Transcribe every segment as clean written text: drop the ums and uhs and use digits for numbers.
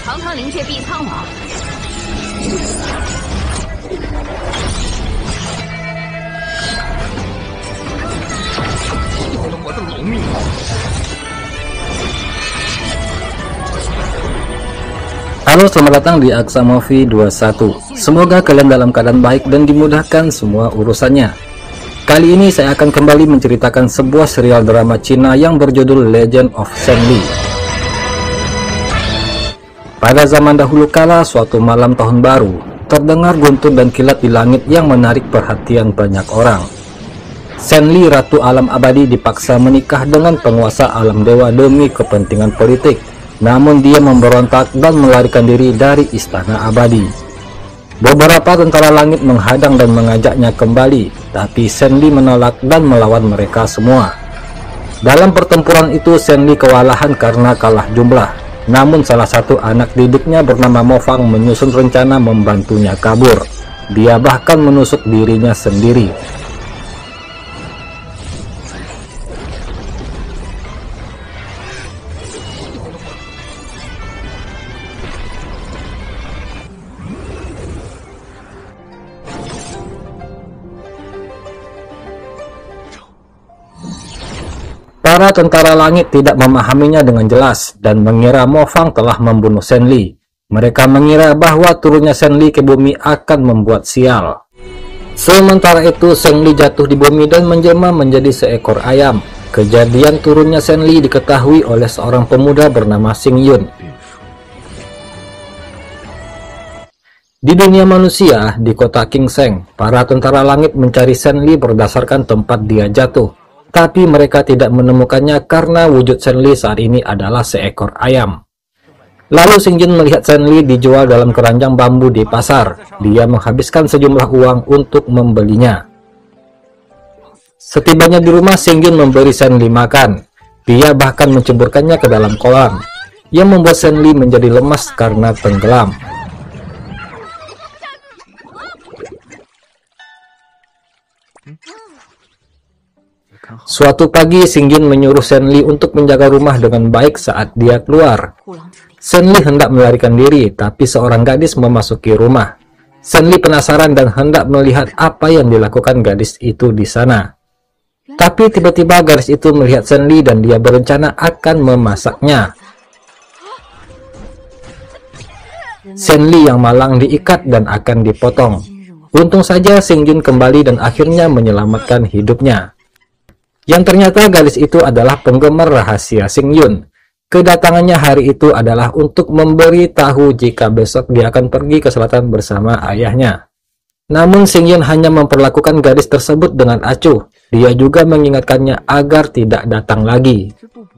堂堂灵界必苍王。 要了我的老命！ Halo, selamat datang di Aksa Movie 21. Semoga kalian dalam keadaan baik dan dimudahkan semua urusannya. Kali ini saya akan kembali menceritakan sebuah serial drama Cina yang berjudul Legend of Shen Li. Pada zaman dahulu kala, suatu malam tahun baru, terdengar guntur dan kilat di langit yang menarik perhatian banyak orang. Shen Li, Ratu Alam Abadi, dipaksa menikah dengan penguasa alam dewa demi kepentingan politik. Namun dia memberontak dan melarikan diri dari istana abadi. Beberapa tentara langit menghadang dan mengajaknya kembali, tapi Shen Li menolak dan melawan mereka semua. Dalam pertempuran itu Shen Li kewalahan karena kalah jumlah. Namun salah satu anak didiknya bernama Mo Fang menyusun rencana membantunya kabur. Dia bahkan menusuk dirinya sendiri. Para tentara langit tidak memahaminya dengan jelas dan mengira Mo Fang telah membunuh Shen Li. Mereka mengira bahwa turunnya Shen Li ke bumi akan membuat sial. Sementara itu Shen Li jatuh di bumi dan menjelma menjadi seekor ayam. Kejadian turunnya Shen Li diketahui oleh seorang pemuda bernama Xing Yun. Di dunia manusia, di kota King Seng, para tentara langit mencari Shen Li berdasarkan tempat dia jatuh. Tapi mereka tidak menemukannya karena wujud Shen Li saat ini adalah seekor ayam. Lalu Xing Yun melihat Shen Li dijual dalam keranjang bambu di pasar. Dia menghabiskan sejumlah uang untuk membelinya. Setibanya di rumah, Xing Yun memberi Shen Li makan. Dia bahkan menceburkannya ke dalam kolam, yang membuat Shen Li menjadi lemas karena tenggelam. Suatu pagi, Xing Yun menyuruh Shen Li untuk menjaga rumah dengan baik saat dia keluar. Shen Li hendak melarikan diri, tapi seorang gadis memasuki rumah. Shen Li penasaran dan hendak melihat apa yang dilakukan gadis itu di sana. Tapi tiba-tiba gadis itu melihat Shen Li dan dia berencana akan memasaknya. Shen Li yang malang diikat dan akan dipotong. Untung saja Xing Yun kembali dan akhirnya menyelamatkan hidupnya. Yang ternyata gadis itu adalah penggemar rahasia Xing Yun. Kedatangannya hari itu adalah untuk memberi tahu jika besok dia akan pergi ke selatan bersama ayahnya. Namun Xing Yun hanya memperlakukan gadis tersebut dengan acuh. Dia juga mengingatkannya agar tidak datang lagi.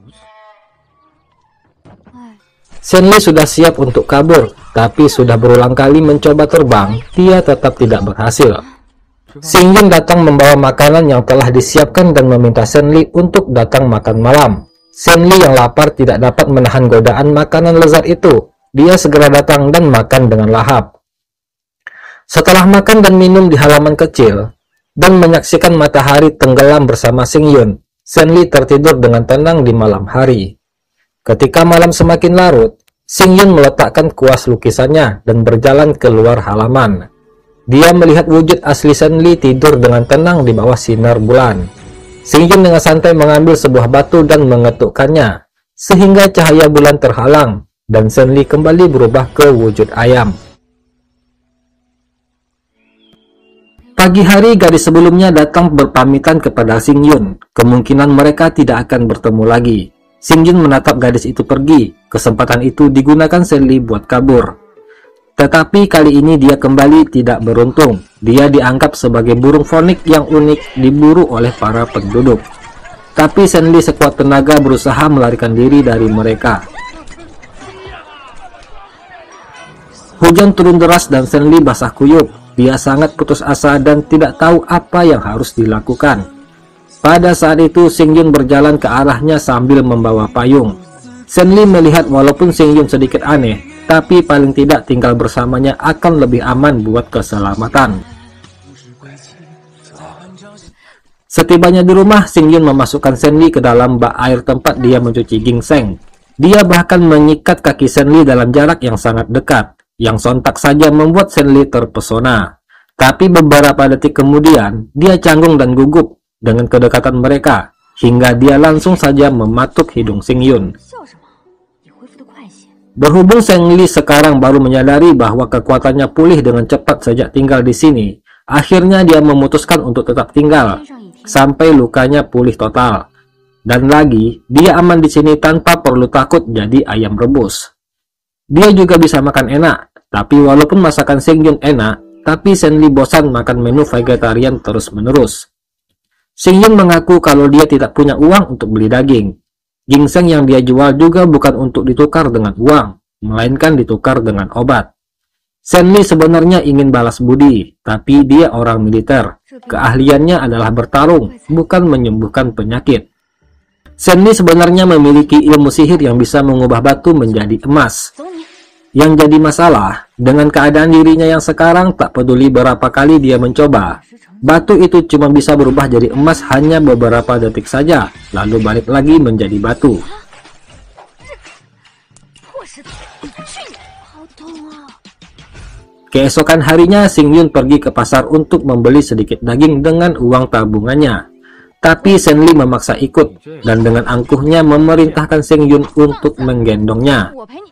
Shen Li sudah siap untuk kabur, tapi sudah berulang kali mencoba terbang, dia tetap tidak berhasil. Xing Yun datang membawa makanan yang telah disiapkan dan meminta Shen Li untuk datang makan malam. Shen Li yang lapar tidak dapat menahan godaan makanan lezat itu. Dia segera datang dan makan dengan lahap. Setelah makan dan minum di halaman kecil dan menyaksikan matahari tenggelam bersama Xing Yun, Shen Li tertidur dengan tenang di malam hari. Ketika malam semakin larut, Xing Yun meletakkan kuas lukisannya dan berjalan keluar halaman. Dia melihat wujud asli Shen Li tidur dengan tenang di bawah sinar bulan. Xing Yun dengan santai mengambil sebuah batu dan mengetukkannya, sehingga cahaya bulan terhalang, dan Shen Li kembali berubah ke wujud ayam. Pagi hari, gadis sebelumnya datang berpamitan kepada Xing Yun. Kemungkinan mereka tidak akan bertemu lagi. Xing Yun menatap gadis itu pergi. Kesempatan itu digunakan Shen Li buat kabur. Tetapi kali ini dia kembali tidak beruntung. Dia dianggap sebagai burung fonik yang unik diburu oleh para penduduk. Tapi Shen Li sekuat tenaga berusaha melarikan diri dari mereka. Hujan turun deras dan Shen Li basah kuyup. Dia sangat putus asa dan tidak tahu apa yang harus dilakukan. Pada saat itu Xing Yun berjalan ke arahnya sambil membawa payung. Shen Li melihat walaupun Xing Yun sedikit aneh, tapi paling tidak tinggal bersamanya akan lebih aman buat keselamatan. Setibanya di rumah, Xing Yun memasukkan Shen Li ke dalam bak air tempat dia mencuci ginseng. Dia bahkan mengikat kaki Shen Li dalam jarak yang sangat dekat, yang sontak saja membuat Shen Li terpesona. Tapi beberapa detik kemudian, dia canggung dan gugup dengan kedekatan mereka, hingga dia langsung saja mematuk hidung Xing Yun. Berhubung Shen Li sekarang baru menyadari bahwa kekuatannya pulih dengan cepat sejak tinggal di sini, akhirnya dia memutuskan untuk tetap tinggal, sampai lukanya pulih total. Dan lagi, dia aman di sini tanpa perlu takut jadi ayam rebus. Dia juga bisa makan enak, tapi walaupun masakan Xing Yun enak, tapi Shen Li bosan makan menu vegetarian terus-menerus. Xing Yun mengaku kalau dia tidak punya uang untuk beli daging. Ginseng yang dia jual juga bukan untuk ditukar dengan uang, melainkan ditukar dengan obat. Shen Li sebenarnya ingin balas budi, tapi dia orang militer. Keahliannya adalah bertarung, bukan menyembuhkan penyakit. Shen Li sebenarnya memiliki ilmu sihir yang bisa mengubah batu menjadi emas. Yang jadi masalah, dengan keadaan dirinya yang sekarang tak peduli berapa kali dia mencoba, batu itu cuma bisa berubah jadi emas hanya beberapa detik saja, lalu balik lagi menjadi batu. Keesokan harinya, Xing Yun pergi ke pasar untuk membeli sedikit daging dengan uang tabungannya. Tapi Shen Li memaksa ikut, dan dengan angkuhnya memerintahkan Xing Yun untuk menggendongnya.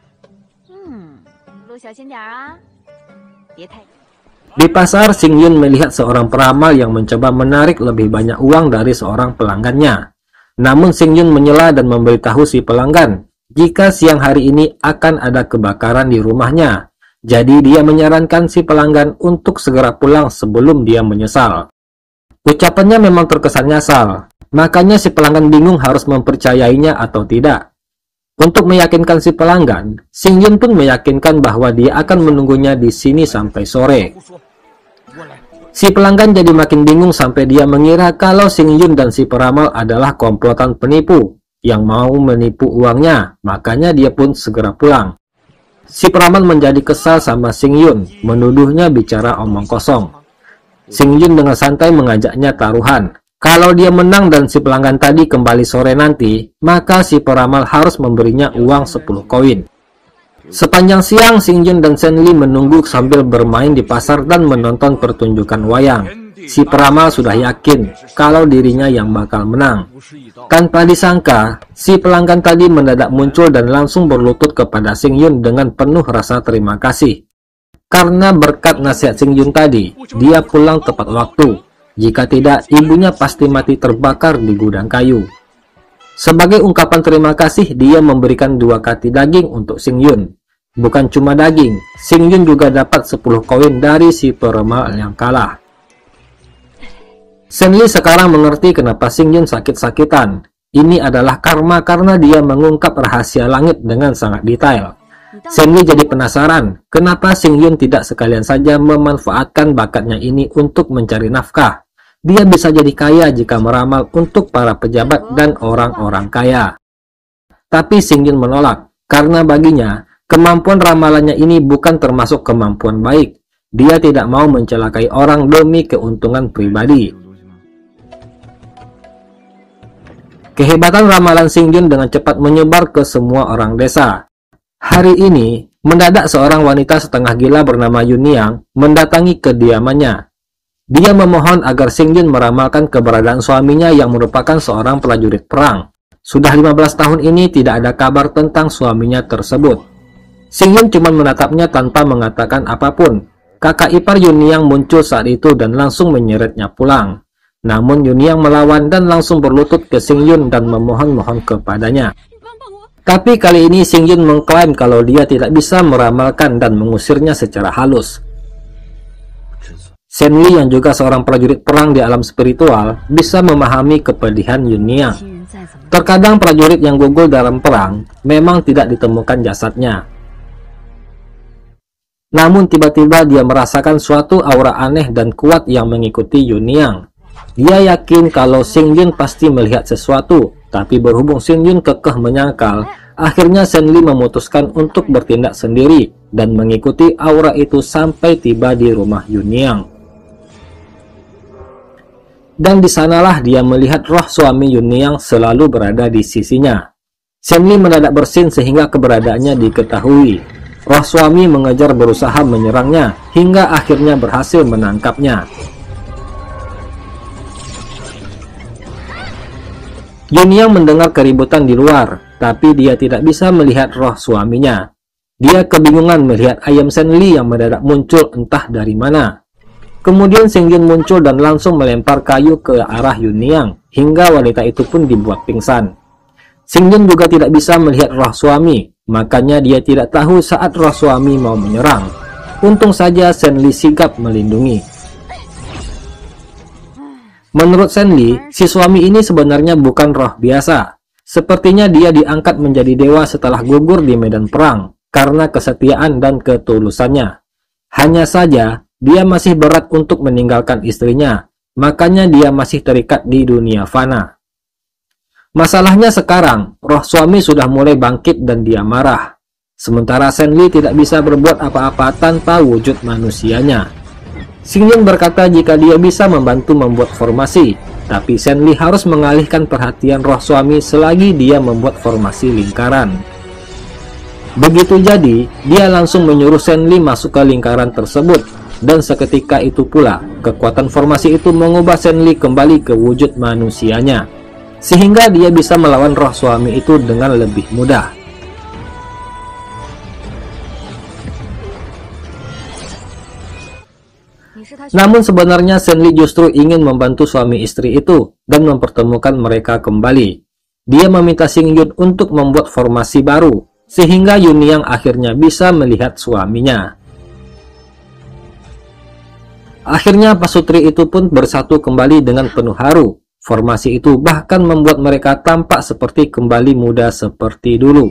Di pasar, Xing Yun melihat seorang peramal yang mencoba menarik lebih banyak uang dari seorang pelanggannya. Namun Xing Yun menyela dan memberitahu si pelanggan jika siang hari ini akan ada kebakaran di rumahnya. Jadi dia menyarankan si pelanggan untuk segera pulang sebelum dia menyesal. Ucapannya memang terkesan nyasar, makanya si pelanggan bingung harus mempercayainya atau tidak. Untuk meyakinkan si pelanggan, Xing Yun pun meyakinkan bahwa dia akan menunggunya di sini sampai sore. Si pelanggan jadi makin bingung sampai dia mengira kalau Xing Yun dan si peramal adalah komplotan penipu yang mau menipu uangnya, makanya dia pun segera pulang. Si peramal menjadi kesal sama Xing Yun, menuduhnya bicara omong kosong. Xing Yun dengan santai mengajaknya taruhan. Kalau dia menang dan si pelanggan tadi kembali sore nanti, maka si peramal harus memberinya uang 10 koin. Sepanjang siang, Xing Yun dan Shen Li menunggu sambil bermain di pasar dan menonton pertunjukan wayang. Si peramal sudah yakin kalau dirinya yang bakal menang. Tanpa disangka, si pelanggan tadi mendadak muncul dan langsung berlutut kepada Xing Yun dengan penuh rasa terima kasih. Karena berkat nasihat Xing Yun tadi, dia pulang tepat waktu. Jika tidak, ibunya pasti mati terbakar di gudang kayu. Sebagai ungkapan terima kasih, dia memberikan 2 kati daging untuk Xing Yun. Bukan cuma daging, Xing Yun juga dapat 10 koin dari si peramal yang kalah. Shen Li sekarang mengerti kenapa Xing Yun sakit-sakitan. Ini adalah karma karena dia mengungkap rahasia langit dengan sangat detail. Shen Li jadi penasaran, kenapa Xing Yun tidak sekalian saja memanfaatkan bakatnya ini untuk mencari nafkah. Dia bisa jadi kaya jika meramal untuk para pejabat dan orang-orang kaya. Tapi Xing Yun menolak, karena baginya, kemampuan ramalannya ini bukan termasuk kemampuan baik. Dia tidak mau mencelakai orang demi keuntungan pribadi. Kehebatan ramalan Xing Yun dengan cepat menyebar ke semua orang desa. Hari ini, mendadak seorang wanita setengah gila bernama Yun Niang mendatangi kediamannya. Dia memohon agar Xing Yun meramalkan keberadaan suaminya yang merupakan seorang prajurit perang. Sudah 15 tahun ini tidak ada kabar tentang suaminya tersebut. Xing Yun cuma menatapnya tanpa mengatakan apapun. Kakak ipar Yun Niang muncul saat itu dan langsung menyeretnya pulang. Namun Yun Niang melawan dan langsung berlutut ke Xing Yun dan memohon-mohon kepadanya. Tapi kali ini Xing Yun mengklaim kalau dia tidak bisa meramalkan dan mengusirnya secara halus. Shen Li yang juga seorang prajurit perang di alam spiritual bisa memahami kepedihan Yun Niang. Terkadang prajurit yang gugur dalam perang memang tidak ditemukan jasadnya. Namun tiba-tiba dia merasakan suatu aura aneh dan kuat yang mengikuti Yun Niang. Dia yakin kalau Xing Yun pasti melihat sesuatu, tapi berhubung Xing Yun kekeh menyangkal, akhirnya Shen Li memutuskan untuk bertindak sendiri dan mengikuti aura itu sampai tiba di rumah Yun Niang. Dan di sanalah dia melihat roh suami Yun Niang selalu berada di sisinya. Shen Li mendadak bersin sehingga keberadaannya diketahui. Roh suami mengejar berusaha menyerangnya, hingga akhirnya berhasil menangkapnya. Yunyang mendengar keributan di luar, tapi dia tidak bisa melihat roh suaminya. Dia kebingungan melihat ayam Shen Li yang mendadak muncul entah dari mana. Kemudian Xingyun muncul dan langsung melempar kayu ke arah Yunyang, hingga wanita itu pun dibuat pingsan. Xingyun juga tidak bisa melihat roh suami, makanya dia tidak tahu saat roh suami mau menyerang. Untung saja Shen Li sigap melindungi. Menurut Shen Li, si suami ini sebenarnya bukan roh biasa. Sepertinya dia diangkat menjadi dewa setelah gugur di medan perang, karena kesetiaan dan ketulusannya. Hanya saja, dia masih berat untuk meninggalkan istrinya, makanya dia masih terikat di dunia fana. Masalahnya sekarang, roh suami sudah mulai bangkit dan dia marah. Sementara Shen Li tidak bisa berbuat apa-apa tanpa wujud manusianya. Xingyun berkata jika dia bisa membantu membuat formasi, tapi Shen Li harus mengalihkan perhatian roh suami selagi dia membuat formasi lingkaran. Begitu jadi, dia langsung menyuruh Shen Li masuk ke lingkaran tersebut, dan seketika itu pula, kekuatan formasi itu mengubah Shen Li kembali ke wujud manusianya, sehingga dia bisa melawan roh suami itu dengan lebih mudah. Namun sebenarnya Shen Li justru ingin membantu suami istri itu dan mempertemukan mereka kembali. Dia meminta Xingyun untuk membuat formasi baru, sehingga Yunyang akhirnya bisa melihat suaminya. Akhirnya pasutri itu pun bersatu kembali dengan penuh haru. Formasi itu bahkan membuat mereka tampak seperti kembali muda seperti dulu.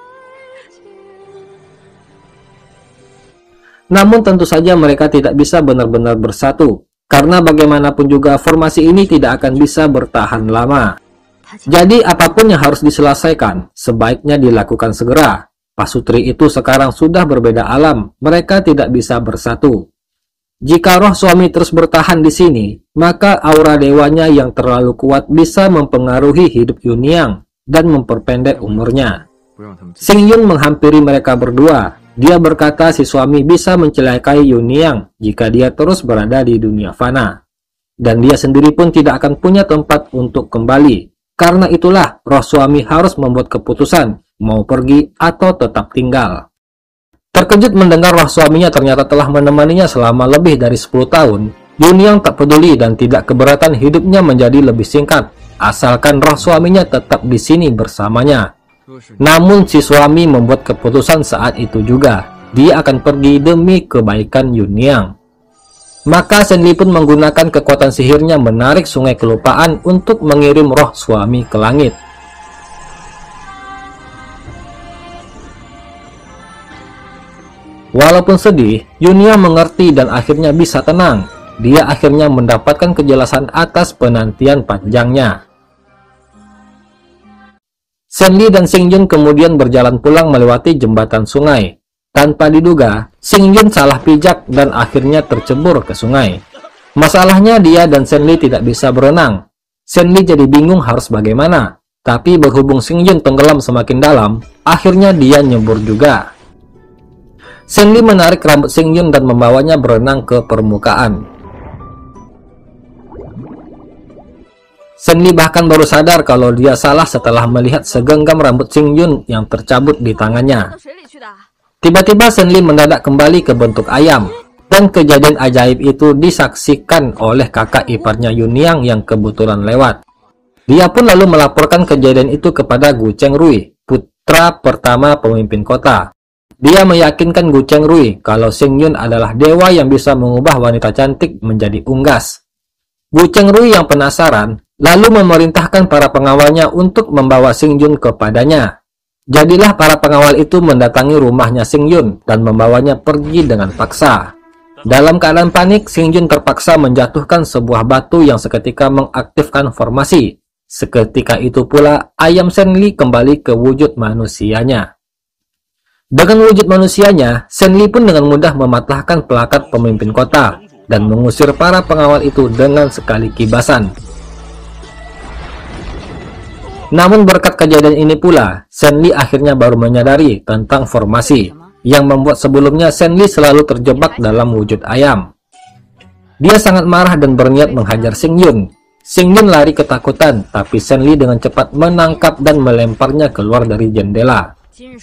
Namun tentu saja mereka tidak bisa benar-benar bersatu, karena bagaimanapun juga formasi ini tidak akan bisa bertahan lama. Jadi apapun yang harus diselesaikan, sebaiknya dilakukan segera. Pasutri itu sekarang sudah berbeda alam, mereka tidak bisa bersatu. Jika roh suami terus bertahan di sini, maka aura dewanya yang terlalu kuat bisa mempengaruhi hidup Yunyang dan memperpendek umurnya. Xingyun menghampiri mereka berdua. Dia berkata si suami bisa mencelakai Yunyang jika dia terus berada di dunia fana. Dan dia sendiri pun tidak akan punya tempat untuk kembali. Karena itulah roh suami harus membuat keputusan mau pergi atau tetap tinggal. Terkejut mendengar roh suaminya ternyata telah menemaninya selama lebih dari 10 tahun, Yunyang tak peduli dan tidak keberatan hidupnya menjadi lebih singkat, asalkan roh suaminya tetap di sini bersamanya. Namun si suami membuat keputusan saat itu juga, dia akan pergi demi kebaikan Yunyang. Maka Shen Li pun menggunakan kekuatan sihirnya menarik sungai kelupaan untuk mengirim roh suami ke langit. Walaupun sedih, Yunyang mengerti dan akhirnya bisa tenang. Dia akhirnya mendapatkan kejelasan atas penantian panjangnya. Shen Li dan Xingyun kemudian berjalan pulang melewati jembatan sungai. Tanpa diduga, Xingyun salah pijak dan akhirnya tercebur ke sungai. Masalahnya dia dan Shen Li tidak bisa berenang. Shen Li jadi bingung harus bagaimana. Tapi berhubung Xingyun tenggelam semakin dalam, akhirnya dia nyebur juga. Shen Li menarik rambut Xingyun dan membawanya berenang ke permukaan. Shen Li bahkan baru sadar kalau dia salah setelah melihat segenggam rambut Xingyun yang tercabut di tangannya. Tiba-tiba Shen Li mendadak kembali ke bentuk ayam, dan kejadian ajaib itu disaksikan oleh kakak iparnya Yunyang yang kebetulan lewat. Dia pun lalu melaporkan kejadian itu kepada Gu Chengrui, putra pertama pemimpin kota. Dia meyakinkan Gu Chengrui kalau Xingyun adalah dewa yang bisa mengubah wanita cantik menjadi unggas. Gu Chengrui yang penasaran, lalu memerintahkan para pengawalnya untuk membawa Xingyun kepadanya. Jadilah para pengawal itu mendatangi rumahnya Xingyun dan membawanya pergi dengan paksa. Dalam keadaan panik, Xingyun terpaksa menjatuhkan sebuah batu yang seketika mengaktifkan formasi. Seketika itu pula, ayam Shen Li kembali ke wujud manusianya. Dengan wujud manusianya, Shen Li pun dengan mudah mematahkan pelakat pemimpin kota dan mengusir para pengawal itu dengan sekali kibasan. Namun berkat kejadian ini pula, Shen Li akhirnya baru menyadari tentang formasi yang membuat sebelumnya Shen Li selalu terjebak dalam wujud ayam. Dia sangat marah dan berniat menghajar Xing Yun. Xing Yun lari ketakutan, tapi Shen Li dengan cepat menangkap dan melemparnya keluar dari jendela.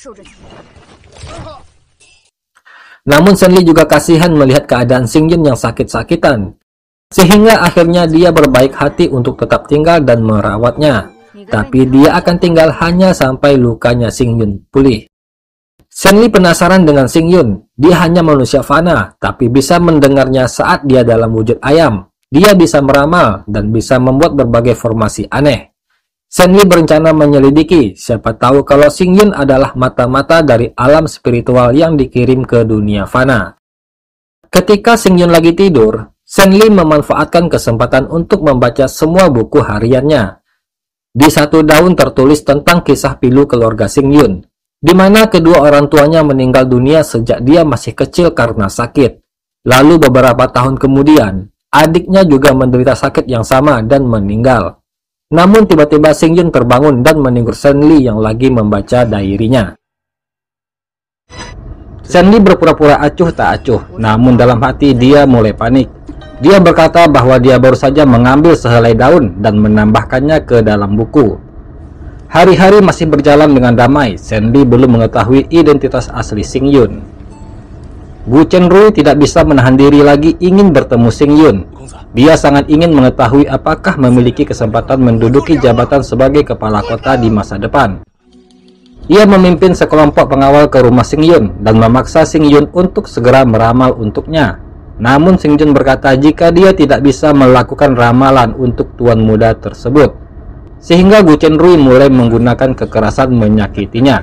Namun Shen Li juga kasihan melihat keadaan Xing Yun yang sakit-sakitan, sehingga akhirnya dia berbaik hati untuk tetap tinggal dan merawatnya. Tapi dia akan tinggal hanya sampai lukanya Xing Yun pulih. Shen Li penasaran dengan Xing Yun. Dia hanya manusia fana, tapi bisa mendengarnya saat dia dalam wujud ayam. Dia bisa meramal dan bisa membuat berbagai formasi aneh. Shen Li berencana menyelidiki, siapa tahu kalau Xing Yun adalah mata-mata dari alam spiritual yang dikirim ke dunia fana. Ketika Xing Yun lagi tidur, Shen Li memanfaatkan kesempatan untuk membaca semua buku hariannya. Di satu daun tertulis tentang kisah pilu keluarga Xing Yun, di mana kedua orang tuanya meninggal dunia sejak dia masih kecil karena sakit. Lalu beberapa tahun kemudian, adiknya juga menderita sakit yang sama dan meninggal. Namun tiba-tiba Xing Yun terbangun dan menegur Shen Li yang lagi membaca diarinya. Shen Li berpura-pura acuh tak acuh, namun dalam hati dia mulai panik. Dia berkata bahwa dia baru saja mengambil sehelai daun dan menambahkannya ke dalam buku. Hari-hari masih berjalan dengan damai. Shen Li belum mengetahui identitas asli Xing Yun. Gu Chenrui tidak bisa menahan diri lagi ingin bertemu Xing Yun. Dia sangat ingin mengetahui apakah memiliki kesempatan menduduki jabatan sebagai kepala kota di masa depan. Ia memimpin sekelompok pengawal ke rumah Xing Yun dan memaksa Xing Yun untuk segera meramal untuknya. Namun Xing Yun berkata jika dia tidak bisa melakukan ramalan untuk tuan muda tersebut, sehingga Gu Chenrui mulai menggunakan kekerasan menyakitinya.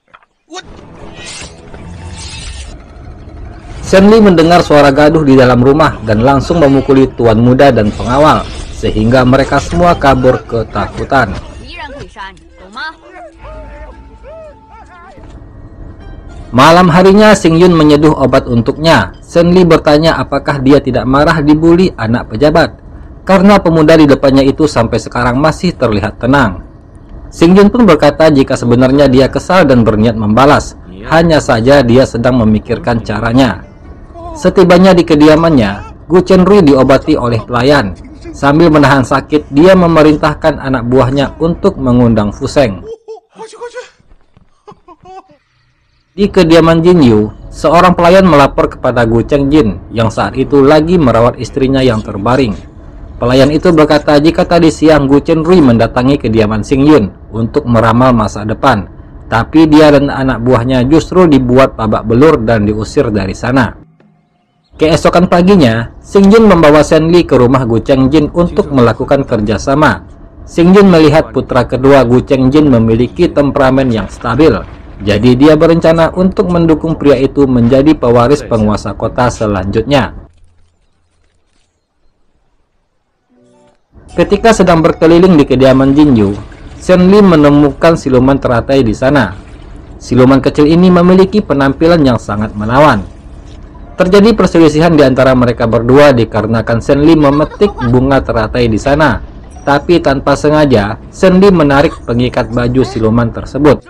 Shen Li mendengar suara gaduh di dalam rumah dan langsung memukuli tuan muda dan pengawal, sehingga mereka semua kabur ketakutan. Malam harinya Xing Yun menyeduh obat untuknya. Shen Li bertanya apakah dia tidak marah dibully anak pejabat, karena pemuda di depannya itu sampai sekarang masih terlihat tenang. Xing Yun pun berkata jika sebenarnya dia kesal dan berniat membalas, hanya saja dia sedang memikirkan caranya. Setibanya di kediamannya, Gu Chenrui diobati oleh pelayan. Sambil menahan sakit, dia memerintahkan anak buahnya untuk mengundang Fu Sheng. Di kediaman Jin Yu, seorang pelayan melapor kepada Gu Chengjin yang saat itu lagi merawat istrinya yang terbaring. Pelayan itu berkata jika tadi siang Gu Chenrui mendatangi kediaman Xing Yun untuk meramal masa depan, tapi dia dan anak buahnya justru dibuat babak belur dan diusir dari sana. Keesokan paginya, Xing Yun membawa Shen Li ke rumah Gu Chengjin untuk melakukan kerjasama. Xing Yun melihat putra kedua Gu Chengjin memiliki temperamen yang stabil. Jadi dia berencana untuk mendukung pria itu menjadi pewaris penguasa kota selanjutnya. Ketika sedang berkeliling di kediaman Jin Yu, Shen Li menemukan siluman teratai di sana. Siluman kecil ini memiliki penampilan yang sangat menawan. Terjadi perselisihan di antara mereka berdua dikarenakan Shen Li memetik bunga teratai di sana. Tapi tanpa sengaja, Shen Li menarik pengikat baju siluman tersebut.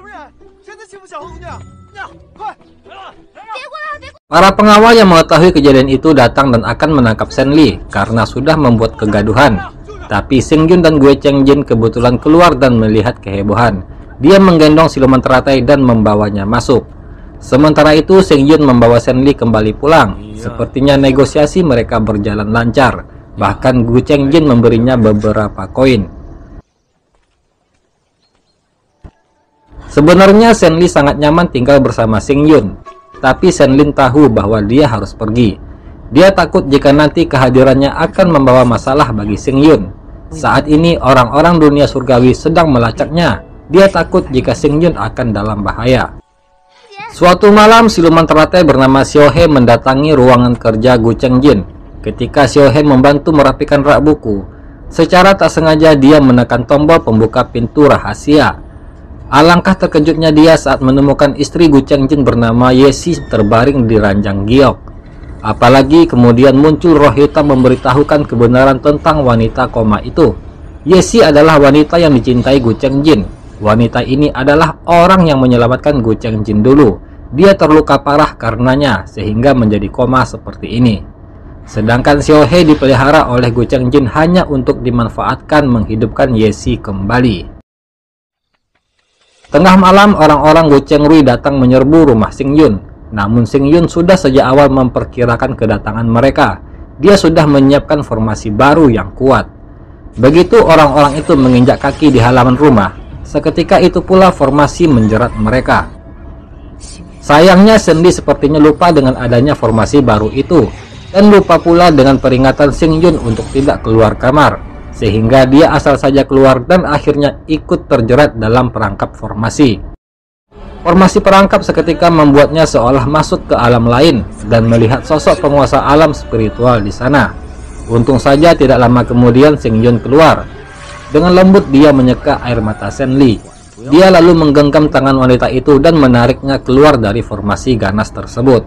Para pengawal yang mengetahui kejadian itu datang dan akan menangkap Shen Li karena sudah membuat kegaduhan. Tapi Xing Yun dan Gu Chengjin kebetulan keluar dan melihat kehebohan. Dia menggendong siluman teratai dan membawanya masuk. Sementara itu Xing Yun membawa Shen Li kembali pulang. Sepertinya negosiasi mereka berjalan lancar. Bahkan Gu Chengjin memberinya beberapa koin. Sebenarnya Shen Li sangat nyaman tinggal bersama Xing Yun. Tapi Shen Li tahu bahwa dia harus pergi. Dia takut jika nanti kehadirannya akan membawa masalah bagi Xing Yun. Saat ini orang-orang dunia surgawi sedang melacaknya. Dia takut jika Xing Yun akan dalam bahaya. Suatu malam siluman teratai bernama Xiao He mendatangi ruangan kerja Gu Chengjin. Ketika Xiao He membantu merapikan rak buku, secara tak sengaja dia menekan tombol pembuka pintu rahasia. Alangkah terkejutnya dia saat menemukan istri Gu Chengjin bernama Yesi terbaring di ranjang giok. Apalagi kemudian muncul roh hitam memberitahukan kebenaran tentang wanita koma itu. Yesi adalah wanita yang dicintai Gu Chengjin. Wanita ini adalah orang yang menyelamatkan Gu Chengjin dulu. Dia terluka parah karenanya sehingga menjadi koma seperti ini. Sedangkan Xiao He dipelihara oleh Gu Chengjin hanya untuk dimanfaatkan menghidupkan Yesi kembali. Tengah malam, orang-orang Gu Chengrui datang menyerbu rumah Xing Yun. Namun Xing Yun sudah sejak awal memperkirakan kedatangan mereka. Dia sudah menyiapkan formasi baru yang kuat. Begitu orang-orang itu menginjak kaki di halaman rumah, seketika itu pula formasi menjerat mereka. Sayangnya Shen Li sepertinya lupa dengan adanya formasi baru itu, dan lupa pula dengan peringatan Xing Yun untuk tidak keluar kamar, sehingga dia asal saja keluar dan akhirnya ikut terjerat dalam perangkap formasi. Formasi perangkap seketika membuatnya seolah masuk ke alam lain dan melihat sosok penguasa alam spiritual di sana. Untung saja tidak lama kemudian Xing Yun keluar. Dengan lembut dia menyeka air mata Shen Li. Dia lalu menggenggam tangan wanita itu dan menariknya keluar dari formasi ganas tersebut.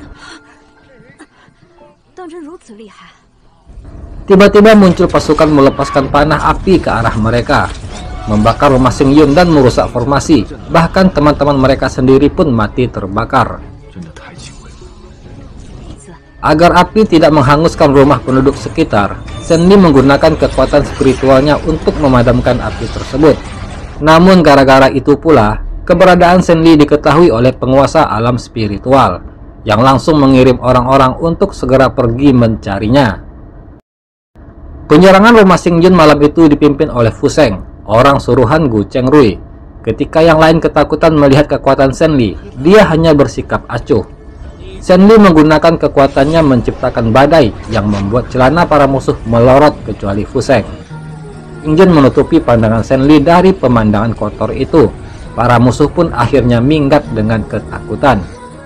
Tiba-tiba muncul pasukan melepaskan panah api ke arah mereka, membakar rumah Xing Yun dan merusak formasi. Bahkan teman-teman mereka sendiri pun mati terbakar. Agar api tidak menghanguskan rumah penduduk sekitar, Shen Li menggunakan kekuatan spiritualnya untuk memadamkan api tersebut. Namun gara-gara itu pula, keberadaan Shen Li diketahui oleh penguasa alam spiritual, yang langsung mengirim orang-orang untuk segera pergi mencarinya. Penyerangan rumah Xing Yun malam itu dipimpin oleh Fu Sheng, orang suruhan Gu Chengrui. Ketika yang lain ketakutan melihat kekuatan Shen Li, dia hanya bersikap acuh. Shen Li menggunakan kekuatannya menciptakan badai yang membuat celana para musuh melorot kecuali Fu Sheng. Xing Yun menutupi pandangan Shen Li dari pemandangan kotor itu. Para musuh pun akhirnya minggat dengan ketakutan.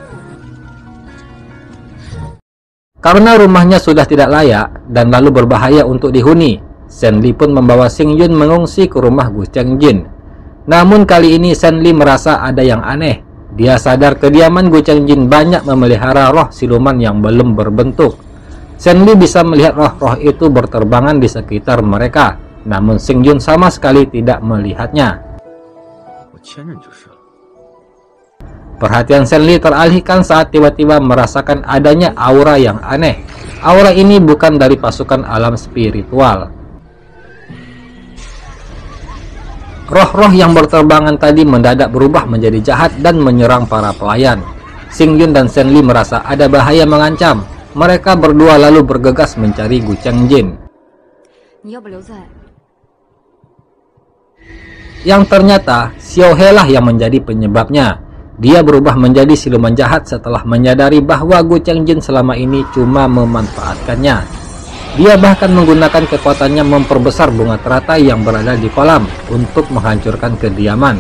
Karena rumahnya sudah tidak layak dan lalu berbahaya untuk dihuni, Shen Li pun membawa Xing Yun mengungsi ke rumah Gu Chengjin. Namun kali ini Shen Li merasa ada yang aneh. Dia sadar kediaman Gu Chengjin banyak memelihara roh siluman yang belum berbentuk. Shen Li bisa melihat roh-roh itu berterbangan di sekitar mereka, namun Xing Yun sama sekali tidak melihatnya. Perhatian Shen Li teralihkan saat tiba-tiba merasakan adanya aura yang aneh. Aura ini bukan dari pasukan alam spiritual. Roh-roh yang berterbangan tadi mendadak berubah menjadi jahat dan menyerang para pelayan. Xing Yun dan Shen Li merasa ada bahaya mengancam. Mereka berdua lalu bergegas mencari Gu Chengjin. Yang ternyata Xiao He lah yang menjadi penyebabnya. Dia berubah menjadi siluman jahat setelah menyadari bahwa Gu Chengjin selama ini cuma memanfaatkannya. Dia bahkan menggunakan kekuatannya memperbesar bunga teratai yang berada di kolam untuk menghancurkan kediaman.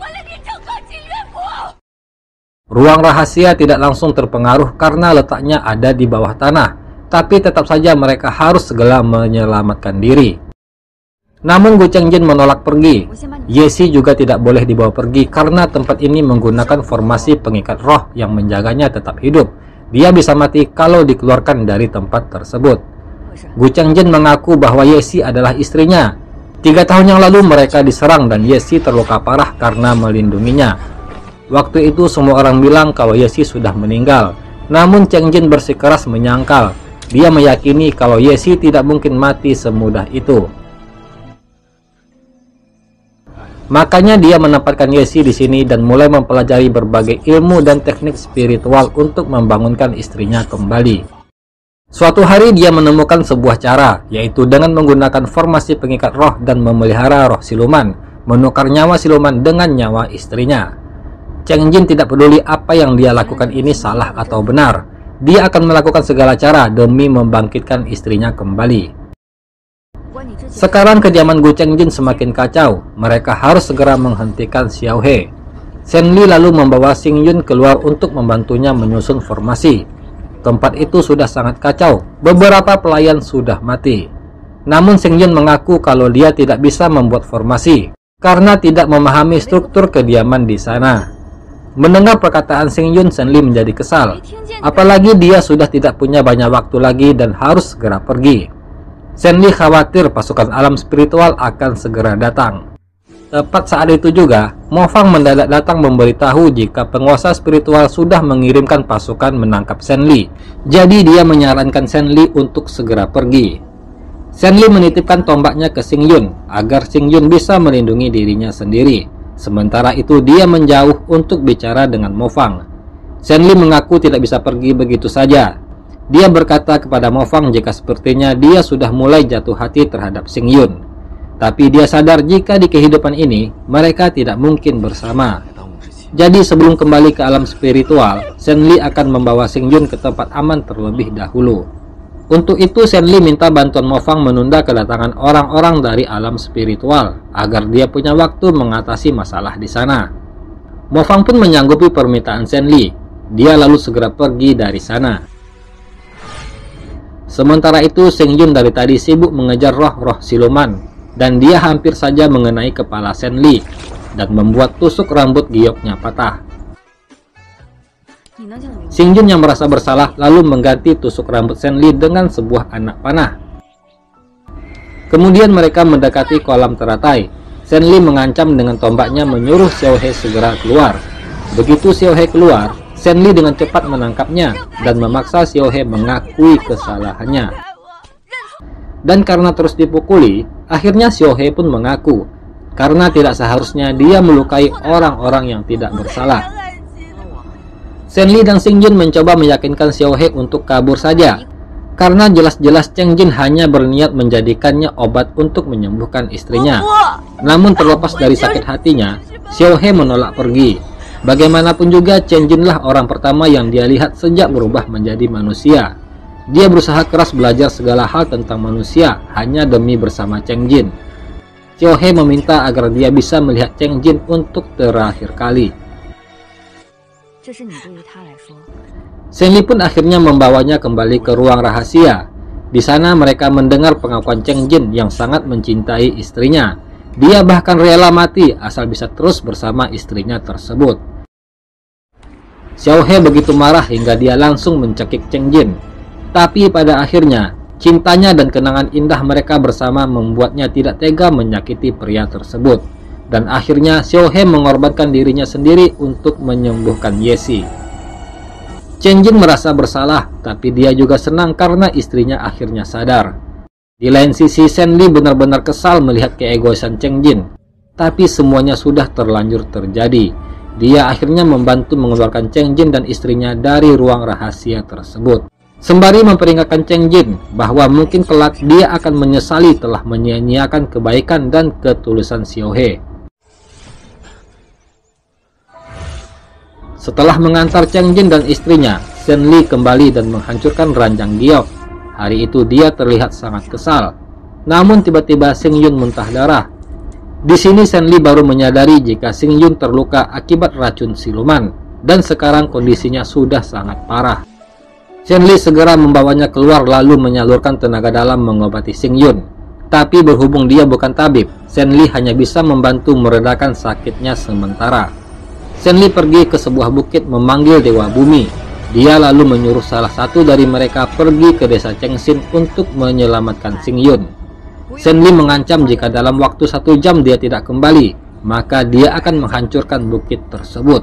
Ruang rahasia tidak langsung terpengaruh karena letaknya ada di bawah tanah, tapi tetap saja mereka harus segera menyelamatkan diri. Namun Gu Chengjin menolak pergi. Yesi juga tidak boleh dibawa pergi karena tempat ini menggunakan formasi pengikat roh yang menjaganya tetap hidup. Dia bisa mati kalau dikeluarkan dari tempat tersebut. Gu Chengjin mengaku bahwa Yesi adalah istrinya. 3 tahun yang lalu mereka diserang dan Yesi terluka parah karena melindunginya. Waktu itu semua orang bilang kalau Yesi sudah meninggal. Namun Chengjin bersikeras menyangkal. Dia meyakini kalau Yesi tidak mungkin mati semudah itu. Makanya dia menempatkan Yesi di sini dan mulai mempelajari berbagai ilmu dan teknik spiritual untuk membangunkan istrinya kembali. Suatu hari dia menemukan sebuah cara, yaitu dengan menggunakan formasi pengikat roh dan memelihara roh siluman, menukar nyawa siluman dengan nyawa istrinya. Chengjin tidak peduli apa yang dia lakukan ini salah atau benar. Dia akan melakukan segala cara demi membangkitkan istrinya kembali. Sekarang kediaman Gu Chengjin semakin kacau. Mereka harus segera menghentikan Xiao He. Shen Li lalu membawa Xing Yun keluar untuk membantunya menyusun formasi. Tempat itu sudah sangat kacau. Beberapa pelayan sudah mati. Namun Xing Yun mengaku kalau dia tidak bisa membuat formasi karena tidak memahami struktur kediaman di sana. Mendengar perkataan Xing Yun, Shen Li menjadi kesal. Apalagi dia sudah tidak punya banyak waktu lagi dan harus segera pergi. Shen Li khawatir pasukan alam spiritual akan segera datang. Tepat saat itu juga, Mo Fang mendadak datang memberitahu jika penguasa spiritual sudah mengirimkan pasukan menangkap Shen Li. Jadi dia menyarankan Shen Li untuk segera pergi. Shen Li menitipkan tombaknya ke Xing Yun agar Xing Yun bisa melindungi dirinya sendiri. Sementara itu dia menjauh untuk bicara dengan Mo Fang. Shen Li mengaku tidak bisa pergi begitu saja. Dia berkata kepada Mo Fang jika sepertinya dia sudah mulai jatuh hati terhadap Xing Yun. Tapi dia sadar jika di kehidupan ini mereka tidak mungkin bersama. Jadi sebelum kembali ke alam spiritual, Shen Li akan membawa Xing Yun ke tempat aman terlebih dahulu. Untuk itu Shen Li minta bantuan Mo Fang menunda kedatangan orang-orang dari alam spiritual agar dia punya waktu mengatasi masalah di sana. Mo Fang pun menyanggupi permintaan Shen Li. Dia lalu segera pergi dari sana. Sementara itu Xing Yun dari tadi sibuk mengejar roh-roh siluman dan dia hampir saja mengenai kepala Shen Li dan membuat tusuk rambut gioknya patah. Xing Yun yang merasa bersalah lalu mengganti tusuk rambut Shen Li dengan sebuah anak panah. Kemudian mereka mendekati kolam teratai. Shen Li mengancam dengan tombaknya menyuruh Xiao He segera keluar. Begitu Xiao He keluar, Shen Li dengan cepat menangkapnya dan memaksa Xiao He mengakui kesalahannya. Dan karena terus dipukuli, akhirnya Xiao He pun mengaku karena tidak seharusnya dia melukai orang-orang yang tidak bersalah. Shen Li dan Xing Yun mencoba meyakinkan Xiao He untuk kabur saja karena jelas-jelas Cheng Jin hanya berniat menjadikannya obat untuk menyembuhkan istrinya. Namun terlepas dari sakit hatinya, Xiao He menolak pergi. Bagaimanapun juga Cheng Jin lah orang pertama yang dia lihat sejak berubah menjadi manusia. Dia berusaha keras belajar segala hal tentang manusia hanya demi bersama Cheng Jin. Xiao He meminta agar dia bisa melihat Cheng Jin untuk terakhir kali. Shen Li pun akhirnya membawanya kembali ke ruang rahasia. Di sana mereka mendengar pengakuan Cheng Jin yang sangat mencintai istrinya. Dia bahkan rela mati asal bisa terus bersama istrinya tersebut. Xiao He begitu marah hingga dia langsung mencekik Cheng Jin. Tapi pada akhirnya, cintanya dan kenangan indah mereka bersama membuatnya tidak tega menyakiti pria tersebut. Dan akhirnya Xiao He mengorbankan dirinya sendiri untuk menyembuhkan Ye Si. Cheng Jin merasa bersalah, tapi dia juga senang karena istrinya akhirnya sadar. Di lain sisi, Shen Li benar-benar kesal melihat keegoisan Cheng Jin. Tapi semuanya sudah terlanjur terjadi. Dia akhirnya membantu mengeluarkan Cheng Jin dan istrinya dari ruang rahasia tersebut. Sembari memperingatkan Cheng Jin bahwa mungkin kelak dia akan menyesali telah menyia-nyiakan kebaikan dan ketulusan Xiao He. Setelah mengantar Cheng Jin dan istrinya, Shen Li kembali dan menghancurkan ranjang giok. Hari itu dia terlihat sangat kesal. Namun tiba-tiba Xing Yun muntah darah. Di sini Shen Li baru menyadari jika Xing Yun terluka akibat racun siluman dan sekarang kondisinya sudah sangat parah. Shen Li segera membawanya keluar lalu menyalurkan tenaga dalam mengobati Xing Yun. Tapi berhubung dia bukan tabib, Shen Li hanya bisa membantu meredakan sakitnya sementara. Shen Li pergi ke sebuah bukit memanggil Dewa Bumi. Dia lalu menyuruh salah satu dari mereka pergi ke desa Chengxin untuk menyelamatkan Xing Yun. Shen Li mengancam jika dalam waktu 1 jam dia tidak kembali, maka dia akan menghancurkan bukit tersebut.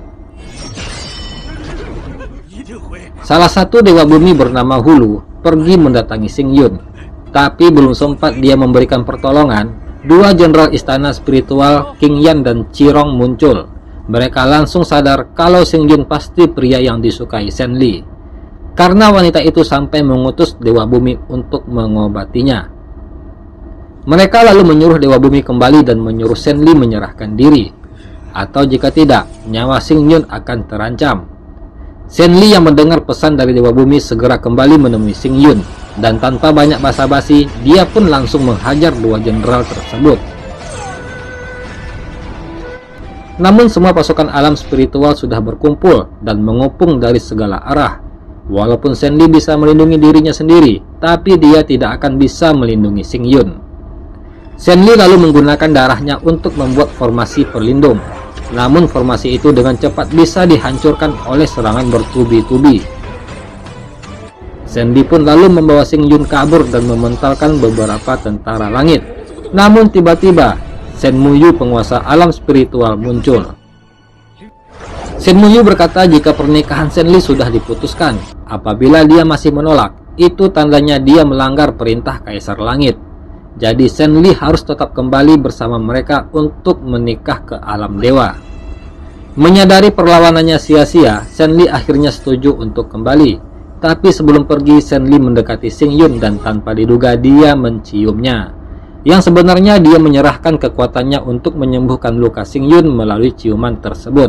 Salah satu Dewa Bumi bernama Hulu pergi mendatangi Xing Yun. Tapi belum sempat dia memberikan pertolongan, 2 jenderal istana spiritual King Yan dan Chirong muncul. Mereka langsung sadar kalau Xing Yun pasti pria yang disukai Shen Li. Karena wanita itu sampai mengutus Dewa Bumi untuk mengobatinya. Mereka lalu menyuruh Dewa Bumi kembali dan menyuruh Shen Li menyerahkan diri. Atau jika tidak, nyawa Xing Yun akan terancam. Shen Li yang mendengar pesan dari Dewa Bumi segera kembali menemui Xing Yun. Dan tanpa banyak basa-basi, dia pun langsung menghajar 2 jenderal tersebut. Namun semua pasukan alam spiritual sudah berkumpul dan mengepung dari segala arah. Walaupun Shen Li bisa melindungi dirinya sendiri, tapi dia tidak akan bisa melindungi Xing Yun. Shen Li lalu menggunakan darahnya untuk membuat formasi perlindung. Namun formasi itu dengan cepat bisa dihancurkan oleh serangan bertubi-tubi. Shen Li pun lalu membawa Xing Yun kabur dan mementalkan beberapa tentara langit. Namun tiba-tiba Shen Muyu, penguasa alam spiritual, muncul. Shen Muyu berkata jika pernikahan Shen Li sudah diputuskan. Apabila dia masih menolak, itu tandanya dia melanggar perintah Kaisar Langit. Jadi Shen Li harus tetap kembali bersama mereka untuk menikah ke alam dewa. Menyadari perlawanannya sia-sia, Shen Li akhirnya setuju untuk kembali. Tapi sebelum pergi, Shen Li mendekati Xing Yun dan tanpa diduga dia menciumnya. Yang sebenarnya dia menyerahkan kekuatannya untuk menyembuhkan luka Xing Yun melalui ciuman tersebut.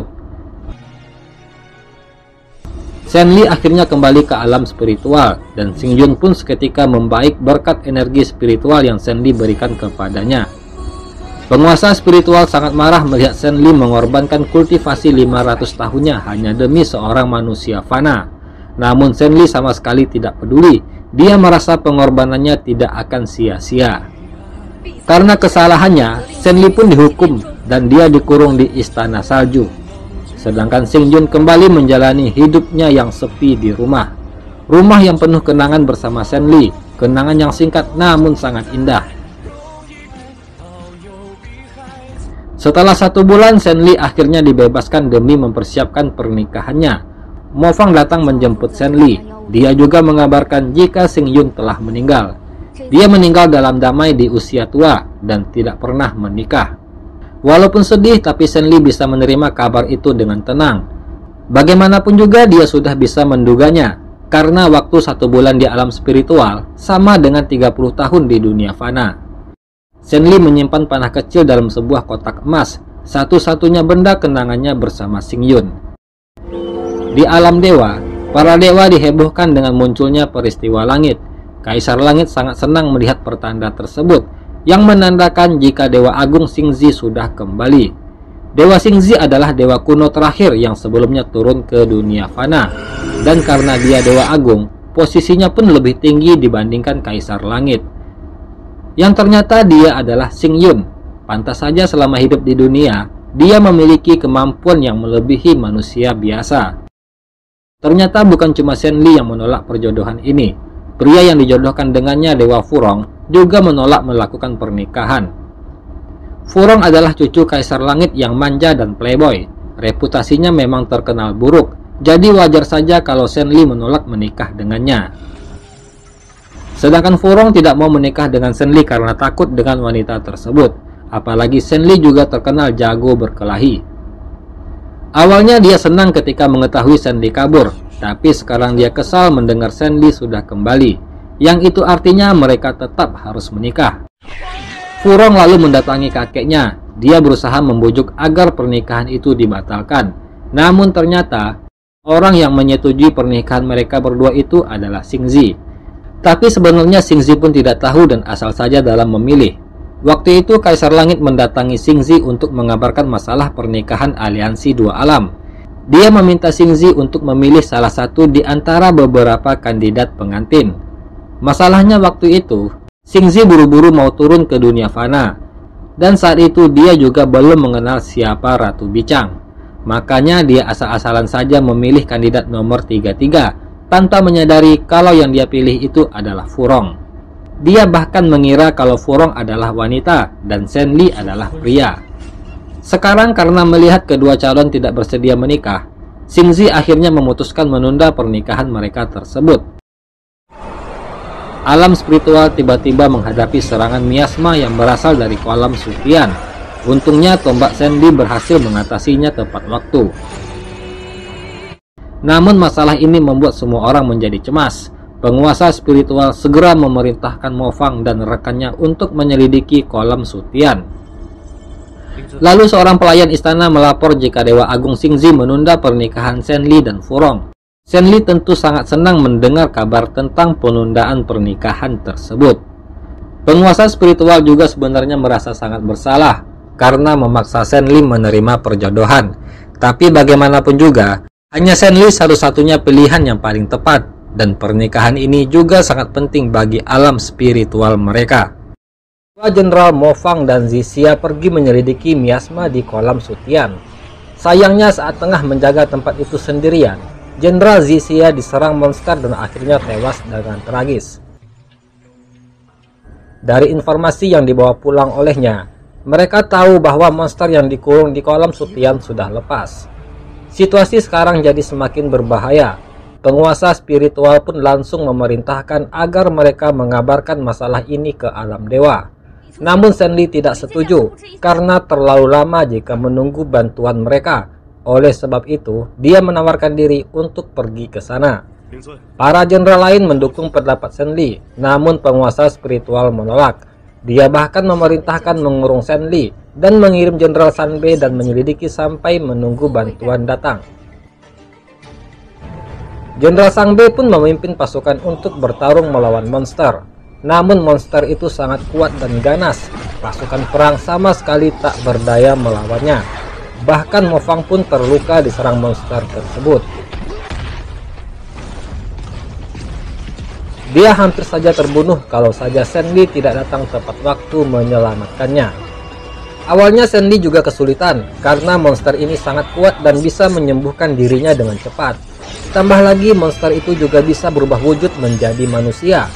Shen Li akhirnya kembali ke alam spiritual dan Xing Yun pun seketika membaik berkat energi spiritual yang Shen Li berikan kepadanya. Penguasa spiritual sangat marah melihat Shen Li mengorbankan kultivasi 500 tahunnya hanya demi seorang manusia fana. Namun Shen Li sama sekali tidak peduli. Dia merasa pengorbanannya tidak akan sia-sia. Karena kesalahannya, Shen Li pun dihukum dan dia dikurung di istana salju. Sedangkan Xing Yun kembali menjalani hidupnya yang sepi di rumah. Rumah yang penuh kenangan bersama Shen Li. Kenangan yang singkat namun sangat indah. Setelah 1 bulan, Shen Li akhirnya dibebaskan demi mempersiapkan pernikahannya. Mo Fang datang menjemput Shen Li. Dia juga mengabarkan jika Xing Yun telah meninggal. Dia meninggal dalam damai di usia tua dan tidak pernah menikah. Walaupun sedih, tapi Shen Li bisa menerima kabar itu dengan tenang. Bagaimanapun juga dia sudah bisa menduganya, karena waktu 1 bulan di alam spiritual sama dengan 30 tahun di dunia fana. Shen Li menyimpan panah kecil dalam sebuah kotak emas, satu-satunya benda kenangannya bersama Xing Yun. Di alam dewa, para dewa dihebohkan dengan munculnya peristiwa langit. Kaisar Langit sangat senang melihat pertanda tersebut, yang menandakan jika Dewa Agung Xingzi sudah kembali. Dewa Xingzi adalah dewa kuno terakhir yang sebelumnya turun ke dunia fana, dan karena dia Dewa Agung, posisinya pun lebih tinggi dibandingkan Kaisar Langit. Yang ternyata dia adalah Xing Yun. Pantas saja selama hidup di dunia, dia memiliki kemampuan yang melebihi manusia biasa. Ternyata bukan cuma Shen Li yang menolak perjodohan ini. Pria yang dijodohkan dengannya, Dewa Furong, juga menolak melakukan pernikahan. Furong adalah cucu Kaisar Langit yang manja dan playboy. Reputasinya memang terkenal buruk, jadi wajar saja kalau Shen Li menolak menikah dengannya. Sedangkan Furong tidak mau menikah dengan Shen Li karena takut dengan wanita tersebut. Apalagi Shen Li juga terkenal jago berkelahi. Awalnya dia senang ketika mengetahui Shen Li kabur, tapi sekarang dia kesal mendengar Shen Li sudah kembali. Yang itu artinya mereka tetap harus menikah. Furong lalu mendatangi kakeknya. Dia berusaha membujuk agar pernikahan itu dibatalkan. Namun ternyata orang yang menyetujui pernikahan mereka berdua itu adalah Xingzi. Tapi sebenarnya Xingzi pun tidak tahu dan asal saja dalam memilih. Waktu itu Kaisar Langit mendatangi Xingzi untuk mengabarkan masalah pernikahan aliansi dua alam. Dia meminta Xingzi untuk memilih salah satu di antara beberapa kandidat pengantin. Masalahnya waktu itu, Xingzi buru-buru mau turun ke dunia fana. Dan saat itu dia juga belum mengenal siapa Ratu Bicang. Makanya dia asal-asalan saja memilih kandidat nomor 33, tanpa menyadari kalau yang dia pilih itu adalah Furong. Dia bahkan mengira kalau Furong adalah wanita dan Shen Li adalah pria. Sekarang karena melihat kedua calon tidak bersedia menikah, Xingzi akhirnya memutuskan menunda pernikahan mereka tersebut. Alam spiritual tiba-tiba menghadapi serangan miasma yang berasal dari kolam Sufian. Untungnya tombak Shen Li berhasil mengatasinya tepat waktu. Namun masalah ini membuat semua orang menjadi cemas. Penguasa spiritual segera memerintahkan Mo Fang dan rekannya untuk menyelidiki kolam Sufian. Lalu seorang pelayan istana melapor jika Dewa Agung Xingzi menunda pernikahan Shen Li dan Furong. Shen Li tentu sangat senang mendengar kabar tentang penundaan pernikahan tersebut. Penguasa spiritual juga sebenarnya merasa sangat bersalah karena memaksa Shen Li menerima perjodohan. Tapi bagaimanapun juga, hanya Shen Li satu-satunya pilihan yang paling tepat, dan pernikahan ini juga sangat penting bagi alam spiritual mereka. Jenderal Mo Fang dan Zixia pergi menyelidiki miasma di kolam Sufian. Sayangnya saat tengah menjaga tempat itu sendirian, Jenderal Zixia diserang monster dan akhirnya tewas dengan tragis. Dari informasi yang dibawa pulang olehnya, mereka tahu bahwa monster yang dikurung di kolam Sutian sudah lepas. Situasi sekarang jadi semakin berbahaya. Penguasa spiritual pun langsung memerintahkan agar mereka mengabarkan masalah ini ke alam dewa. Namun Shen Li tidak setuju karena terlalu lama jika menunggu bantuan mereka. Oleh sebab itu, dia menawarkan diri untuk pergi ke sana. Para jenderal lain mendukung pendapat Shen Li, namun penguasa spiritual menolak. Dia bahkan memerintahkan mengurung Shen Li dan mengirim Jenderal San Bei dan menyelidiki sampai menunggu bantuan datang. Jenderal Sang Bei pun memimpin pasukan untuk bertarung melawan monster. Namun monster itu sangat kuat dan ganas. Pasukan perang sama sekali tak berdaya melawannya. Bahkan Mo Fang pun terluka diserang monster tersebut. Dia hampir saja terbunuh kalau saja Shen Li tidak datang tepat waktu menyelamatkannya. Awalnya Shen Li juga kesulitan karena monster ini sangat kuat dan bisa menyembuhkan dirinya dengan cepat. Tambah lagi monster itu juga bisa berubah wujud menjadi manusia.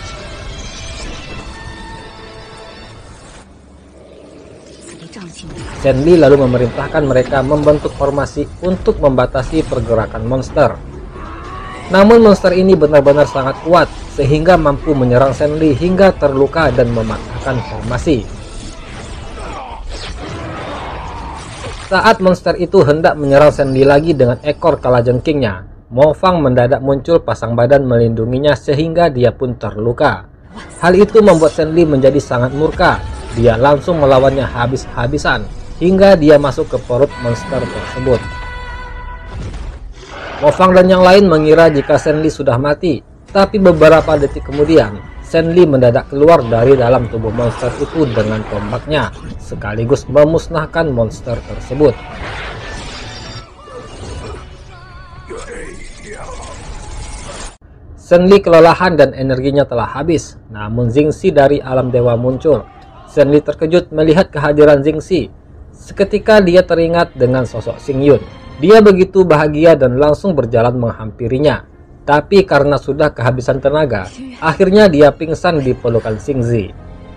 Shen Li lalu memerintahkan mereka membentuk formasi untuk membatasi pergerakan monster. Namun monster ini benar-benar sangat kuat sehingga mampu menyerang Shen Li hingga terluka dan mematahkan formasi. Saat monster itu hendak menyerang Shen Li lagi dengan ekor kalajengkingnya, Mo Fang mendadak muncul pasang badan melindunginya sehingga dia pun terluka. Hal itu membuat Shen Li menjadi sangat murka. Dia langsung melawannya habis-habisan hingga dia masuk ke perut monster tersebut. Mo Fang dan yang lain mengira jika Shen Li sudah mati, tapi beberapa detik kemudian Shen Li mendadak keluar dari dalam tubuh monster itu dengan tombaknya, sekaligus memusnahkan monster tersebut. Shen Li kelelahan dan energinya telah habis, namun Jingxi dari alam dewa muncul. Shen Li terkejut melihat kehadiran Jingxi. Seketika dia teringat dengan sosok Xing Yun. Dia begitu bahagia dan langsung berjalan menghampirinya. Tapi karena sudah kehabisan tenaga, akhirnya dia pingsan di pelukan Xingzi.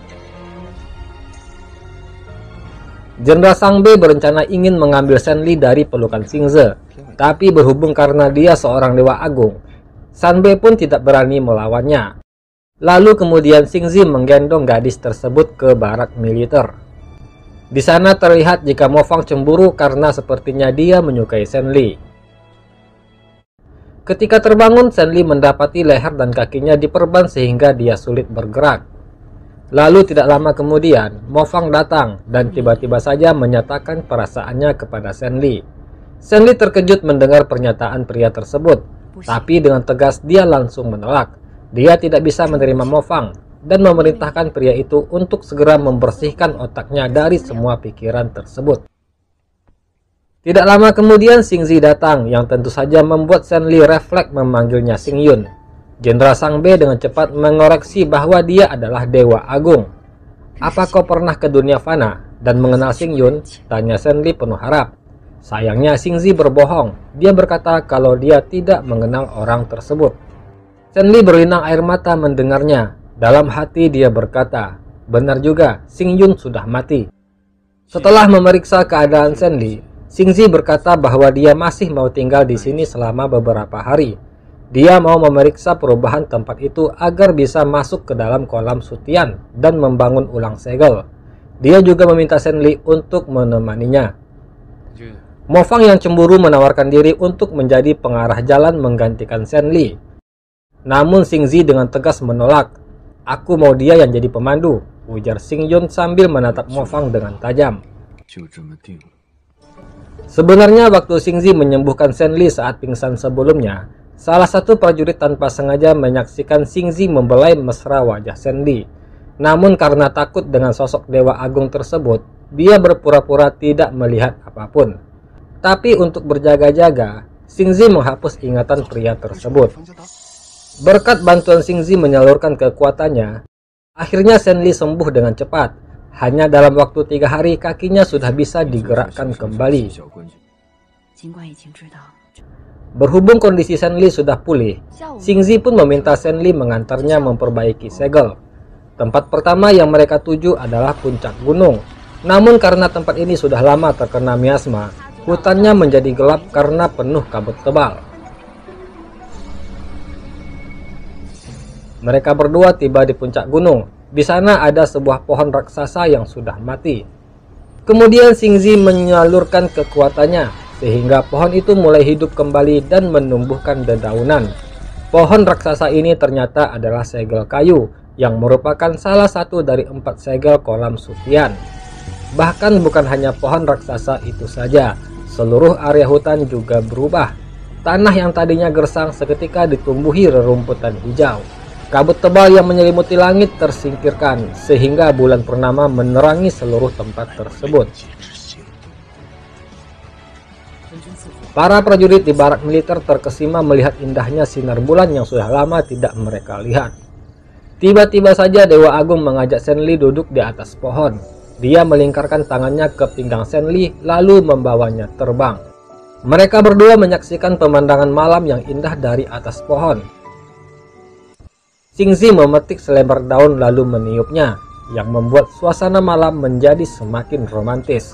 Jenderal Sang Bei berencana ingin mengambil Shen Li dari pelukan Xingzi. Tapi berhubung karena dia seorang dewa agung, San Bei pun tidak berani melawannya. Lalu kemudian Xingzi menggendong gadis tersebut ke barak militer. Di sana terlihat jika Mo Fang cemburu karena sepertinya dia menyukai Shen Li. Ketika terbangun, Shen Li mendapati leher dan kakinya diperban sehingga dia sulit bergerak. Lalu tidak lama kemudian, Mo Fang datang dan tiba-tiba saja menyatakan perasaannya kepada Shen Li. Shen Li terkejut mendengar pernyataan pria tersebut, tapi dengan tegas dia langsung menolak. Dia tidak bisa menerima Mo Fang dan memerintahkan pria itu untuk segera membersihkan otaknya dari semua pikiran tersebut. Tidak lama kemudian Xingzi datang yang tentu saja membuat Shen Li refleks memanggilnya Xing Yun. Jenderal Sang Bei dengan cepat mengoreksi bahwa dia adalah dewa agung. "Apa kau pernah ke dunia fana dan mengenal Xing Yun?" tanya Shen Li penuh harap. Sayangnya Xingzi berbohong. Dia berkata kalau dia tidak mengenal orang tersebut. Shen Li berlinang air mata mendengarnya. Dalam hati dia berkata, benar juga, Xing Yun sudah mati. Setelah memeriksa keadaan Shen Li, Xingzi berkata bahwa dia masih mau tinggal di sini selama beberapa hari. Dia mau memeriksa perubahan tempat itu agar bisa masuk ke dalam kolam Sutian dan membangun ulang segel. Dia juga meminta Shen Li untuk menemaninya. Mo Fang yang cemburu menawarkan diri untuk menjadi pengarah jalan menggantikan Shen Li. Namun Xingzi dengan tegas menolak. "Aku mau dia yang jadi pemandu," ujar Xing Yun sambil menatap Mo Fang dengan tajam. Sebenarnya waktu Xingzi menyembuhkan Shen Li saat pingsan sebelumnya, salah satu prajurit tanpa sengaja menyaksikan Xingzi membelai mesra wajah Shen Li. Namun karena takut dengan sosok dewa agung tersebut, dia berpura-pura tidak melihat apapun. Tapi untuk berjaga-jaga, Xingzi menghapus ingatan pria tersebut. Berkat bantuan Xingzi menyalurkan kekuatannya, akhirnya Shen Li sembuh dengan cepat. Hanya dalam waktu 3 hari kakinya sudah bisa digerakkan kembali. Berhubung kondisi Shen Li sudah pulih, Xingzi pun meminta Shen Li mengantarnya memperbaiki segel. Tempat pertama yang mereka tuju adalah puncak gunung. Namun karena tempat ini sudah lama terkena miasma, hutannya menjadi gelap karena penuh kabut tebal. Mereka berdua tiba di puncak gunung. Di sana ada sebuah pohon raksasa yang sudah mati. Kemudian Xingzi menyalurkan kekuatannya, sehingga pohon itu mulai hidup kembali dan menumbuhkan dedaunan. Pohon raksasa ini ternyata adalah segel kayu, yang merupakan salah satu dari 4 segel kolam Sutian. Bahkan bukan hanya pohon raksasa itu saja, seluruh area hutan juga berubah. Tanah yang tadinya gersang seketika ditumbuhi rerumputan hijau. Kabut tebal yang menyelimuti langit tersingkirkan, sehingga bulan purnama menerangi seluruh tempat tersebut. Para prajurit di barak militer terkesima melihat indahnya sinar bulan yang sudah lama tidak mereka lihat. Tiba-tiba saja Dewa Agung mengajak Shen Li duduk di atas pohon. Dia melingkarkan tangannya ke pinggang Shen Li lalu membawanya terbang. Mereka berdua menyaksikan pemandangan malam yang indah dari atas pohon. Xingzi memetik selembar daun lalu meniupnya, yang membuat suasana malam menjadi semakin romantis.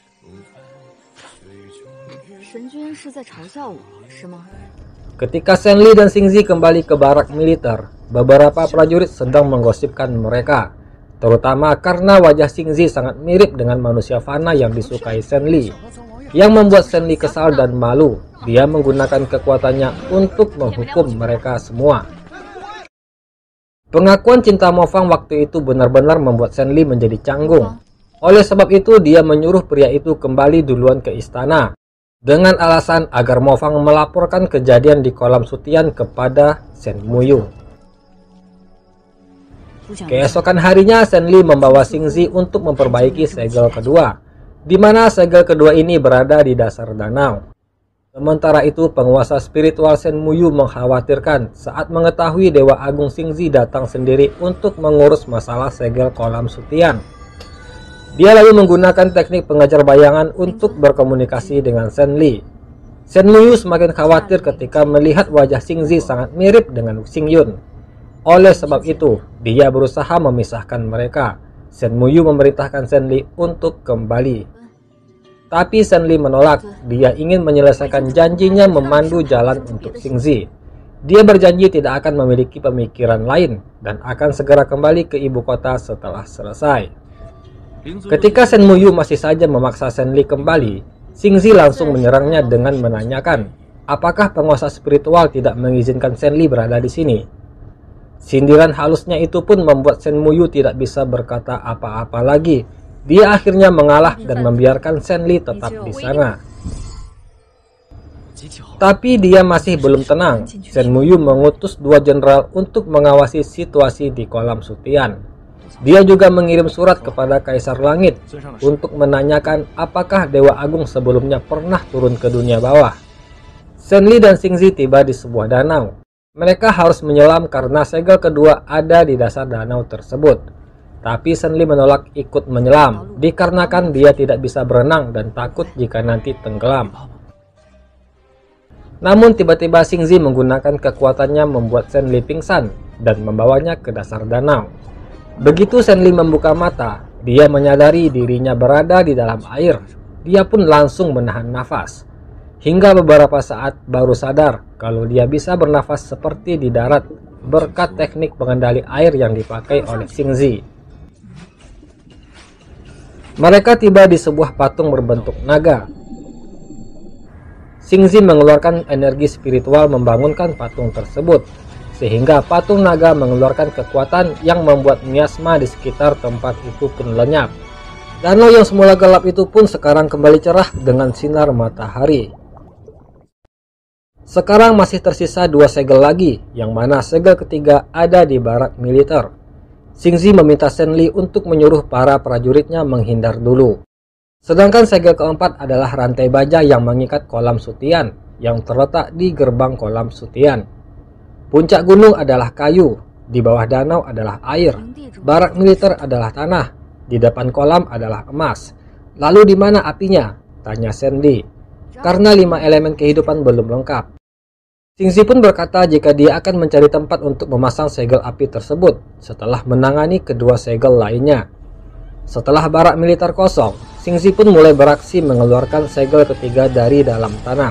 Ketika Shen Li dan Xingzi kembali ke barak militer, beberapa prajurit sedang menggosipkan mereka, terutama karena wajah Xingzi sangat mirip dengan manusia fana yang disukai Shen Li, yang membuat Shen Li kesal dan malu. Dia menggunakan kekuatannya untuk menghukum mereka semua. Pengakuan cinta Mo Fang waktu itu benar-benar membuat Shen Li menjadi canggung. Oleh sebab itu, dia menyuruh pria itu kembali duluan ke istana, dengan alasan agar Mo Fang melaporkan kejadian di kolam Sutian kepada Shen Muyu. Keesokan harinya, Shen Li membawa Xingzi untuk memperbaiki segel kedua, di mana segel kedua ini berada di dasar danau. Sementara itu, penguasa spiritual Shen Muyu mengkhawatirkan saat mengetahui Dewa Agung Xingzi datang sendiri untuk mengurus masalah segel kolam Sutian. Dia lalu menggunakan teknik pengejar bayangan untuk berkomunikasi dengan Shen Li. Shen Muyu semakin khawatir ketika melihat wajah Xingzi sangat mirip dengan Xingyun. Oleh sebab itu, dia berusaha memisahkan mereka. Shen Muyu memerintahkan Shen Li untuk kembali. Tapi Shen Li menolak. Dia ingin menyelesaikan janjinya memandu jalan untuk Xingzi. Dia berjanji tidak akan memiliki pemikiran lain dan akan segera kembali ke ibu kota setelah selesai. Ketika Shen Muyu masih saja memaksa Shen Li kembali, Xingzi langsung menyerangnya dengan menanyakan, apakah penguasa spiritual tidak mengizinkan Shen Li berada di sini? Sindiran halusnya itu pun membuat Shen Muyu tidak bisa berkata apa-apa lagi. Dia akhirnya mengalah dan membiarkan Shen Li tetap di sana. Tapi dia masih belum tenang. Shen Muyu mengutus 2 jenderal untuk mengawasi situasi di kolam Sutian. Dia juga mengirim surat kepada Kaisar Langit untuk menanyakan apakah Dewa Agung sebelumnya pernah turun ke dunia bawah. Shen Li dan Xingzi tiba di sebuah danau. Mereka harus menyelam karena segel kedua ada di dasar danau tersebut. Tapi Shen Li menolak ikut menyelam, dikarenakan dia tidak bisa berenang dan takut jika nanti tenggelam. Namun tiba-tiba Xingzi menggunakan kekuatannya membuat Shen Li pingsan dan membawanya ke dasar danau. Begitu Shen Li membuka mata, dia menyadari dirinya berada di dalam air. Dia pun langsung menahan nafas. Hingga beberapa saat baru sadar kalau dia bisa bernafas seperti di darat berkat teknik pengendali air yang dipakai oleh Xingzi. Mereka tiba di sebuah patung berbentuk naga. Xingzi mengeluarkan energi spiritual membangunkan patung tersebut, sehingga patung naga mengeluarkan kekuatan yang membuat miasma di sekitar tempat itu pun lenyap. Danau yang semula gelap itu pun sekarang kembali cerah dengan sinar matahari. Sekarang masih tersisa 2 segel lagi, yang mana segel ketiga ada di barak militer. Xingzi meminta Shen Li untuk menyuruh para prajuritnya menghindar dulu. Sedangkan segel keempat adalah rantai baja yang mengikat kolam Sutian yang terletak di gerbang kolam Sutian. Puncak gunung adalah kayu, di bawah danau adalah air, barak militer adalah tanah, di depan kolam adalah emas. Lalu di mana apinya? Tanya Shen Li. Karena 5 elemen kehidupan belum lengkap, Xingzi pun berkata jika dia akan mencari tempat untuk memasang segel api tersebut setelah menangani kedua segel lainnya. Setelah barak militer kosong, Xingzi pun mulai beraksi mengeluarkan segel ketiga dari dalam tanah.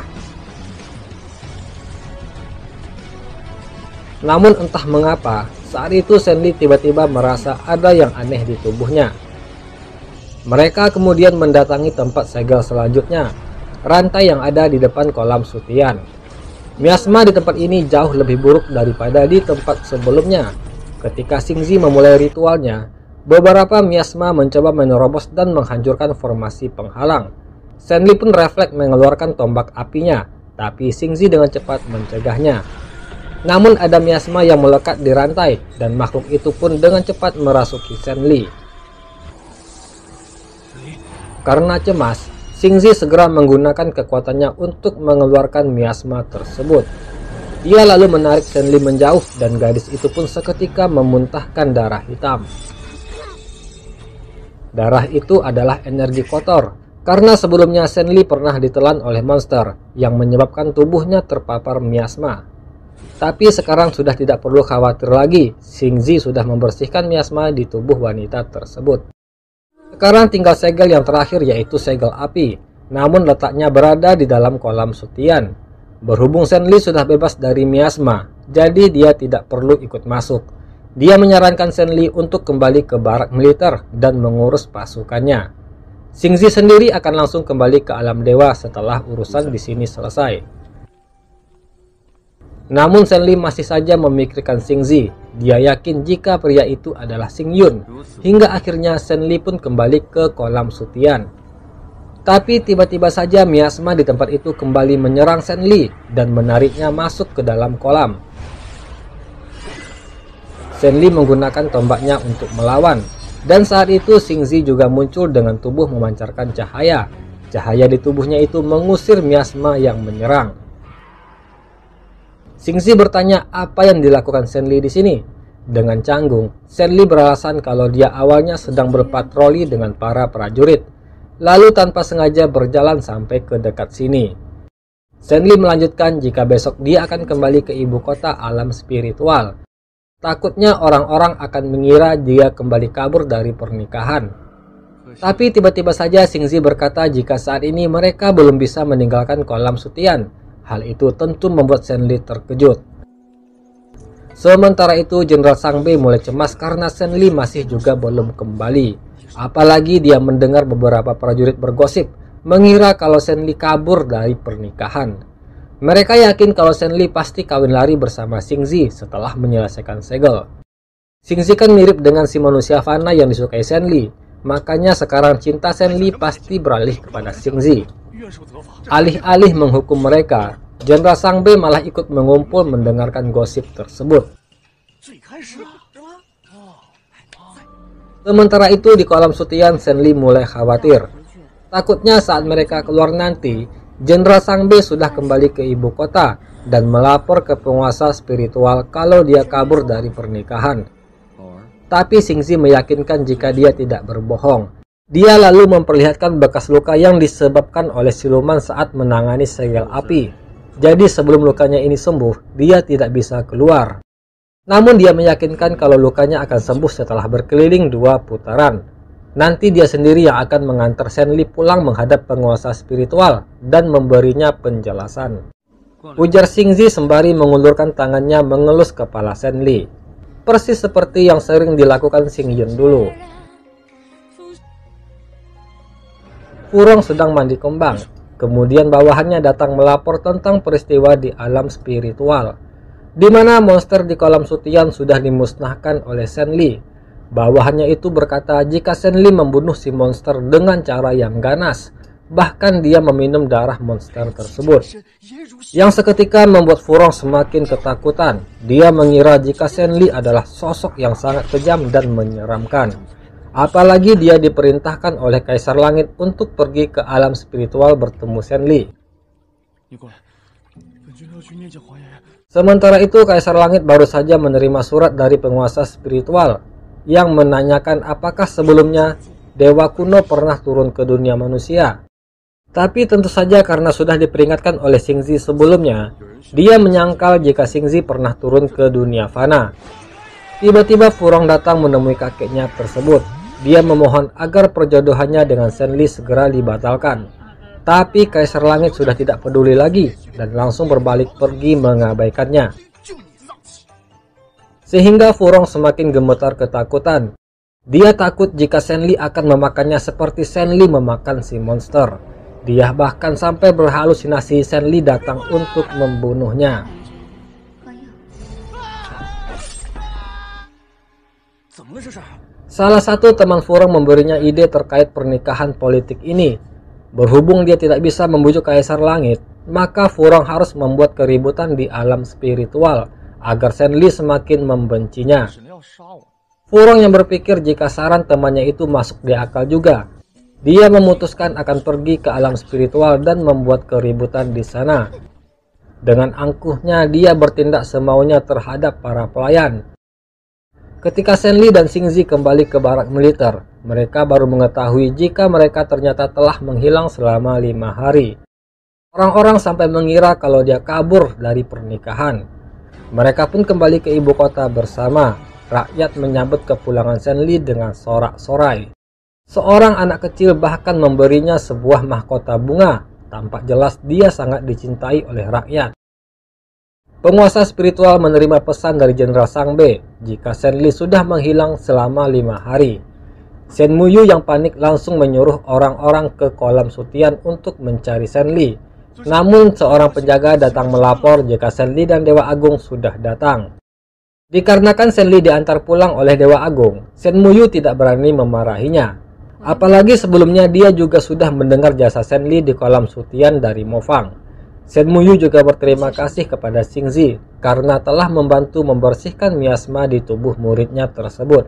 Namun entah mengapa, saat itu Shen Li tiba-tiba merasa ada yang aneh di tubuhnya. Mereka kemudian mendatangi tempat segel selanjutnya, rantai yang ada di depan kolam Sutian. Miasma di tempat ini jauh lebih buruk daripada di tempat sebelumnya. Ketika Xingzi memulai ritualnya, beberapa miasma mencoba menerobos dan menghancurkan formasi penghalang. Shen Li pun refleks mengeluarkan tombak apinya, tapi Xingzi dengan cepat mencegahnya. Namun ada miasma yang melekat di rantai, dan makhluk itu pun dengan cepat merasuki Shen Li. Karena cemas, Xingzi segera menggunakan kekuatannya untuk mengeluarkan miasma tersebut. Ia lalu menarik Shen Li menjauh, dan gadis itu pun seketika memuntahkan darah hitam. Darah itu adalah energi kotor, karena sebelumnya Shen Li pernah ditelan oleh monster yang menyebabkan tubuhnya terpapar miasma. Tapi sekarang sudah tidak perlu khawatir lagi, Xingzi sudah membersihkan miasma di tubuh wanita tersebut. Sekarang tinggal segel yang terakhir, yaitu segel api, namun letaknya berada di dalam kolam Sutian. Berhubung Shen Li sudah bebas dari miasma, jadi dia tidak perlu ikut masuk. Dia menyarankan Shen Li untuk kembali ke barak militer dan mengurus pasukannya. Xingzi sendiri akan langsung kembali ke alam dewa setelah urusan di sini selesai. Namun Shen Li masih saja memikirkan Xingzi. Dia yakin jika pria itu adalah Xing Yun. Hingga akhirnya Shen Li pun kembali ke kolam Sutian. Tapi tiba-tiba saja miasma di tempat itu kembali menyerang Shen Li dan menariknya masuk ke dalam kolam. Shen Li menggunakan tombaknya untuk melawan, dan saat itu Xingzi juga muncul dengan tubuh memancarkan cahaya. Cahaya di tubuhnya itu mengusir miasma yang menyerang. Xingzi bertanya apa yang dilakukan Shen Li di sini. Dengan canggung, Shen Li beralasan kalau dia awalnya sedang berpatroli dengan para prajurit, lalu tanpa sengaja berjalan sampai ke dekat sini. Shen Li melanjutkan jika besok dia akan kembali ke ibu kota alam spiritual. Takutnya orang-orang akan mengira dia kembali kabur dari pernikahan. Tapi tiba-tiba saja Xingzi berkata jika saat ini mereka belum bisa meninggalkan kolam Sutian. Hal itu tentu membuat Shen Li terkejut. Sementara itu Jenderal Sang Bei mulai cemas karena Shen Li masih juga belum kembali. Apalagi dia mendengar beberapa prajurit bergosip mengira kalau Shen Li kabur dari pernikahan. Mereka yakin kalau Shen Li pasti kawin lari bersama Xingzi setelah menyelesaikan segel. Xingzi kan mirip dengan si manusia fana yang disukai Shen Li, makanya sekarang cinta Shen Li pasti beralih kepada Xingzi. Alih-alih menghukum mereka, Jenderal Sang Bei malah ikut mengumpul mendengarkan gosip tersebut. Sementara itu di kolam Sutian, Shen Li mulai khawatir. Takutnya saat mereka keluar nanti, Jenderal Sang Bei sudah kembali ke ibu kota dan melapor ke penguasa spiritual kalau dia kabur dari pernikahan. Tapi Xingzi meyakinkan jika dia tidak berbohong. Dia lalu memperlihatkan bekas luka yang disebabkan oleh siluman saat menangani segel api. Jadi sebelum lukanya ini sembuh, dia tidak bisa keluar. Namun dia meyakinkan kalau lukanya akan sembuh setelah berkeliling 2 putaran. Nanti dia sendiri yang akan mengantar Shen Li pulang menghadap penguasa spiritual dan memberinya penjelasan. Ujar Xingzi sembari mengulurkan tangannya mengelus kepala Shen Li. Persis seperti yang sering dilakukan Xing Yun dulu. Furong sedang mandi kembang. Kemudian bawahannya datang melapor tentang peristiwa di alam spiritual, di mana monster di kolam Sutian sudah dimusnahkan oleh Shen Li. Bawahannya itu berkata jika Shen Li membunuh si monster dengan cara yang ganas, bahkan dia meminum darah monster tersebut. Yang seketika membuat Furong semakin ketakutan. Dia mengira jika Shen Li adalah sosok yang sangat kejam dan menyeramkan. Apalagi dia diperintahkan oleh Kaisar Langit untuk pergi ke alam spiritual bertemu Shen Li. Sementara itu Kaisar Langit baru saja menerima surat dari penguasa spiritual yang menanyakan apakah sebelumnya Dewa Kuno pernah turun ke dunia manusia. Tapi tentu saja karena sudah diperingatkan oleh Xingzi sebelumnya, dia menyangkal jika Xingzi pernah turun ke dunia fana. Tiba-tiba Furong datang menemui kakeknya tersebut. Dia memohon agar perjodohannya dengan Shen Li segera dibatalkan. Tapi Kaisar Langit sudah tidak peduli lagi dan langsung berbalik pergi mengabaikannya. Sehingga Furong semakin gemetar ketakutan. Dia takut jika Shen Li akan memakannya seperti Shen Li memakan si monster. Dia bahkan sampai berhalusinasi Shen Li datang untuk membunuhnya. Salah satu teman Furong memberinya ide terkait pernikahan politik ini. Berhubung dia tidak bisa membujuk Kaisar Langit, maka Furong harus membuat keributan di alam spiritual agar Shen Li semakin membencinya. Furong yang berpikir jika saran temannya itu masuk di akal juga. Dia memutuskan akan pergi ke alam spiritual dan membuat keributan di sana. Dengan angkuhnya dia bertindak semaunya terhadap para pelayan. Ketika Shen Li dan Xingzi kembali ke barak militer, mereka baru mengetahui jika mereka ternyata telah menghilang selama 5 hari. Orang-orang sampai mengira kalau dia kabur dari pernikahan. Mereka pun kembali ke ibu kota bersama. Rakyat menyambut kepulangan Shen Li dengan sorak-sorai. Seorang anak kecil bahkan memberinya sebuah mahkota bunga. Tampak jelas dia sangat dicintai oleh rakyat. Penguasa spiritual menerima pesan dari Jenderal Sang Bei jika Shen Li sudah menghilang selama 5 hari. Shen Muyu yang panik langsung menyuruh orang-orang ke kolam Sutian untuk mencari Shen Li. Namun seorang penjaga datang melapor jika Shen Li dan Dewa Agung sudah datang. Dikarenakan Shen Li diantar pulang oleh Dewa Agung, Shen Muyu tidak berani memarahinya. Apalagi sebelumnya dia juga sudah mendengar jasa Shen Li di kolam Sutian dari Mo Fang. Shen Muyu juga berterima kasih kepada Xingzi karena telah membantu membersihkan miasma di tubuh muridnya tersebut.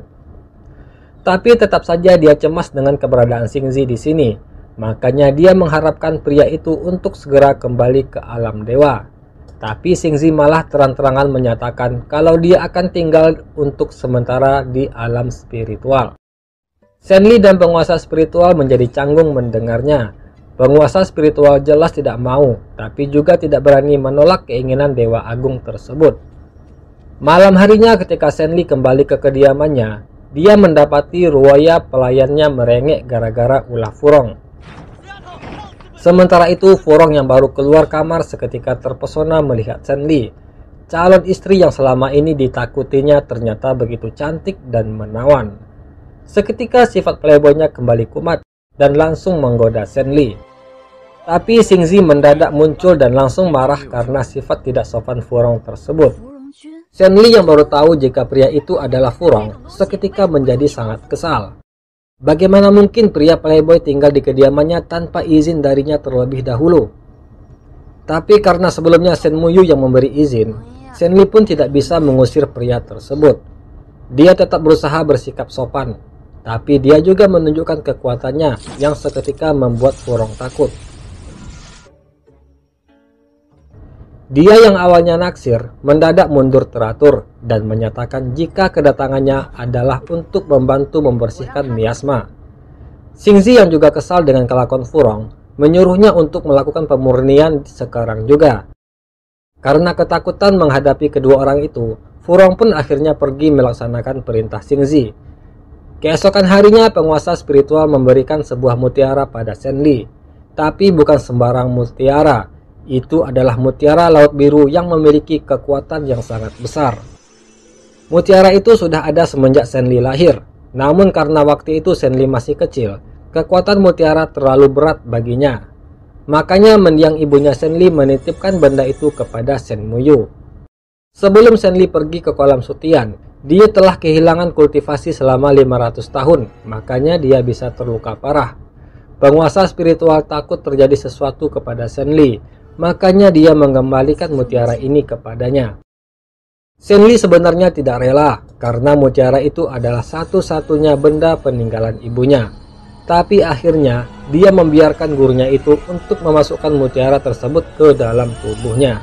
Tapi tetap saja dia cemas dengan keberadaan Xingzi di sini. Makanya dia mengharapkan pria itu untuk segera kembali ke alam dewa. Tapi Xingzi malah terang-terangan menyatakan kalau dia akan tinggal untuk sementara di alam spiritual. Shen Li dan penguasa spiritual menjadi canggung mendengarnya. Penguasa spiritual jelas tidak mau, tapi juga tidak berani menolak keinginan Dewa Agung tersebut. Malam harinya ketika Shen Li kembali ke kediamannya, dia mendapati Ruoya pelayannya merengek gara-gara ulah Furong. Sementara itu Furong yang baru keluar kamar seketika terpesona melihat Shen Li. Calon istri yang selama ini ditakutinya ternyata begitu cantik dan menawan. Seketika sifat playboynya kembali kumat dan langsung menggoda Shen Li. Tapi Xingzi mendadak muncul dan langsung marah karena sifat tidak sopan Furong tersebut. Shen Li yang baru tahu jika pria itu adalah Furong seketika menjadi sangat kesal. Bagaimana mungkin pria playboy tinggal di kediamannya tanpa izin darinya terlebih dahulu? Tapi karena sebelumnya Shen Muyu yang memberi izin, Shen Li pun tidak bisa mengusir pria tersebut. Dia tetap berusaha bersikap sopan. Tapi dia juga menunjukkan kekuatannya yang seketika membuat Furong takut. Dia yang awalnya naksir mendadak mundur teratur dan menyatakan jika kedatangannya adalah untuk membantu membersihkan miasma. Xingzi yang juga kesal dengan kelakuan Furong menyuruhnya untuk melakukan pemurnian sekarang juga. Karena ketakutan menghadapi kedua orang itu, Furong pun akhirnya pergi melaksanakan perintah Xingzi. Keesokan harinya penguasa spiritual memberikan sebuah mutiara pada Shen Li. Tapi bukan sembarang mutiara. Itu adalah mutiara laut biru yang memiliki kekuatan yang sangat besar. Mutiara itu sudah ada semenjak Shen Li lahir. Namun karena waktu itu Shen Li masih kecil, kekuatan mutiara terlalu berat baginya. Makanya mendiang ibunya Shen Li menitipkan benda itu kepada Shen Muyu. Sebelum Shen Li pergi ke kolam Sutian, dia telah kehilangan kultivasi selama 500 tahun, makanya dia bisa terluka parah. Penguasa spiritual takut terjadi sesuatu kepada Shen Li, makanya dia mengembalikan mutiara ini kepadanya. Shen Li sebenarnya tidak rela, karena mutiara itu adalah satu-satunya benda peninggalan ibunya. Tapi akhirnya, dia membiarkan gurunya itu untuk memasukkan mutiara tersebut ke dalam tubuhnya.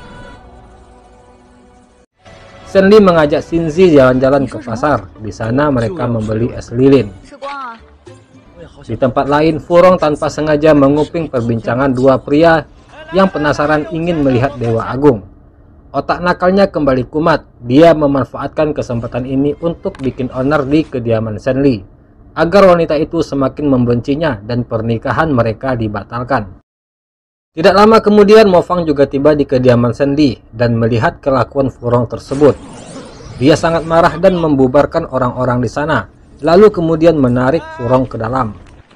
Shen Li mengajak Xingzi jalan-jalan ke pasar. Di sana mereka membeli es lilin. Di tempat lain, Furong tanpa sengaja menguping perbincangan dua pria yang penasaran ingin melihat Dewa Agung. Otak nakalnya kembali kumat. Dia memanfaatkan kesempatan ini untuk bikin onar di kediaman Shen-Li, agar wanita itu semakin membencinya dan pernikahan mereka dibatalkan. Tidak lama kemudian, Mo Fang juga tiba di kediaman Shen-Li dan melihat kelakuan Furong tersebut. Dia sangat marah dan membubarkan orang-orang di sana, lalu kemudian menarik Furong ke dalam.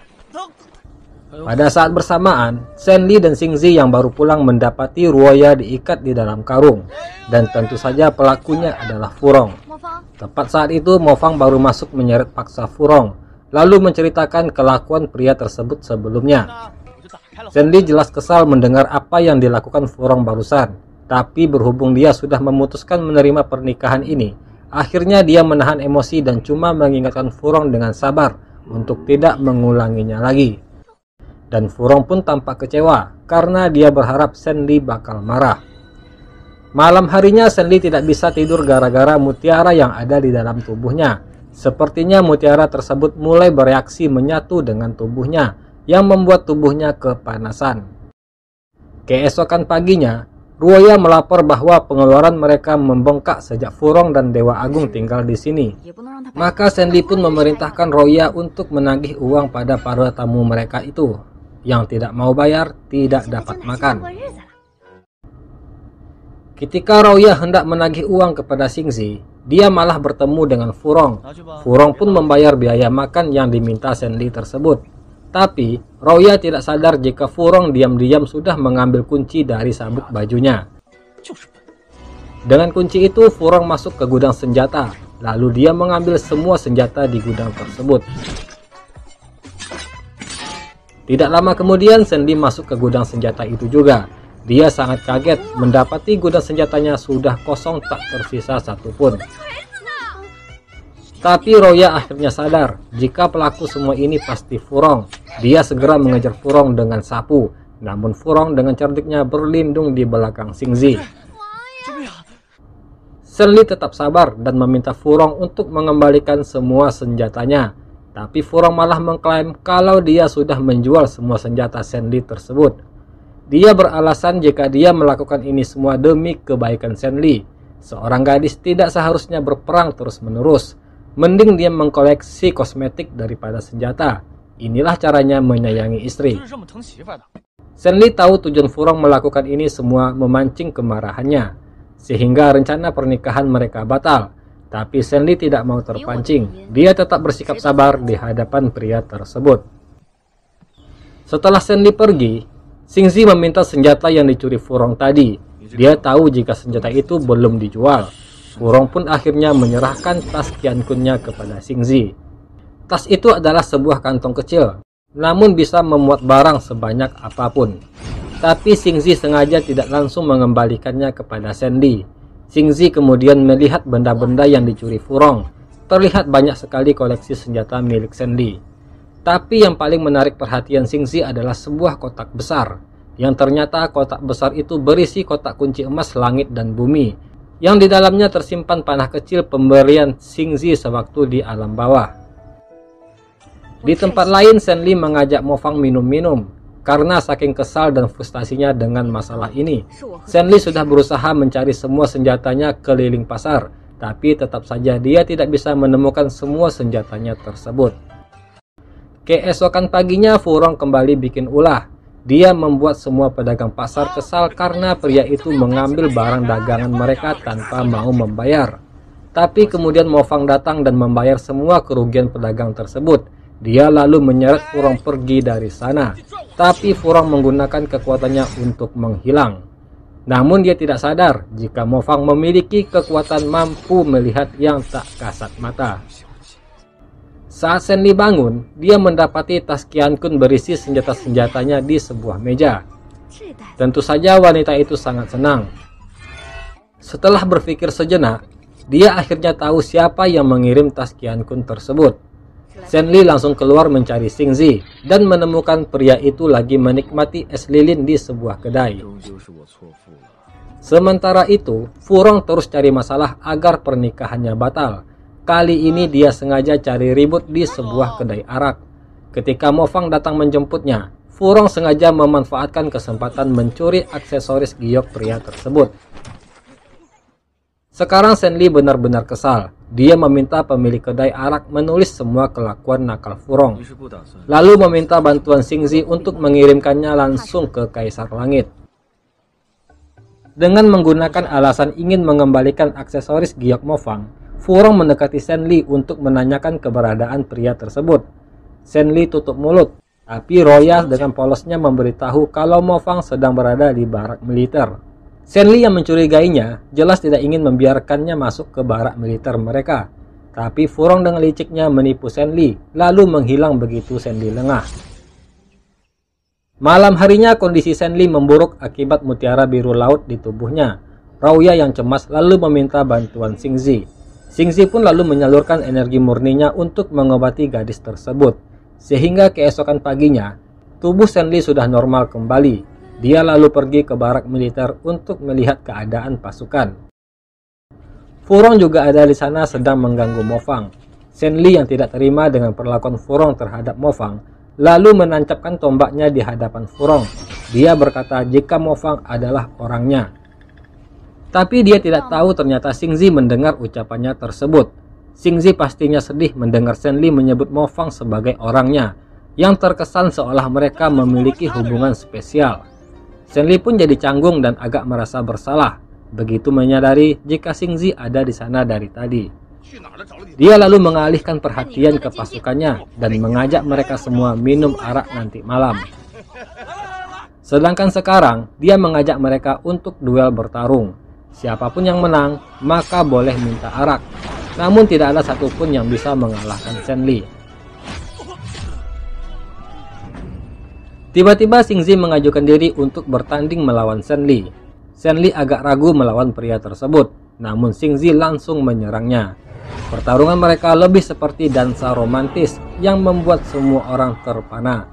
Pada saat bersamaan, Shen-Li dan Xingzi yang baru pulang mendapati Ruoya diikat di dalam karung, dan tentu saja pelakunya adalah Furong. Tepat saat itu, Mo Fang baru masuk menyeret paksa Furong, lalu menceritakan kelakuan pria tersebut sebelumnya. Shen-Li jelas kesal mendengar apa yang dilakukan Furong barusan, tapi berhubung dia sudah memutuskan menerima pernikahan ini, akhirnya dia menahan emosi dan cuma mengingatkan Furong dengan sabar untuk tidak mengulanginya lagi. Dan Furong pun tampak kecewa karena dia berharap Shen-Li bakal marah. Malam harinya Shen-Li tidak bisa tidur gara-gara mutiara yang ada di dalam tubuhnya. Sepertinya mutiara tersebut mulai bereaksi menyatu dengan tubuhnya, yang membuat tubuhnya kepanasan. Keesokan paginya, Ruoya melapor bahwa pengeluaran mereka membengkak sejak Furong dan Dewa Agung tinggal di sini. Maka Shen-Li pun memerintahkan Ruoya untuk menagih uang pada para tamu mereka itu. Yang tidak mau bayar tidak dapat makan. Ketika Ruoya hendak menagih uang kepada Xingzi, dia malah bertemu dengan Furong. Furong pun membayar biaya makan yang diminta Shen-Li tersebut. Tapi Ruoya tidak sadar jika Furong diam-diam sudah mengambil kunci dari sabuk bajunya. Dengan kunci itu, Furong masuk ke gudang senjata, lalu dia mengambil semua senjata di gudang tersebut. Tidak lama kemudian, Shen-Li masuk ke gudang senjata itu juga. Dia sangat kaget mendapati gudang senjatanya sudah kosong, tak tersisa satupun. Tapi Ruoya akhirnya sadar jika pelaku semua ini pasti Furong. Dia segera mengejar Furong dengan sapu, namun Furong dengan cerdiknya berlindung di belakang Xingzi. Shen-Li tetap sabar dan meminta Furong untuk mengembalikan semua senjatanya. Tapi Furong malah mengklaim kalau dia sudah menjual semua senjata Shen-Li tersebut. Dia beralasan jika dia melakukan ini semua demi kebaikan Shen-Li. Seorang gadis tidak seharusnya berperang terus-menerus. Mending dia mengkoleksi kosmetik daripada senjata. Inilah caranya menyayangi istri. Shen-Li tahu tujuan Furong melakukan ini semua memancing kemarahannya, sehingga rencana pernikahan mereka batal. Tapi Shen-Li tidak mau terpancing. Dia tetap bersikap sabar di hadapan pria tersebut. Setelah Shen-Li pergi, Xingzi meminta senjata yang dicuri Furong tadi. Dia tahu jika senjata itu belum dijual. Furong pun akhirnya menyerahkan tas Qiankunnya kepada Xingzi. Tas itu adalah sebuah kantong kecil, namun bisa memuat barang sebanyak apapun. Tapi Xingzi sengaja tidak langsung mengembalikannya kepada Shen-Li. Xingzi kemudian melihat benda-benda yang dicuri Furong. Terlihat banyak sekali koleksi senjata milik Shen-Li. Tapi yang paling menarik perhatian Xingzi adalah sebuah kotak besar, yang ternyata kotak besar itu berisi kotak kunci emas langit dan bumi, yang di dalamnya tersimpan panah kecil pemberian Xingzi sewaktu di alam bawah. Di tempat lain, Shen-Li mengajak Mo Fang minum-minum. Karena saking kesal dan frustasinya dengan masalah ini, Shen-Li sudah berusaha mencari semua senjatanya keliling pasar, tapi tetap saja dia tidak bisa menemukan semua senjatanya tersebut. Keesokan paginya, Furong kembali bikin ulah. Dia membuat semua pedagang pasar kesal karena pria itu mengambil barang dagangan mereka tanpa mau membayar. Tapi kemudian Mo Fang datang dan membayar semua kerugian pedagang tersebut. Dia lalu menyeret Furong pergi dari sana. Tapi Furong menggunakan kekuatannya untuk menghilang. Namun dia tidak sadar jika Mo Fang memiliki kekuatan mampu melihat yang tak kasat mata. Saat Shen-Li bangun, dia mendapati tas Qiankun berisi senjata-senjatanya di sebuah meja. Tentu saja wanita itu sangat senang. Setelah berpikir sejenak, dia akhirnya tahu siapa yang mengirim tas Qiankun tersebut. Shen-Li langsung keluar mencari Xingzi dan menemukan pria itu lagi menikmati es lilin di sebuah kedai. Sementara itu, Furong terus cari masalah agar pernikahannya batal. Kali ini dia sengaja cari ribut di sebuah kedai arak. Ketika Mo Fang datang menjemputnya, Furong sengaja memanfaatkan kesempatan mencuri aksesoris giok pria tersebut. Sekarang Shen Li benar-benar kesal. Dia meminta pemilik kedai arak menulis semua kelakuan nakal Furong, lalu meminta bantuan Xingzi untuk mengirimkannya langsung ke Kaisar Langit. Dengan menggunakan alasan ingin mengembalikan aksesoris giok Mo Fang, Furong mendekati Shen Li untuk menanyakan keberadaan pria tersebut. Shen Li tutup mulut, tapi Roya dengan polosnya memberitahu kalau Mo Fang sedang berada di barak militer. Shen Li yang mencurigainya jelas tidak ingin membiarkannya masuk ke barak militer mereka. Tapi Furong dengan liciknya menipu Shen Li, lalu menghilang begitu Shen Li lengah. Malam harinya kondisi Shen Li memburuk akibat mutiara biru laut di tubuhnya. Rauya yang cemas lalu meminta bantuan Xingzi. Xingzi pun lalu menyalurkan energi murninya untuk mengobati gadis tersebut. Sehingga keesokan paginya, tubuh Shen Li sudah normal kembali. Dia lalu pergi ke barak militer untuk melihat keadaan pasukan. Furong juga ada di sana sedang mengganggu Mo Fang. Shen Li yang tidak terima dengan perlakuan Furong terhadap Mo Fang, lalu menancapkan tombaknya di hadapan Furong. Dia berkata jika Mo Fang adalah orangnya. Tapi dia tidak tahu ternyata Xingzi mendengar ucapannya tersebut. Xingzi pastinya sedih mendengar Shen Li menyebut Mo Fang sebagai orangnya, yang terkesan seolah mereka memiliki hubungan spesial. Shen Li pun jadi canggung dan agak merasa bersalah, begitu menyadari jika Xingzi ada di sana dari tadi. Dia lalu mengalihkan perhatian ke pasukannya dan mengajak mereka semua minum arak nanti malam. Sedangkan sekarang, dia mengajak mereka untuk duel bertarung. Siapapun yang menang, maka boleh minta arak. Namun tidak ada satupun yang bisa mengalahkan Shen Li. Tiba-tiba Xingzi mengajukan diri untuk bertanding melawan Shen Li. Shen Li agak ragu melawan pria tersebut, namun Xingzi langsung menyerangnya. Pertarungan mereka lebih seperti dansa romantis yang membuat semua orang terpana.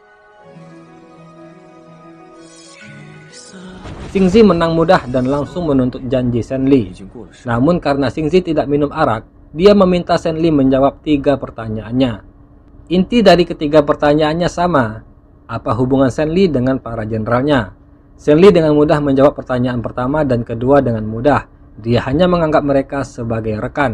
Xingzi menang mudah dan langsung menuntut janji Shen Li. Namun karena Xingzi tidak minum arak, dia meminta Shen Li menjawab 3 pertanyaannya. Inti dari ketiga pertanyaannya sama. Apa hubungan Shen Li dengan para jenderalnya? Shen Li dengan mudah menjawab pertanyaan pertama dan kedua dengan mudah. Dia hanya menganggap mereka sebagai rekan.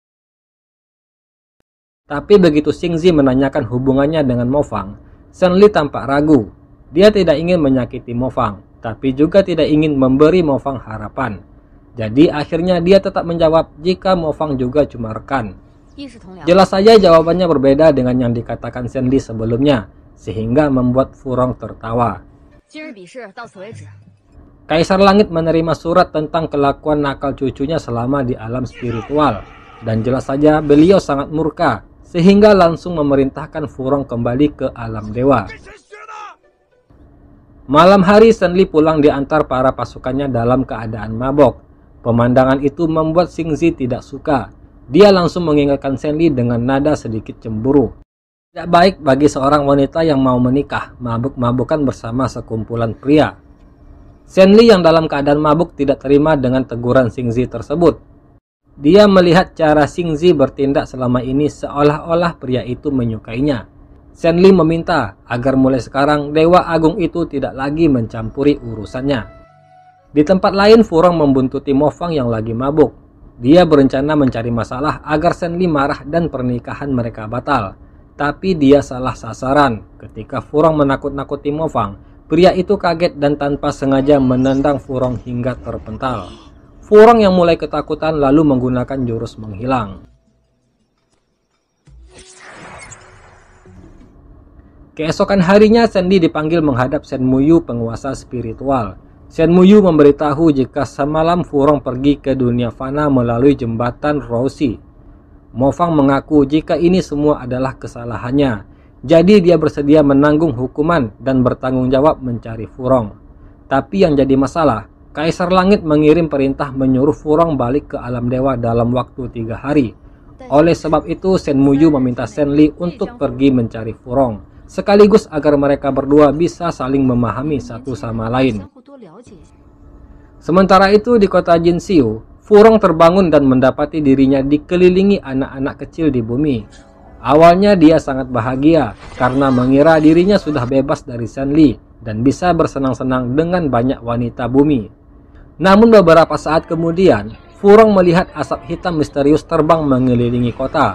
Tapi begitu Xingzi menanyakan hubungannya dengan Mo Fang, Shen Li tampak ragu. Dia tidak ingin menyakiti Mo Fang, tapi juga tidak ingin memberi Mo Fang harapan. Jadi akhirnya dia tetap menjawab jika Mo Fang juga cuma rekan. Jelas saja jawabannya berbeda dengan yang dikatakan Shen Li sebelumnya, sehingga membuat Furong tertawa. Kaisar Langit menerima surat tentang kelakuan nakal cucunya selama di alam spiritual, dan jelas saja beliau sangat murka, sehingga langsung memerintahkan Furong kembali ke alam dewa. Malam hari Shen Li pulang diantar para pasukannya dalam keadaan mabok. Pemandangan itu membuat Xingzi tidak suka. Dia langsung mengingatkan Shen Li dengan nada sedikit cemburu. Tidak baik bagi seorang wanita yang mau menikah mabuk-mabukan bersama sekumpulan pria. Shen Li yang dalam keadaan mabuk tidak terima dengan teguran Xingzi tersebut. Dia melihat cara Xingzi bertindak selama ini seolah-olah pria itu menyukainya. Shen Li meminta agar mulai sekarang Dewa Agung itu tidak lagi mencampuri urusannya. Di tempat lain Furong membuntuti Mo Fang yang lagi mabuk. Dia berencana mencari masalah agar Shen Li marah dan pernikahan mereka batal. Tapi dia salah sasaran. Ketika Furong menakut-nakuti Mo Fang, pria itu kaget dan tanpa sengaja menendang Furong hingga terpental. Furong yang mulai ketakutan lalu menggunakan jurus menghilang. Keesokan harinya Shen Li dipanggil menghadap Shen Muyu, penguasa spiritual. Shen Muyu memberitahu jika semalam Furong pergi ke dunia fana melalui jembatan Rouxi. Mo Fang mengaku jika ini semua adalah kesalahannya. Jadi dia bersedia menanggung hukuman dan bertanggung jawab mencari Furong. Tapi yang jadi masalah, Kaisar Langit mengirim perintah menyuruh Furong balik ke alam dewa dalam waktu 3 hari. Oleh sebab itu Shen Muyu meminta Shen Li untuk pergi mencari Furong, sekaligus agar mereka berdua bisa saling memahami satu sama lain. Sementara itu di kota Jinxiu, Furong terbangun dan mendapati dirinya dikelilingi anak-anak kecil di bumi. Awalnya dia sangat bahagia karena mengira dirinya sudah bebas dari Zenli dan bisa bersenang-senang dengan banyak wanita bumi. Namun beberapa saat kemudian, Furong melihat asap hitam misterius terbang mengelilingi kota.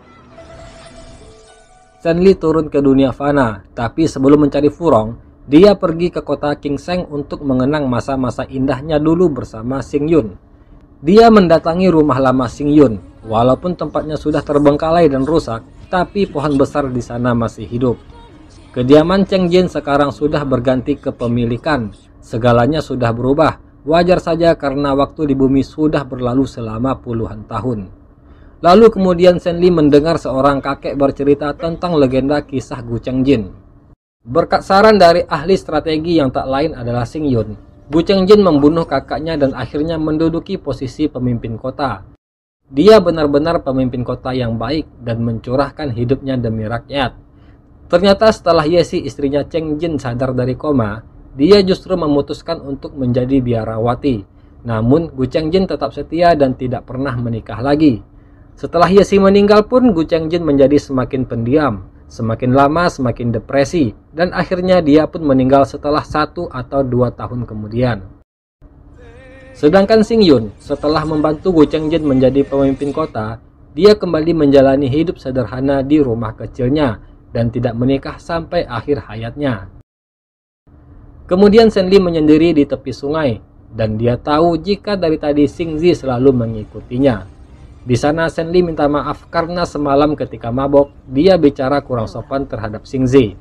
Zenli turun ke dunia fana, tapi sebelum mencari Furong, dia pergi ke kota Qingseng untuk mengenang masa-masa indahnya dulu bersama Xingyun. Dia mendatangi rumah lama Xingyun. Walaupun tempatnya sudah terbengkalai dan rusak, tapi pohon besar di sana masih hidup. Kediaman Cheng Jin sekarang sudah berganti kepemilikan. Segalanya sudah berubah. Wajar saja karena waktu di bumi sudah berlalu selama puluhan tahun. Lalu kemudian Zenli mendengar seorang kakek bercerita tentang legenda kisah Gu Chengjin. Berkat saran dari ahli strategi yang tak lain adalah Xingyun, Gu Chengjin membunuh kakaknya dan akhirnya menduduki posisi pemimpin kota. Dia benar-benar pemimpin kota yang baik dan mencurahkan hidupnya demi rakyat. Ternyata setelah Yesi istrinya Cheng Jin sadar dari koma, dia justru memutuskan untuk menjadi biarawati. Namun Gu Chengjin tetap setia dan tidak pernah menikah lagi. Setelah Yesi meninggal pun Gu Chengjin menjadi semakin pendiam. Semakin lama semakin depresi dan akhirnya dia pun meninggal setelah 1 atau 2 tahun kemudian. Sedangkan Xingyun setelah membantu Gu Chengjin menjadi pemimpin kota, dia kembali menjalani hidup sederhana di rumah kecilnya dan tidak menikah sampai akhir hayatnya. Kemudian Zenli menyendiri di tepi sungai dan dia tahu jika dari tadi Xingzi selalu mengikutinya. Di sana Zenli minta maaf karena semalam ketika mabok dia bicara kurang sopan terhadap Xingzi.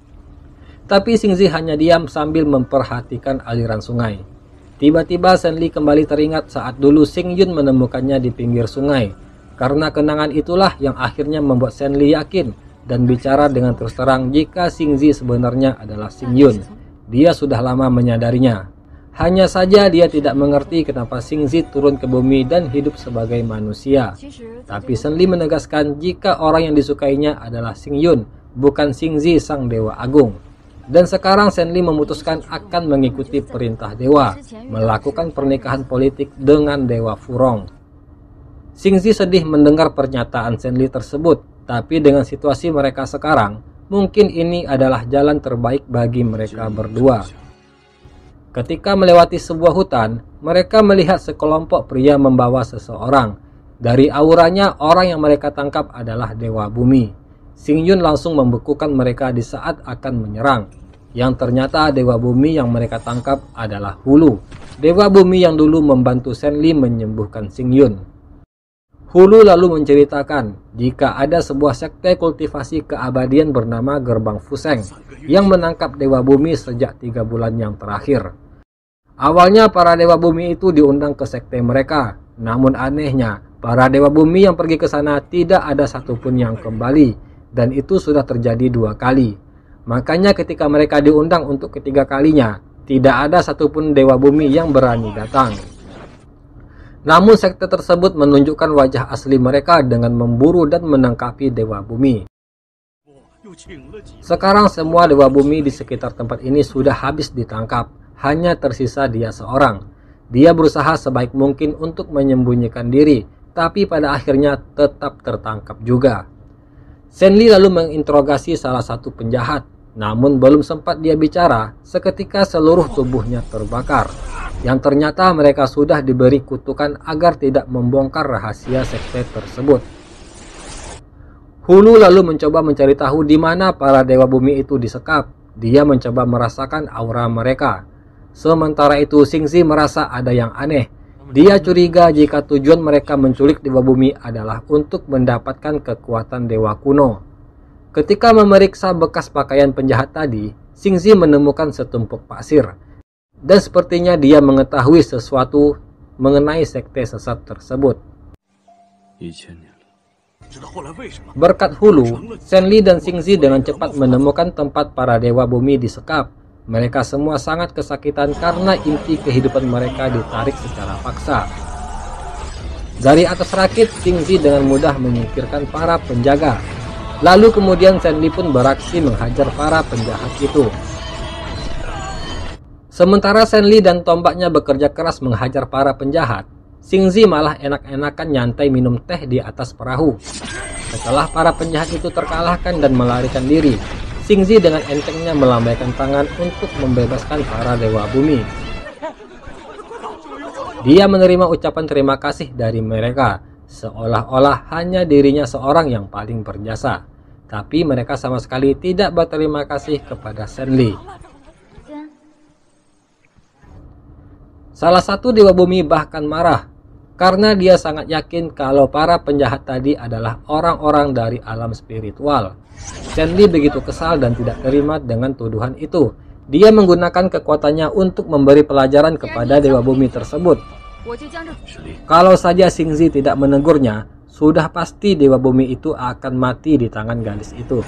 Tapi Xingzi hanya diam sambil memperhatikan aliran sungai. Tiba-tiba Zenli kembali teringat saat dulu Xingyun menemukannya di pinggir sungai. Karena kenangan itulah yang akhirnya membuat Zenli yakin dan bicara dengan terus terang jika Xingzi sebenarnya adalah Xingyun. Dia sudah lama menyadarinya. Hanya saja dia tidak mengerti kenapa Xingzi turun ke bumi dan hidup sebagai manusia. Tapi Zenli menegaskan jika orang yang disukainya adalah Xingyun, bukan Xingzi sang dewa agung. Dan sekarang Zenli memutuskan akan mengikuti perintah dewa, melakukan pernikahan politik dengan Dewa Furong. Xingzi sedih mendengar pernyataan Zenli tersebut, tapi dengan situasi mereka sekarang, mungkin ini adalah jalan terbaik bagi mereka berdua. Ketika melewati sebuah hutan, mereka melihat sekelompok pria membawa seseorang. Dari auranya, orang yang mereka tangkap adalah Dewa Bumi. Xingyun langsung membekukan mereka di saat akan menyerang. Yang ternyata Dewa Bumi yang mereka tangkap adalah Hulu, Dewa Bumi yang dulu membantu Zenli menyembuhkan Xingyun. Hulu lalu menceritakan jika ada sebuah sekte kultivasi keabadian bernama Gerbang Fuseng yang menangkap Dewa Bumi sejak 3 bulan yang terakhir. Awalnya para Dewa Bumi itu diundang ke sekte mereka, namun anehnya para Dewa Bumi yang pergi ke sana tidak ada satupun yang kembali. Dan itu sudah terjadi 2 kali. Makanya ketika mereka diundang untuk ketiga kalinya, tidak ada satupun Dewa Bumi yang berani datang. Namun sekte tersebut menunjukkan wajah asli mereka dengan memburu dan menangkapi Dewa Bumi. Sekarang semua Dewa Bumi di sekitar tempat ini sudah habis ditangkap, hanya tersisa dia seorang. Dia berusaha sebaik mungkin untuk menyembunyikan diri, tapi pada akhirnya tetap tertangkap juga. Zenli lalu menginterogasi salah satu penjahat, namun belum sempat dia bicara, seketika seluruh tubuhnya terbakar. Yang ternyata mereka sudah diberi kutukan agar tidak membongkar rahasia sekte tersebut. Hulu lalu mencoba mencari tahu di mana para Dewa Bumi itu disekap. Dia mencoba merasakan aura mereka. Sementara itu Xingzi merasa ada yang aneh. Dia curiga jika tujuan mereka menculik Dewa Bumi adalah untuk mendapatkan kekuatan dewa kuno. Ketika memeriksa bekas pakaian penjahat tadi, Xingzi menemukan setumpuk pasir. Dan sepertinya dia mengetahui sesuatu mengenai sekte sesat tersebut. Berkat Hulu, Zenli dan Xingzi dengan cepat menemukan tempat para Dewa Bumi disekap. Mereka semua sangat kesakitan karena inti kehidupan mereka ditarik secara paksa. Dari atas rakit, Xingzi dengan mudah menyingkirkan para penjaga. Lalu kemudian Zenli pun beraksi menghajar para penjahat itu. Sementara Zenli dan tombaknya bekerja keras menghajar para penjahat, Xingzi malah enak-enakan nyantai minum teh di atas perahu. Setelah para penjahat itu terkalahkan dan melarikan diri, Xingzi dengan entengnya melambaikan tangan untuk membebaskan para dewa bumi. Dia menerima ucapan terima kasih dari mereka, seolah-olah hanya dirinya seorang yang paling berjasa. Tapi mereka sama sekali tidak berterima kasih kepada Shen Li. Salah satu dewa bumi bahkan marah, karena dia sangat yakin kalau para penjahat tadi adalah orang-orang dari alam spiritual. Shen Li begitu kesal dan tidak terima dengan tuduhan itu. Dia menggunakan kekuatannya untuk memberi pelajaran kepada dewa bumi tersebut. Kalau saja Xingzi tidak menegurnya, sudah pasti dewa bumi itu akan mati di tangan gadis itu.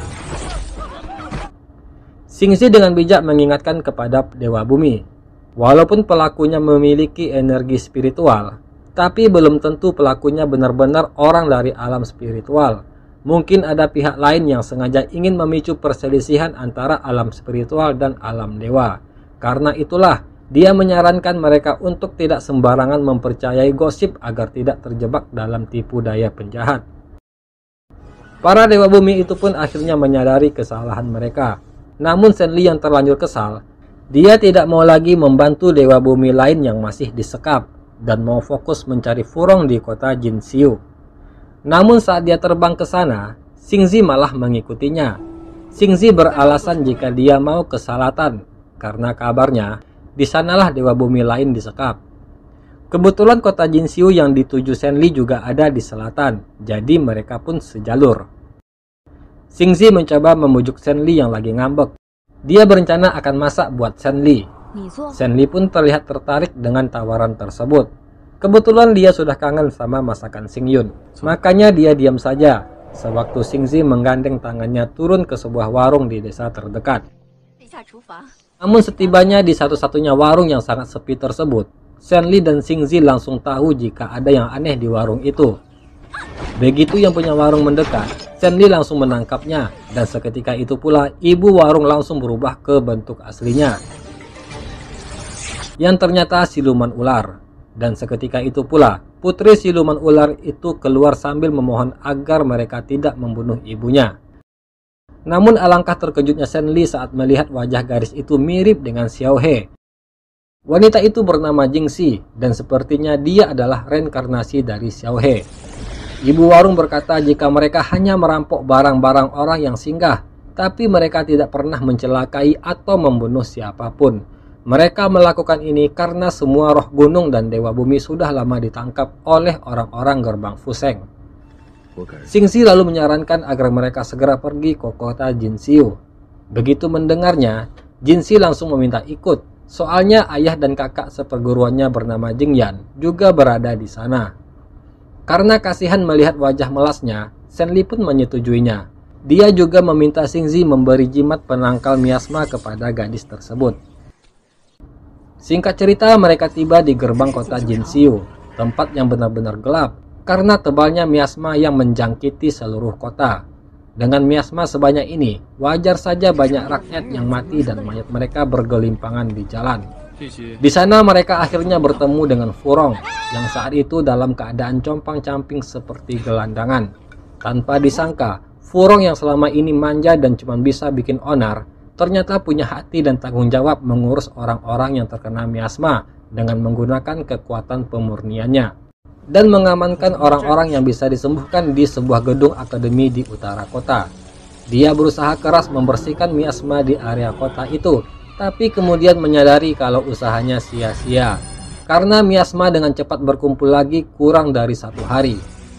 Xingzi dengan bijak mengingatkan kepada dewa bumi, walaupun pelakunya memiliki energi spiritual, tapi belum tentu pelakunya benar-benar orang dari alam spiritual. Mungkin ada pihak lain yang sengaja ingin memicu perselisihan antara alam spiritual dan alam dewa. Karena itulah, dia menyarankan mereka untuk tidak sembarangan mempercayai gosip agar tidak terjebak dalam tipu daya penjahat. Para dewa bumi itu pun akhirnya menyadari kesalahan mereka. Namun Shen Li yang terlanjur kesal, dia tidak mau lagi membantu dewa bumi lain yang masih disekap dan mau fokus mencari Furong di kota Jinxiu. Namun saat dia terbang ke sana, Xingzi malah mengikutinya. Xingzi beralasan jika dia mau ke Selatan, karena kabarnya di sanalah dewa bumi lain disekap. Kebetulan kota Jinxiu yang dituju Shen Li juga ada di selatan, jadi mereka pun sejalur. Xingzi mencoba membujuk Shen Li yang lagi ngambek. Dia berencana akan masak buat Shen Li. Shen Li pun terlihat tertarik dengan tawaran tersebut. Kebetulan dia sudah kangen sama masakan Xingyun. Makanya dia diam saja sewaktu Xingzi menggandeng tangannya turun ke sebuah warung di desa terdekat. Namun setibanya di satu-satunya warung yang sangat sepi tersebut, Shen Li dan Xingzi langsung tahu jika ada yang aneh di warung itu. Begitu yang punya warung mendekat, Shen Li langsung menangkapnya, dan seketika itu pula ibu warung langsung berubah ke bentuk aslinya, yang ternyata siluman ular. Dan seketika itu pula putri siluman ular itu keluar sambil memohon agar mereka tidak membunuh ibunya. Namun alangkah terkejutnya Shen Li saat melihat wajah gadis itu mirip dengan Xiao He. Wanita itu bernama Jingxi dan sepertinya dia adalah reinkarnasi dari Xiao He. Ibu warung berkata jika mereka hanya merampok barang-barang orang yang singgah, tapi mereka tidak pernah mencelakai atau membunuh siapapun. Mereka melakukan ini karena semua roh gunung dan dewa bumi sudah lama ditangkap oleh orang-orang gerbang Fuseng. Xingzi lalu menyarankan agar mereka segera pergi ke kota Jinxiu. Begitu mendengarnya, Jinxi langsung meminta ikut. Soalnya ayah dan kakak seperguruannya bernama Jingyan juga berada di sana. Karena kasihan melihat wajah melasnya, Shen Li pun menyetujuinya. Dia juga meminta Xingzi memberi jimat penangkal miasma kepada gadis tersebut. Singkat cerita, mereka tiba di gerbang kota Jinxiu, tempat yang benar-benar gelap karena tebalnya miasma yang menjangkiti seluruh kota. Dengan miasma sebanyak ini, wajar saja banyak rakyat yang mati dan mayat mereka bergelimpangan di jalan. Di sana mereka akhirnya bertemu dengan Furong yang saat itu dalam keadaan compang-camping seperti gelandangan. Tanpa disangka, Furong yang selama ini manja dan cuma bisa bikin onar, ternyata punya hati dan tanggung jawab mengurus orang-orang yang terkena miasma dengan menggunakan kekuatan pemurniannya dan mengamankan orang-orang yang bisa disembuhkan di sebuah gedung akademi di utara kota. Dia berusaha keras membersihkan miasma di area kota itu, tapi kemudian menyadari kalau usahanya sia-sia karena miasma dengan cepat berkumpul lagi kurang dari 1 hari.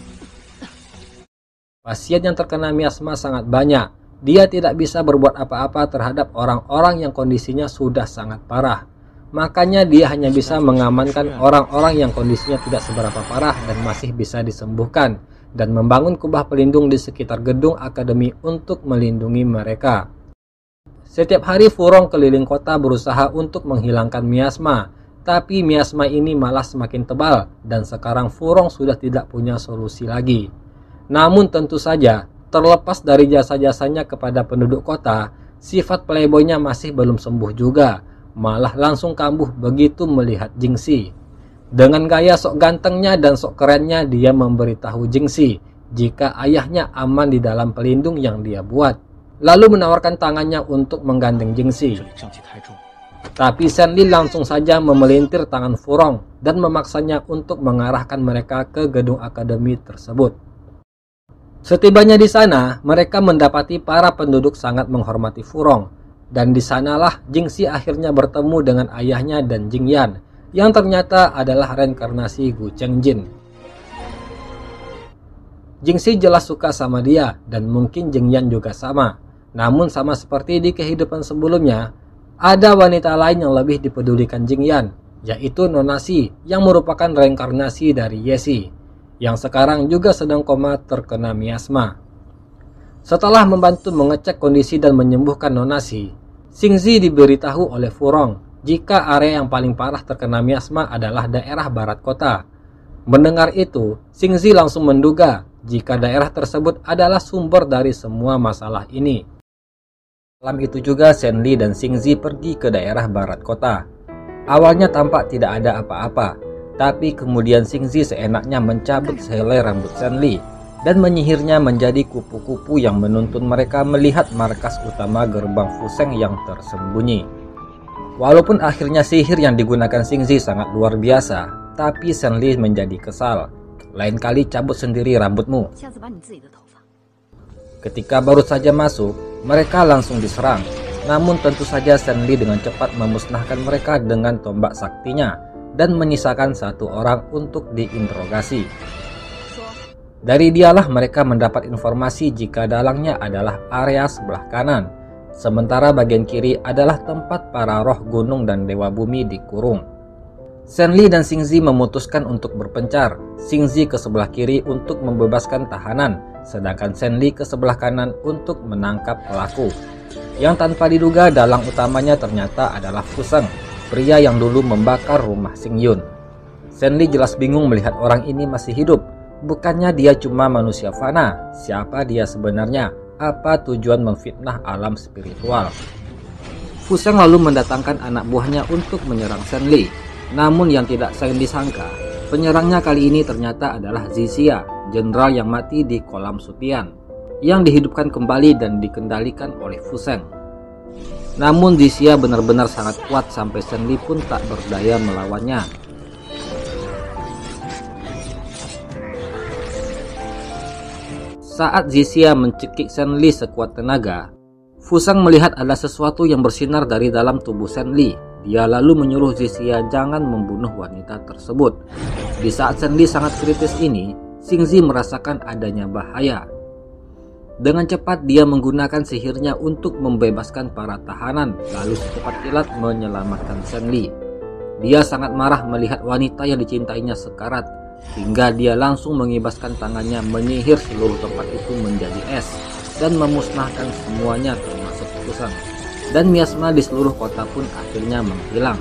Pasien yang terkena miasma sangat banyak. Dia tidak bisa berbuat apa-apa terhadap orang-orang yang kondisinya sudah sangat parah. Makanya dia hanya bisa mengamankan orang-orang yang kondisinya tidak seberapa parah dan masih bisa disembuhkan, dan membangun kubah pelindung di sekitar gedung akademi untuk melindungi mereka. Setiap hari Furong keliling kota berusaha untuk menghilangkan miasma, tapi miasma ini malah semakin tebal dan sekarang Furong sudah tidak punya solusi lagi. Namun tentu saja, terlepas dari jasa-jasanya kepada penduduk kota, sifat playboynya masih belum sembuh juga, malah langsung kambuh begitu melihat Jingxi. Dengan gaya sok gantengnya dan sok kerennya, dia memberitahu Jingxi jika ayahnya aman di dalam pelindung yang dia buat, lalu menawarkan tangannya untuk menggandeng Jingxi. Tapi Shen Li langsung saja memelintir tangan Furong dan memaksanya untuk mengarahkan mereka ke gedung akademi tersebut. Setibanya di sana, mereka mendapati para penduduk sangat menghormati Furong, dan di sanalah Jingxi akhirnya bertemu dengan ayahnya dan Jingyan, yang ternyata adalah reinkarnasi Gu Chengjin. Jingxi jelas suka sama dia, dan mungkin Jingyan juga sama. Namun sama seperti di kehidupan sebelumnya, ada wanita lain yang lebih dipedulikan Jingyan, yaitu Nona Si, yang merupakan reinkarnasi dari Yesi, yang sekarang juga sedang koma terkena miasma. Setelah membantu mengecek kondisi dan menyembuhkan Nona Si, Xingzi diberitahu oleh Furong jika area yang paling parah terkena miasma adalah daerah barat kota. Mendengar itu, Xingzi langsung menduga jika daerah tersebut adalah sumber dari semua masalah ini. Malam itu juga Shen Li dan Xingzi pergi ke daerah barat kota. Awalnya tampak tidak ada apa-apa, tapi kemudian Xingzi seenaknya mencabut sehelai rambut Shen Li dan menyihirnya menjadi kupu-kupu yang menuntun mereka melihat markas utama gerbang Fuseng yang tersembunyi. Walaupun akhirnya sihir yang digunakan Xingzi sangat luar biasa, tapi Shen Li menjadi kesal. Lain kali cabut sendiri rambutmu. Ketika baru saja masuk, mereka langsung diserang. Namun tentu saja Shen Li dengan cepat memusnahkan mereka dengan tombak saktinya dan menyisakan satu orang untuk diinterogasi. Dari dialah mereka mendapat informasi jika dalangnya adalah area sebelah kanan, sementara bagian kiri adalah tempat para roh gunung dan dewa bumi dikurung. Shen Li dan Xingzi memutuskan untuk berpencar. Xingzi ke sebelah kiri untuk membebaskan tahanan, sedangkan Shen Li ke sebelah kanan untuk menangkap pelaku. Yang tanpa diduga dalang utamanya ternyata adalah Fuseng, pria yang dulu membakar rumah Xingyun. Shen Li jelas bingung melihat orang ini masih hidup. Bukannya dia cuma manusia fana? Siapa dia sebenarnya? Apa tujuan memfitnah alam spiritual? Fuseng lalu mendatangkan anak buahnya untuk menyerang Shen Li. Namun yang tidak Shen Li sangka, penyerangnya kali ini ternyata adalah Zixia, jenderal yang mati di kolam Sutian, yang dihidupkan kembali dan dikendalikan oleh Fuseng. Namun Zixia benar-benar sangat kuat sampai Shen Li pun tak berdaya melawannya. Saat Zixia mencekik Shen Li sekuat tenaga, Fuseng melihat ada sesuatu yang bersinar dari dalam tubuh Shen Li. Dia lalu menyuruh Zixia jangan membunuh wanita tersebut. Di saat Shen Li sangat kritis ini, Xingzi merasakan adanya bahaya. Dengan cepat dia menggunakan sihirnya untuk membebaskan para tahanan, lalu secepat kilat menyelamatkan Shen Li. Dia sangat marah melihat wanita yang dicintainya sekarat, hingga dia langsung mengibaskan tangannya menyihir seluruh tempat itu menjadi es dan memusnahkan semuanya termasuk Fuseng. Dan miasma di seluruh kota pun akhirnya menghilang.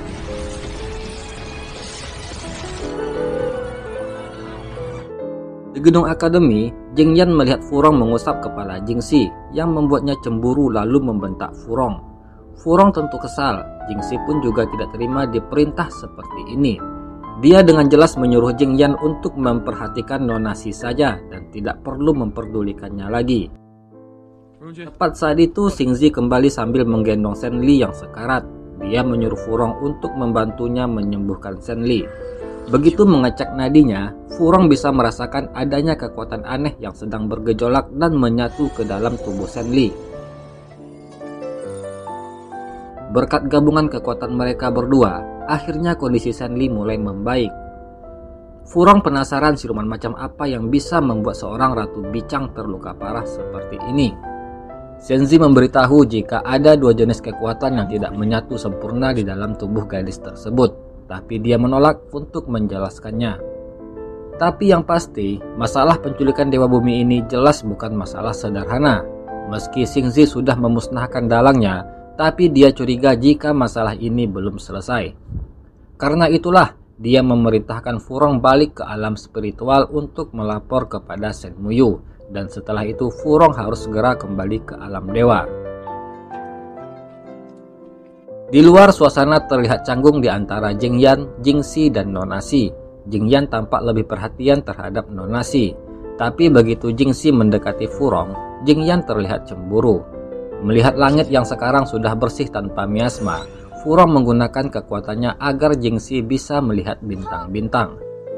Di gedung akademi, Jingyan melihat Furong mengusap kepala Jingxi yang membuatnya cemburu lalu membentak Furong. Furong tentu kesal, Jingxi pun juga tidak terima diperintah seperti ini. Dia dengan jelas menyuruh Jingyan untuk memperhatikan Nona Si saja dan tidak perlu memperdulikannya lagi. Tepat saat itu Xingzi kembali sambil menggendong Shen Li yang sekarat. Dia menyuruh Furong untuk membantunya menyembuhkan Shen Li. Begitu mengecek nadinya, Furong bisa merasakan adanya kekuatan aneh yang sedang bergejolak dan menyatu ke dalam tubuh Shen Li. Berkat gabungan kekuatan mereka berdua, akhirnya kondisi Shen Li mulai membaik. Furong penasaran siluman macam apa yang bisa membuat seorang ratu bicang terluka parah seperti ini. Xingzi memberitahu jika ada dua jenis kekuatan yang tidak menyatu sempurna di dalam tubuh gadis tersebut, tapi dia menolak untuk menjelaskannya. Tapi yang pasti, masalah penculikan Dewa Bumi ini jelas bukan masalah sederhana. Meski Xingzi sudah memusnahkan dalangnya, tapi dia curiga jika masalah ini belum selesai. Karena itulah, dia memerintahkan Furong balik ke alam spiritual untuk melapor kepada Shen Muyu. Dan setelah itu Furong harus segera kembali ke alam dewa. Di luar suasana terlihat canggung di antara Jingyan, Jingxi, dan Nona Si. Jingyan tampak lebih perhatian terhadap Nona Si. Tapi begitu Jingxi mendekati Furong, Jingyan terlihat cemburu. Melihat langit yang sekarang sudah bersih tanpa miasma, Furong menggunakan kekuatannya agar Jingxi bisa melihat bintang-bintang.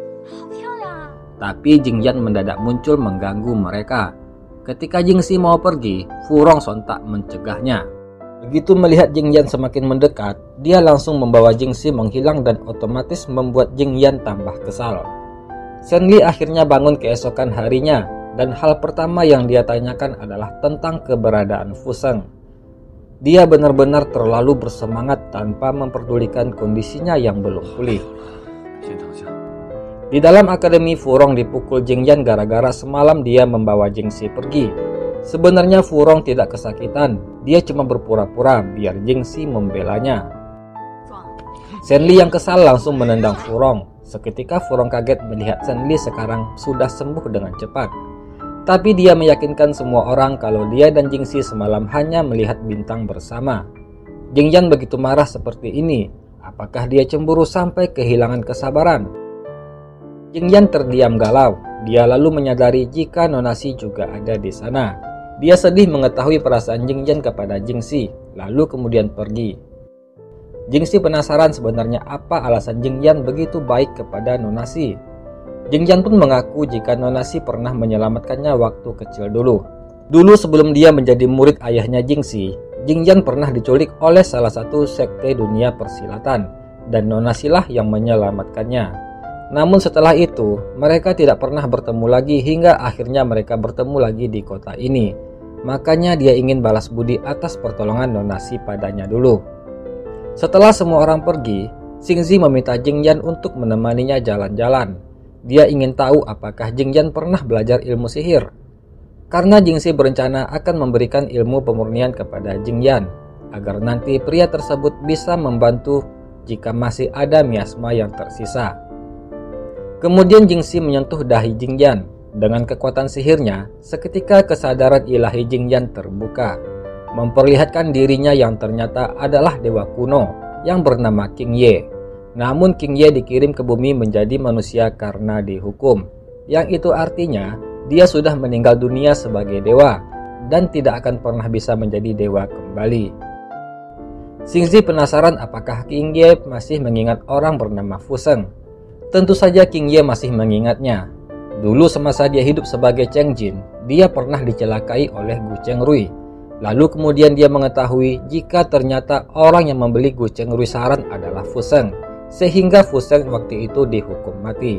Tapi Jingyan mendadak muncul mengganggu mereka. Ketika Jingxi mau pergi, Furong sontak mencegahnya. Begitu melihat Jingyan semakin mendekat, dia langsung membawa Jingxi menghilang dan otomatis membuat Jingyan tambah kesal. Shenli akhirnya bangun keesokan harinya, dan hal pertama yang dia tanyakan adalah tentang keberadaan Fu Sheng. Dia benar-benar terlalu bersemangat tanpa memperdulikan kondisinya yang belum pulih. Di dalam akademi, Furong dipukul Jingyan gara-gara semalam dia membawa Jingxi pergi. Sebenarnya Furong tidak kesakitan, dia cuma berpura-pura biar Jingxi membelanya. Shenli yang kesal langsung menendang Furong. Seketika Furong kaget melihat Shenli sekarang sudah sembuh dengan cepat. Tapi dia meyakinkan semua orang kalau dia dan Jingxi semalam hanya melihat bintang bersama. Jingyan begitu marah seperti ini. Apakah dia cemburu sampai kehilangan kesabaran? Jingyan terdiam galau. Dia lalu menyadari jika Nonasi juga ada di sana. Dia sedih mengetahui perasaan Jingyan kepada Jingxi, lalu kemudian pergi. Jingxi penasaran sebenarnya apa alasan Jingyan begitu baik kepada Nonasi. Jingyan pun mengaku jika Nonasi pernah menyelamatkannya waktu kecil dulu. Dulu sebelum dia menjadi murid ayahnya Jingxi, Jingyan pernah diculik oleh salah satu sekte dunia persilatan, dan Nonasi lah yang menyelamatkannya. Namun setelah itu, mereka tidak pernah bertemu lagi hingga akhirnya mereka bertemu lagi di kota ini. Makanya dia ingin balas budi atas pertolongan Nonasi padanya dulu. Setelah semua orang pergi, Xingzi meminta Jingyan untuk menemaninya jalan-jalan. Dia ingin tahu apakah Jingyan pernah belajar ilmu sihir. Karena Jingxi berencana akan memberikan ilmu pemurnian kepada Jingyan, agar nanti pria tersebut bisa membantu jika masih ada miasma yang tersisa. Kemudian Jingxi menyentuh dahi Jingyan. Dengan kekuatan sihirnya, seketika kesadaran ilahi Jingyan terbuka, memperlihatkan dirinya yang ternyata adalah dewa kuno yang bernama King Ye. Namun King Ye dikirim ke bumi menjadi manusia karena dihukum, yang itu artinya dia sudah meninggal dunia sebagai dewa dan tidak akan pernah bisa menjadi dewa kembali. Xingzi penasaran apakah King Ye masih mengingat orang bernama Fu Sheng. Tentu saja King Ye masih mengingatnya. Dulu semasa dia hidup sebagai Cheng Jin, dia pernah dicelakai oleh Gu Chengrui. Lalu kemudian dia mengetahui jika ternyata orang yang membeli Gu Chengrui saran adalah Fu Sheng, sehingga Fu Sheng waktu itu dihukum mati.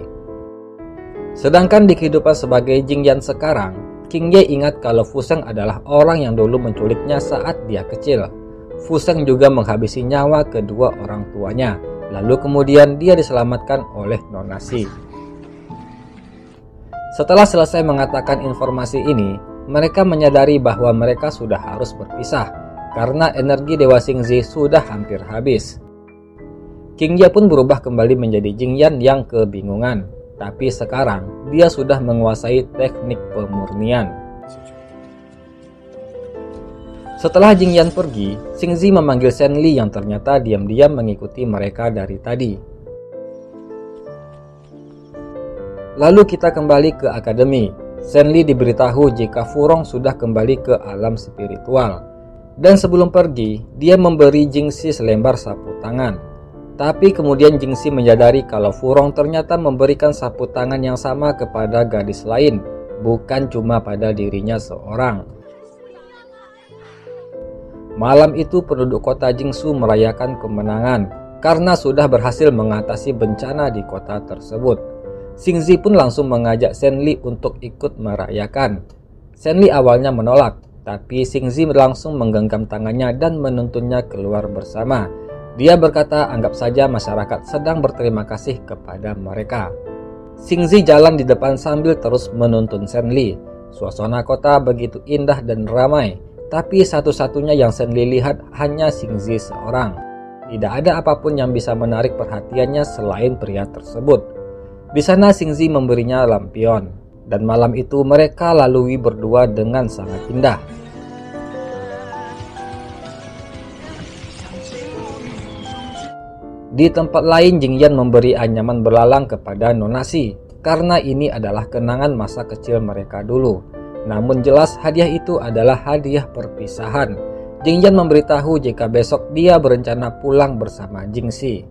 Sedangkan di kehidupan sebagai Jingyan sekarang, King Ye ingat kalau Fu Sheng adalah orang yang dulu menculiknya saat dia kecil. Fu Sheng juga menghabisi nyawa kedua orang tuanya, lalu kemudian dia diselamatkan oleh Nonasi. Setelah selesai mengatakan informasi ini, mereka menyadari bahwa mereka sudah harus berpisah karena energi Dewa Xingzi sudah hampir habis. King Ye pun berubah kembali menjadi Jingyan yang kebingungan, tapi sekarang dia sudah menguasai teknik pemurnian. Setelah Jingyan pergi, Xingzi memanggil Shenli yang ternyata diam-diam mengikuti mereka dari tadi. Lalu kita kembali ke akademi. Shenli diberitahu jika Furong sudah kembali ke alam spiritual. Dan sebelum pergi, dia memberi Jingxi selembar sapu tangan. Tapi kemudian Jingxi menyadari kalau Furong ternyata memberikan sapu tangan yang sama kepada gadis lain, bukan cuma pada dirinya seorang. Malam itu penduduk kota Jingsu merayakan kemenangan karena sudah berhasil mengatasi bencana di kota tersebut. Xingzi pun langsung mengajak Shenli untuk ikut merayakan. Shenli awalnya menolak, tapi Xingzi langsung menggenggam tangannya dan menuntunnya keluar bersama. Dia berkata anggap saja masyarakat sedang berterima kasih kepada mereka. Xingzi jalan di depan sambil terus menuntun Shenli. Suasana kota begitu indah dan ramai, tapi satu-satunya yang Shenli lihat hanya Xingzi seorang. Tidak ada apapun yang bisa menarik perhatiannya selain pria tersebut. Di sana Xingzi memberinya lampion, dan malam itu mereka lalui berdua dengan sangat indah. Di tempat lain, Jingyan memberi anyaman belalang kepada Nonasi. karena ini adalah kenangan masa kecil mereka dulu. Namun jelas hadiah itu adalah hadiah perpisahan. Jingyan memberitahu jika besok dia berencana pulang bersama Jingxi.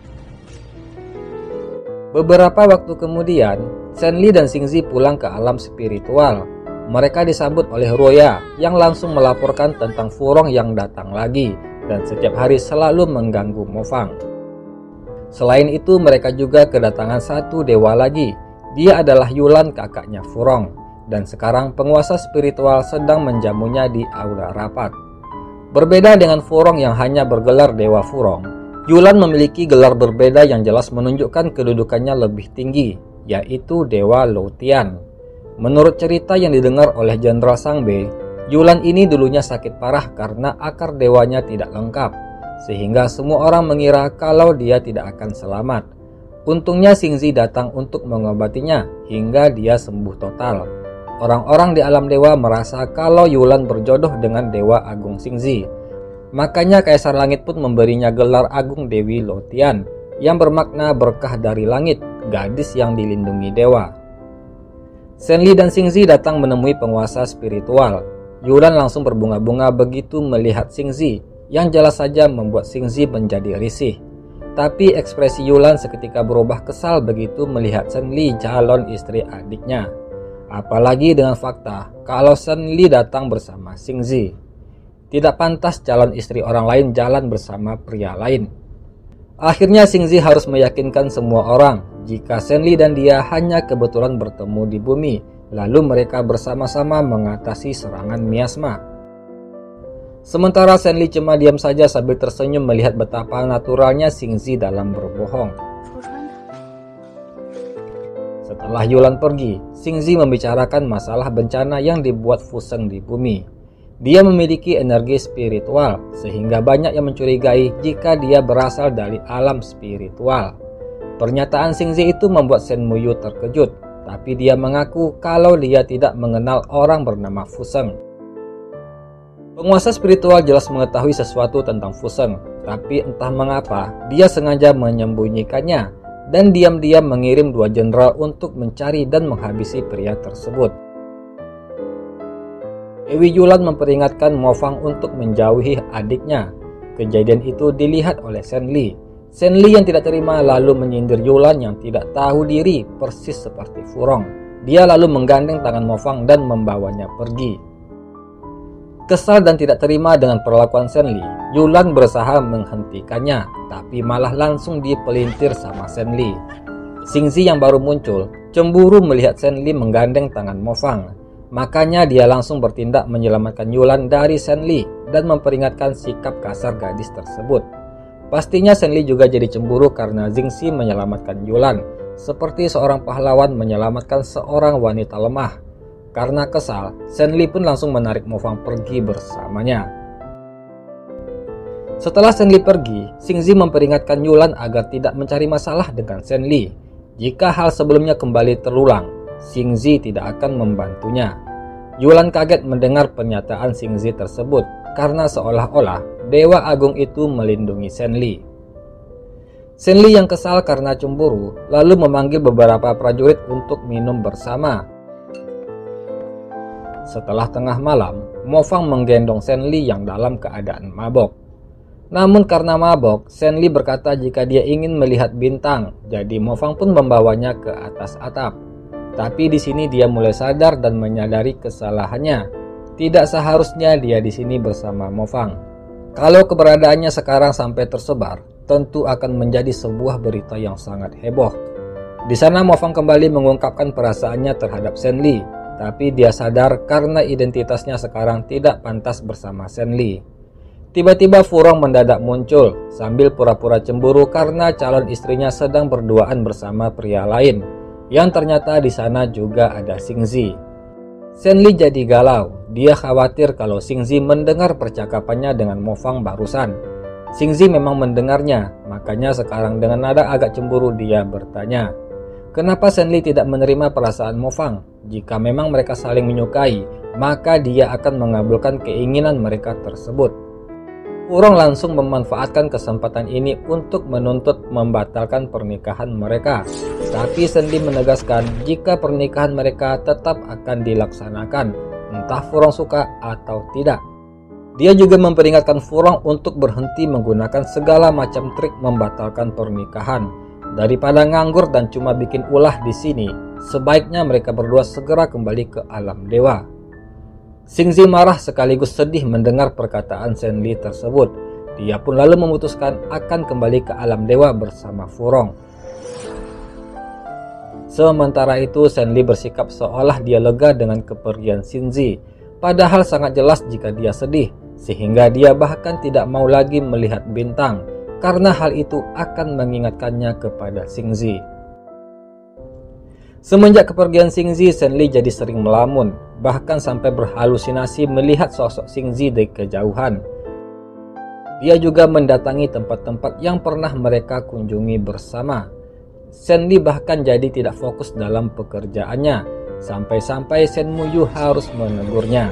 Beberapa waktu kemudian, Shenli dan Xingzi pulang ke alam spiritual. Mereka disambut oleh Roya yang langsung melaporkan tentang Furong yang datang lagi dan setiap hari selalu mengganggu Mo Fang. Selain itu, mereka juga kedatangan satu dewa lagi. Dia adalah Yulan, kakaknya Furong, dan sekarang penguasa spiritual sedang menjamunya di aula rapat. Berbeda dengan Furong yang hanya bergelar Dewa Furong, Yulan memiliki gelar berbeda yang jelas menunjukkan kedudukannya lebih tinggi, yaitu Dewa Loutian. Menurut cerita yang didengar oleh Jenderal Sangbe, Yulan ini dulunya sakit parah karena akar dewanya tidak lengkap, sehingga semua orang mengira kalau dia tidak akan selamat. Untungnya Xingzi datang untuk mengobatinya hingga dia sembuh total. Orang-orang di alam dewa merasa kalau Yulan berjodoh dengan Dewa Agung Xingzi. Makanya Kaisar Langit pun memberinya gelar Agung Dewi Lotian yang bermakna berkah dari langit, gadis yang dilindungi dewa. Shenli dan Xingzi datang menemui penguasa spiritual. Yulan langsung berbunga-bunga begitu melihat Xingzi, yang jelas saja membuat Xingzi menjadi risih. Tapi ekspresi Yulan seketika berubah kesal begitu melihat Shenli calon istri adiknya. Apalagi dengan fakta kalau Shenli datang bersama Xingzi. Tidak pantas calon istri orang lain jalan bersama pria lain. Akhirnya Xingzi harus meyakinkan semua orang jika Shenli dan dia hanya kebetulan bertemu di bumi, lalu mereka bersama-sama mengatasi serangan miasma. Sementara Shenli cuma diam saja sambil tersenyum melihat betapa naturalnya Xingzi dalam berbohong. Setelah Yulan pergi, Xingzi membicarakan masalah bencana yang dibuat Fuseng di bumi. Dia memiliki energi spiritual, sehingga banyak yang mencurigai jika dia berasal dari alam spiritual. Pernyataan Xingzi itu membuat Shen Muyu terkejut, tapi dia mengaku kalau dia tidak mengenal orang bernama Fuseng. Penguasa spiritual jelas mengetahui sesuatu tentang Fuseng, tapi entah mengapa dia sengaja menyembunyikannya dan diam-diam mengirim 2 jenderal untuk mencari dan menghabisi pria tersebut. Dewi Yulan memperingatkan Mo Fang untuk menjauhi adiknya. Kejadian itu dilihat oleh Shenli. Shenli yang tidak terima lalu menyindir Yulan yang tidak tahu diri, persis seperti Furong. Dia lalu menggandeng tangan Mo Fang dan membawanya pergi. Kesal dan tidak terima dengan perlakuan Shenli, Yulan berusaha menghentikannya, tapi malah langsung dipelintir sama Shenli. Xingzi yang baru muncul cemburu melihat Shenli menggandeng tangan Mo Fang. Makanya dia langsung bertindak menyelamatkan Yulan dari Shenli dan memperingatkan sikap kasar gadis tersebut. Pastinya Shenli juga jadi cemburu karena Jingxi menyelamatkan Yulan, seperti seorang pahlawan menyelamatkan seorang wanita lemah. Karena kesal, Shenli pun langsung menarik Mo Fang pergi bersamanya. Setelah Shenli pergi, Xingzi memperingatkan Yulan agar tidak mencari masalah dengan Shenli. Jika hal sebelumnya kembali terulang, Xingzi tidak akan membantunya. Yulan kaget mendengar pernyataan Xingzi tersebut karena seolah-olah Dewa Agung itu melindungi Shenli. Shenli yang kesal karena cemburu lalu memanggil beberapa prajurit untuk minum bersama. Setelah tengah malam, Mo Fang menggendong Shenli yang dalam keadaan mabok. Namun karena mabok, Shenli berkata jika dia ingin melihat bintang, jadi Mo Fang pun membawanya ke atas atap. Tapi di sini dia mulai sadar dan menyadari kesalahannya. Tidak seharusnya dia di sini bersama Mo Fang. Kalau keberadaannya sekarang sampai tersebar, tentu akan menjadi sebuah berita yang sangat heboh. Di sana Mo Fang kembali mengungkapkan perasaannya terhadap Shenli. Tapi dia sadar karena identitasnya sekarang tidak pantas bersama Shenli. Tiba-tiba Furong mendadak muncul sambil pura-pura cemburu karena calon istrinya sedang berduaan bersama pria lain, yang ternyata di sana juga ada Xingzi. Shenli jadi galau. Dia khawatir kalau Xingzi mendengar percakapannya dengan Mo Fang barusan. Xingzi memang mendengarnya, makanya sekarang dengan nada agak cemburu dia bertanya, kenapa Shenli tidak menerima perasaan Mo Fang? Jika memang mereka saling menyukai, maka dia akan mengabulkan keinginan mereka tersebut. Furong langsung memanfaatkan kesempatan ini untuk menuntut membatalkan pernikahan mereka. Tapi Shen Li menegaskan jika pernikahan mereka tetap akan dilaksanakan, entah Furong suka atau tidak. Dia juga memperingatkan Furong untuk berhenti menggunakan segala macam trik membatalkan pernikahan. Daripada nganggur dan cuma bikin ulah di sini, sebaiknya mereka berdua segera kembali ke alam dewa. Xingzi marah sekaligus sedih mendengar perkataan Shen Li tersebut. Dia pun lalu memutuskan akan kembali ke alam dewa bersama Furong. Sementara itu Shen Li bersikap seolah dia lega dengan kepergian Xingzi, padahal sangat jelas jika dia sedih, sehingga dia bahkan tidak mau lagi melihat bintang, karena hal itu akan mengingatkannya kepada Xingzi. Semenjak kepergian Xingzi, Shen Li jadi sering melamun, bahkan sampai berhalusinasi melihat sosok Xingzi dari kejauhan. Dia juga mendatangi tempat-tempat yang pernah mereka kunjungi bersama. Shen Li bahkan jadi tidak fokus dalam pekerjaannya, sampai-sampai Shen Muyu harus menegurnya.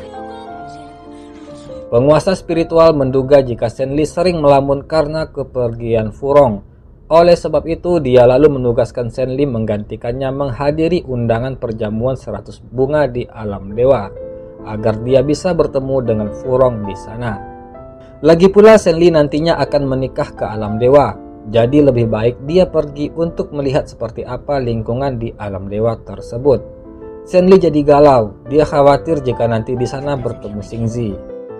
Penguasa spiritual menduga jika Shen Li sering melamun karena kepergian Furong. Oleh sebab itu, dia lalu menugaskan Shen Li menggantikannya menghadiri undangan perjamuan 100 bunga di alam dewa, agar dia bisa bertemu dengan Furong di sana. Lagi pula Shen Li nantinya akan menikah ke alam dewa, jadi lebih baik dia pergi untuk melihat seperti apa lingkungan di alam dewa tersebut. Shen Li jadi galau, dia khawatir jika nanti di sana bertemu Xingzi.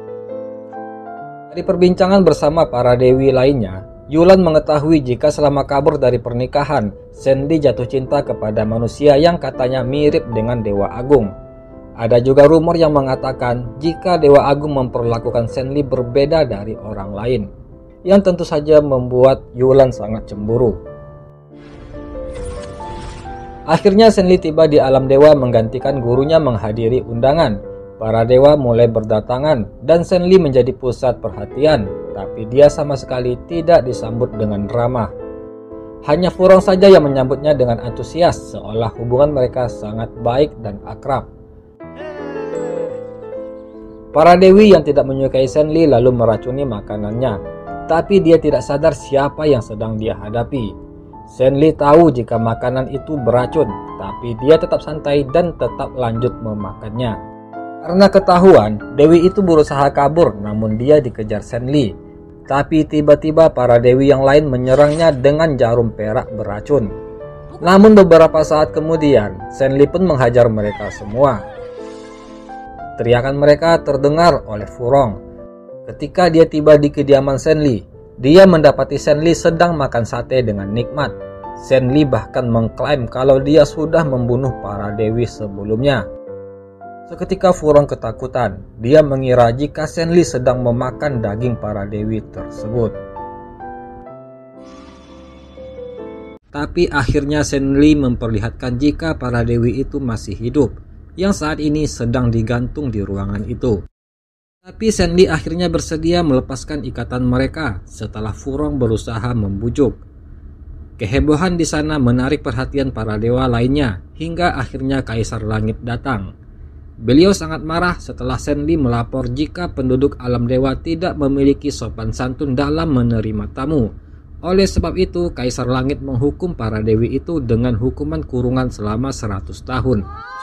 Dari perbincangan bersama para dewi lainnya, Yulan mengetahui jika selama kabur dari pernikahan, Shen Li jatuh cinta kepada manusia yang katanya mirip dengan Dewa Agung. Ada juga rumor yang mengatakan jika Dewa Agung memperlakukan Shen Li berbeda dari orang lain, yang tentu saja membuat Yulan sangat cemburu. Akhirnya Shen Li tiba di alam dewa menggantikan gurunya menghadiri undangan. Para dewa mulai berdatangan dan Shen Li menjadi pusat perhatian, tapi dia sama sekali tidak disambut dengan ramah. Hanya Furong saja yang menyambutnya dengan antusias, seolah hubungan mereka sangat baik dan akrab. Para dewi yang tidak menyukai Shen Li lalu meracuni makanannya, tapi dia tidak sadar siapa yang sedang dia hadapi. Shen Li tahu jika makanan itu beracun, tapi dia tetap santai dan tetap lanjut memakannya. Karena ketahuan, dewi itu berusaha kabur, namun dia dikejar Shen Li. Tapi tiba-tiba para dewi yang lain menyerangnya dengan jarum perak beracun. Namun beberapa saat kemudian, Shen Li pun menghajar mereka semua. Teriakan mereka terdengar oleh Furong. Ketika dia tiba di kediaman Shen Li, dia mendapati Shen Li sedang makan sate dengan nikmat. Shen Li bahkan mengklaim kalau dia sudah membunuh para dewi sebelumnya. Seketika Furong ketakutan, dia mengira jika Shen Li sedang memakan daging para dewi tersebut. Tapi akhirnya Shen Li memperlihatkan jika para dewi itu masih hidup, yang saat ini sedang digantung di ruangan itu. Tapi Shen Li akhirnya bersedia melepaskan ikatan mereka setelah Furong berusaha membujuk. Kehebohan di sana menarik perhatian para dewa lainnya, hingga akhirnya Kaisar Langit datang. Beliau sangat marah setelah Shen Li melapor jika penduduk alam dewa tidak memiliki sopan santun dalam menerima tamu. Oleh sebab itu, Kaisar Langit menghukum para dewi itu dengan hukuman kurungan selama 100 tahun.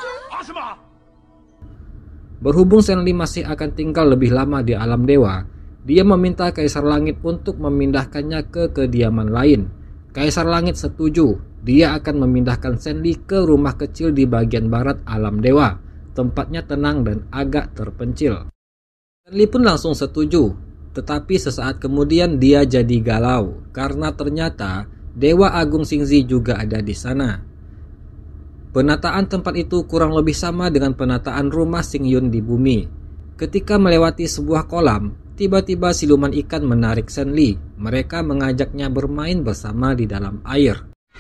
Berhubung Shen Li masih akan tinggal lebih lama di alam dewa, dia meminta Kaisar Langit untuk memindahkannya ke kediaman lain. Kaisar Langit setuju, dia akan memindahkan Shen Li ke rumah kecil di bagian barat alam dewa. Tempatnya tenang dan agak terpencil. Shen Li pun langsung setuju, tetapi sesaat kemudian dia jadi galau karena ternyata Dewa Agung Xingzi juga ada di sana. Penataan tempat itu kurang lebih sama dengan penataan rumah Xingyun di bumi. Ketika melewati sebuah kolam, tiba-tiba siluman ikan menarik Shen Li. Mereka mengajaknya bermain bersama di dalam air.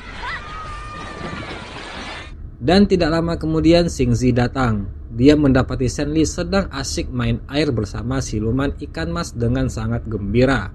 Dan tidak lama kemudian Xingzi datang. Dia mendapati Shen Li sedang asyik main air bersama siluman ikan mas dengan sangat gembira.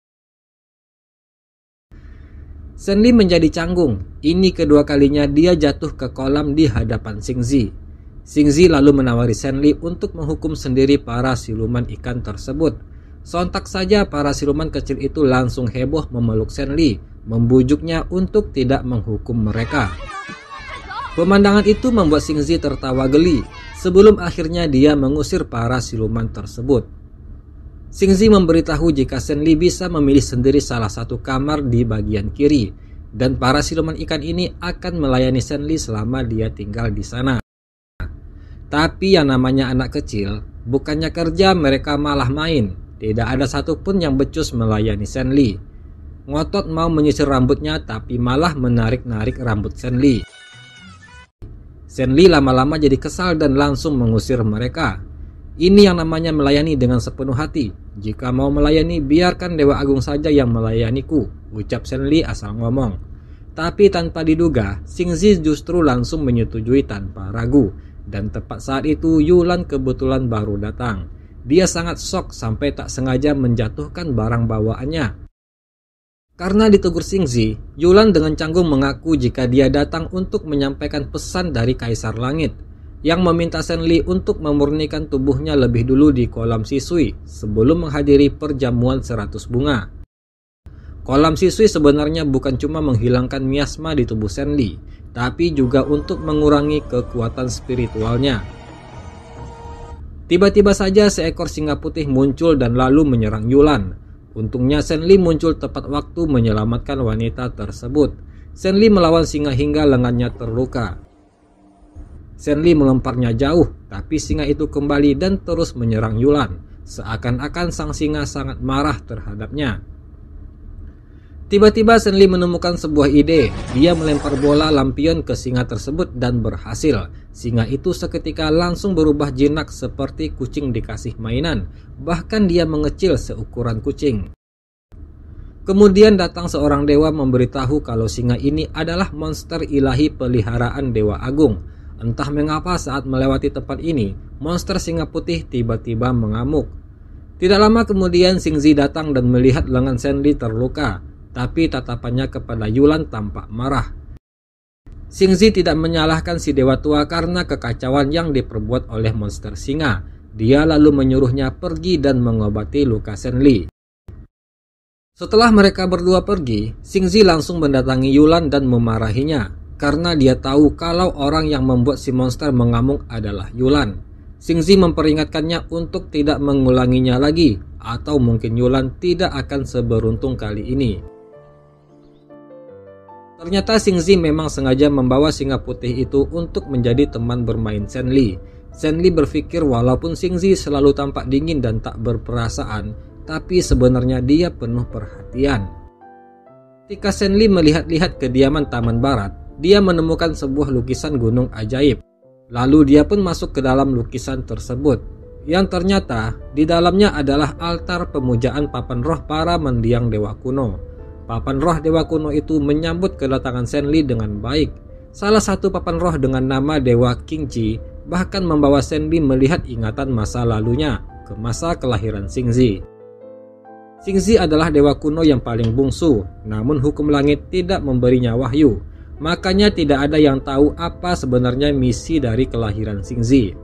Shen Li menjadi canggung. Ini kedua kalinya dia jatuh ke kolam di hadapan Xingzi. Xingzi lalu menawari Shen Li untuk menghukum sendiri para siluman ikan tersebut. Sontak saja para siluman kecil itu langsung heboh memeluk Senli, membujuknya untuk tidak menghukum mereka. Pemandangan itu membuat Xingzi tertawa geli, sebelum akhirnya dia mengusir para siluman tersebut. Xingzi memberitahu jika Senli bisa memilih sendiri salah satu kamar di bagian kiri, dan para siluman ikan ini akan melayani Senli selama dia tinggal di sana. Tapi yang namanya anak kecil, bukannya kerja mereka malah main. Tidak ada satupun yang becus melayani Senli. Ngotot mau menyisir rambutnya tapi malah menarik-narik rambut Senli. Senli lama-lama jadi kesal dan langsung mengusir mereka. Ini yang namanya melayani dengan sepenuh hati. Jika mau melayani, biarkan Dewa Agung saja yang melayaniku, ucap Senli asal ngomong. Tapi tanpa diduga, Xingzi justru langsung menyetujui tanpa ragu. Dan tepat saat itu Yulan kebetulan baru datang. Dia sangat shock sampai tak sengaja menjatuhkan barang bawaannya. Karena ditegur Xingzi, Yulan dengan canggung mengaku jika dia datang untuk menyampaikan pesan dari Kaisar Langit, yang meminta Senli untuk memurnikan tubuhnya lebih dulu di kolam sisui sebelum menghadiri perjamuan 100 bunga. Kolam sisui sebenarnya bukan cuma menghilangkan miasma di tubuh Senli, tapi juga untuk mengurangi kekuatan spiritualnya. Tiba-tiba saja seekor singa putih muncul dan lalu menyerang Yulan. Untungnya Senli muncul tepat waktu menyelamatkan wanita tersebut. Senli melawan singa hingga lengannya terluka. Senli melemparnya jauh, tapi singa itu kembali dan terus menyerang Yulan. Seakan-akan sang singa sangat marah terhadapnya. Tiba-tiba Senli menemukan sebuah ide. Dia melempar bola lampion ke singa tersebut dan berhasil. Singa itu seketika langsung berubah jinak seperti kucing dikasih mainan. Bahkan dia mengecil seukuran kucing. Kemudian datang seorang dewa memberitahu kalau singa ini adalah monster ilahi peliharaan Dewa Agung. Entah mengapa saat melewati tempat ini, monster singa putih tiba-tiba mengamuk. Tidak lama kemudian Xingzi datang dan melihat lengan Senli terluka. Tapi tatapannya kepada Yulan tampak marah. Xingzi tidak menyalahkan si dewa tua karena kekacauan yang diperbuat oleh monster singa. Dia lalu menyuruhnya pergi dan mengobati luka Senli. Setelah mereka berdua pergi, Xingzi langsung mendatangi Yulan dan memarahinya karena dia tahu kalau orang yang membuat si monster mengamuk adalah Yulan. Xingzi memperingatkannya untuk tidak mengulanginya lagi, atau mungkin Yulan tidak akan seberuntung kali ini. Ternyata Xingzi memang sengaja membawa singa putih itu untuk menjadi teman bermain Senli. Senli berpikir walaupun Xingzi selalu tampak dingin dan tak berperasaan, tapi sebenarnya dia penuh perhatian. Ketika Senli melihat-lihat kediaman Taman Barat, dia menemukan sebuah lukisan gunung ajaib. Lalu dia pun masuk ke dalam lukisan tersebut, yang ternyata di dalamnya adalah altar pemujaan papan roh para mendiang dewa kuno. Papan roh dewa kuno itu menyambut kedatangan Senli dengan baik. Salah satu papan roh dengan nama Dewa Qingji bahkan membawa Senli melihat ingatan masa lalunya ke masa kelahiran Xingzi. Xingzi adalah dewa kuno yang paling bungsu, namun hukum langit tidak memberinya wahyu. Makanya tidak ada yang tahu apa sebenarnya misi dari kelahiran Xingzi.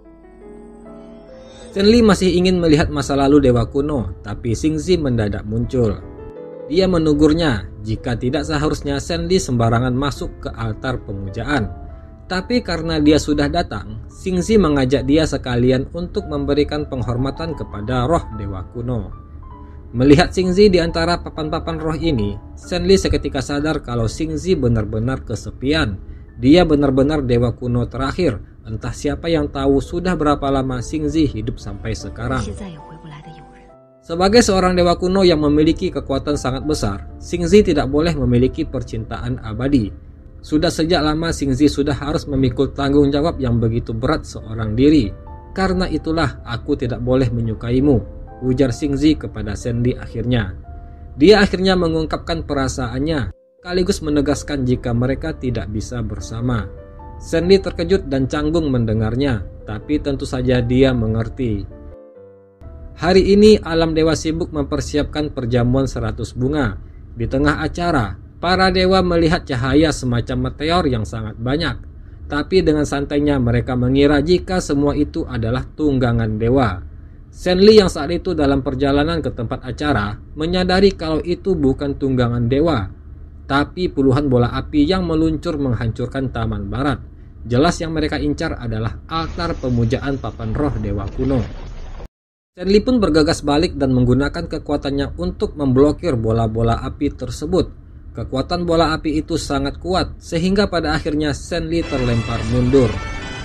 Senli masih ingin melihat masa lalu dewa kuno, tapi Xingzi mendadak muncul. Dia menegurnya jika tidak seharusnya Senli sembarangan masuk ke altar pemujaan. Tapi karena dia sudah datang, Xingzi mengajak dia sekalian untuk memberikan penghormatan kepada roh dewa kuno. Melihat Xingzi di antara papan-papan roh ini, Senli seketika sadar kalau Xingzi benar-benar kesepian. Dia benar-benar dewa kuno terakhir. Entah siapa yang tahu sudah berapa lama Xingzi hidup sampai sekarang. Sebagai seorang dewa kuno yang memiliki kekuatan sangat besar, Xingzi tidak boleh memiliki percintaan abadi. Sudah sejak lama Xingzi sudah harus memikul tanggung jawab yang begitu berat seorang diri. Karena itulah aku tidak boleh menyukaimu, ujar Xingzi kepada Senli akhirnya. Dia akhirnya mengungkapkan perasaannya, sekaligus menegaskan jika mereka tidak bisa bersama. Senli terkejut dan canggung mendengarnya, tapi tentu saja dia mengerti. Hari ini alam dewa sibuk mempersiapkan perjamuan 100 bunga. Di tengah acara, para dewa melihat cahaya semacam meteor yang sangat banyak. Tapi dengan santainya mereka mengira jika semua itu adalah tunggangan dewa. Senli yang saat itu dalam perjalanan ke tempat acara menyadari kalau itu bukan tunggangan dewa, tapi puluhan bola api yang meluncur menghancurkan Taman Barat. Jelas yang mereka incar adalah altar pemujaan papan roh dewa kuno. Senli pun bergegas balik dan menggunakan kekuatannya untuk memblokir bola-bola api tersebut. Kekuatan bola api itu sangat kuat sehingga pada akhirnya Senli terlempar mundur.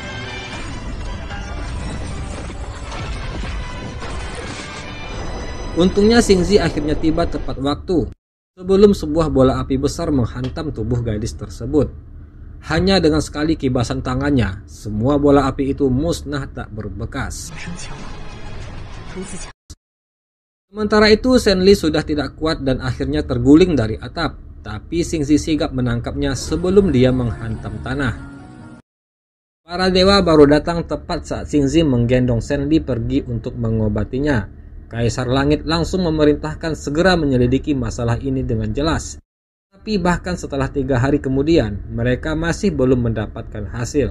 Untungnya Xingzi akhirnya tiba tepat waktu sebelum sebuah bola api besar menghantam tubuh gadis tersebut. Hanya dengan sekali kibasan tangannya, semua bola api itu musnah tak berbekas. Sementara itu Senli sudah tidak kuat dan akhirnya terguling dari atap, tapi Xingzi sigap menangkapnya sebelum dia menghantam tanah. Para dewa baru datang tepat saat Xingzi menggendong Senli pergi untuk mengobatinya. Kaisar Langit langsung memerintahkan segera menyelidiki masalah ini dengan jelas. Tapi bahkan setelah 3 hari kemudian, mereka masih belum mendapatkan hasil.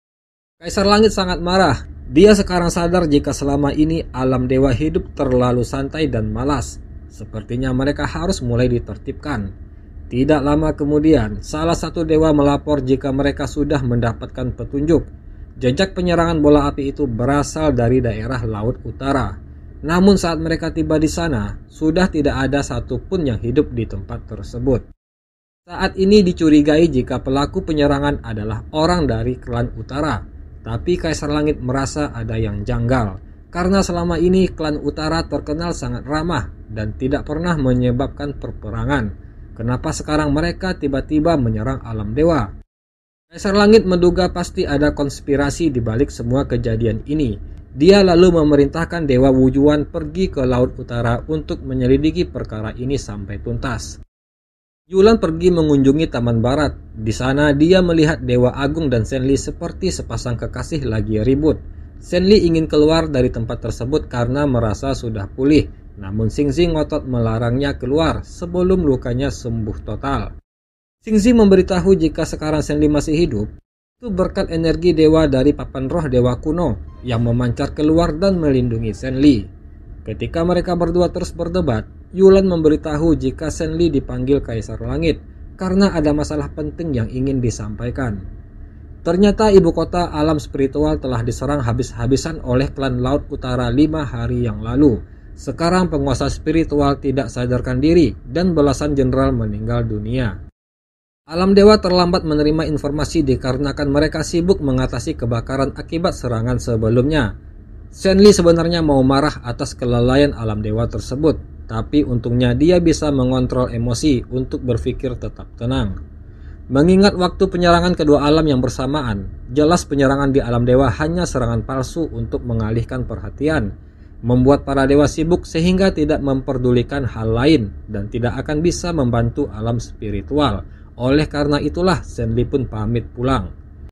Kaisar Langit sangat marah. Dia sekarang sadar jika selama ini alam dewa hidup terlalu santai dan malas. Sepertinya mereka harus mulai ditertibkan. Tidak lama kemudian, salah satu dewa melapor jika mereka sudah mendapatkan petunjuk. Jejak penyerangan bola api itu berasal dari daerah Laut Utara. Namun saat mereka tiba di sana, sudah tidak ada satupun yang hidup di tempat tersebut. Saat ini dicurigai jika pelaku penyerangan adalah orang dari klan Utara. Tapi Kaisar Langit merasa ada yang janggal, karena selama ini klan Utara terkenal sangat ramah dan tidak pernah menyebabkan perperangan. Kenapa sekarang mereka tiba-tiba menyerang alam dewa? Kaisar Langit menduga pasti ada konspirasi di balik semua kejadian ini. Dia lalu memerintahkan Dewa Wujuan pergi ke Laut Utara untuk menyelidiki perkara ini sampai tuntas. Yulan pergi mengunjungi Taman Barat. Di sana dia melihat Dewa Agung dan Senli seperti sepasang kekasih lagi ribut. Senli ingin keluar dari tempat tersebut karena merasa sudah pulih. Namun Xingzi ngotot melarangnya keluar sebelum lukanya sembuh total. Xingzi memberitahu jika sekarang Senli masih hidup, itu berkat energi dewa dari papan roh dewa kuno yang memancar keluar dan melindungi Senli. Ketika mereka berdua terus berdebat, Yulan memberitahu jika Senli dipanggil Kaisar Langit karena ada masalah penting yang ingin disampaikan. Ternyata ibu kota alam spiritual telah diserang habis-habisan oleh klan Laut Utara 5 hari yang lalu. Sekarang penguasa spiritual tidak sadarkan diri dan belasan jenderal meninggal dunia. Alam dewa terlambat menerima informasi dikarenakan mereka sibuk mengatasi kebakaran akibat serangan sebelumnya. Senli sebenarnya mau marah atas kelalaian alam dewa tersebut, tapi untungnya dia bisa mengontrol emosi untuk berpikir tetap tenang. Mengingat waktu penyerangan kedua alam yang bersamaan, jelas penyerangan di alam dewa hanya serangan palsu untuk mengalihkan perhatian, membuat para dewa sibuk sehingga tidak memperdulikan hal lain dan tidak akan bisa membantu alam spiritual. Oleh karena itulah Senli pun pamit pulang.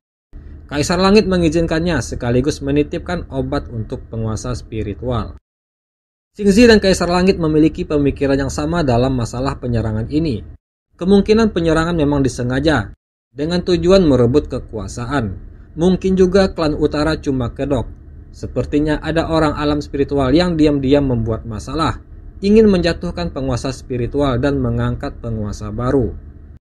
Kaisar Langit mengizinkannya sekaligus menitipkan obat untuk penguasa spiritual. Xingzi dan Kaisar Langit memiliki pemikiran yang sama dalam masalah penyerangan ini. Kemungkinan penyerangan memang disengaja dengan tujuan merebut kekuasaan. Mungkin juga klan Utara cuma kedok. Sepertinya ada orang alam spiritual yang diam-diam membuat masalah, ingin menjatuhkan penguasa spiritual dan mengangkat penguasa baru.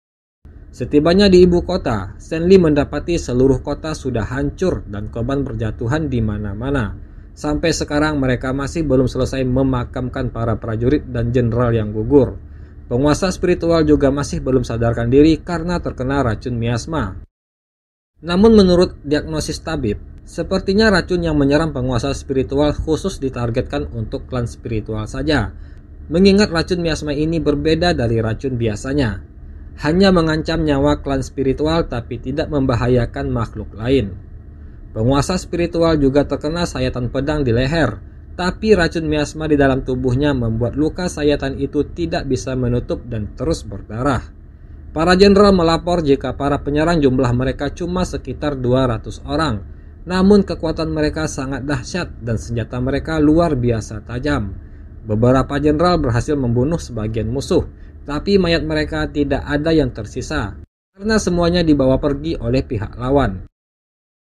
Setibanya di ibu kota, Senli mendapati seluruh kota sudah hancur dan korban berjatuhan di mana-mana. Sampai sekarang mereka masih belum selesai memakamkan para prajurit dan jenderal yang gugur. Penguasa spiritual juga masih belum sadarkan diri karena terkena racun miasma. Namun menurut diagnosis tabib, sepertinya racun yang menyerang penguasa spiritual khusus ditargetkan untuk klan spiritual saja. Mengingat racun miasma ini berbeda dari racun biasanya. Hanya mengancam nyawa klan spiritual tapi tidak membahayakan makhluk lain. Penguasa spiritual juga terkena sayatan pedang di leher, tapi racun miasma di dalam tubuhnya membuat luka sayatan itu tidak bisa menutup dan terus berdarah. Para jenderal melapor jika para penyerang jumlah mereka cuma sekitar 200 orang, namun kekuatan mereka sangat dahsyat dan senjata mereka luar biasa tajam. Beberapa jenderal berhasil membunuh sebagian musuh, tapi mayat mereka tidak ada yang tersisa, karena semuanya dibawa pergi oleh pihak lawan.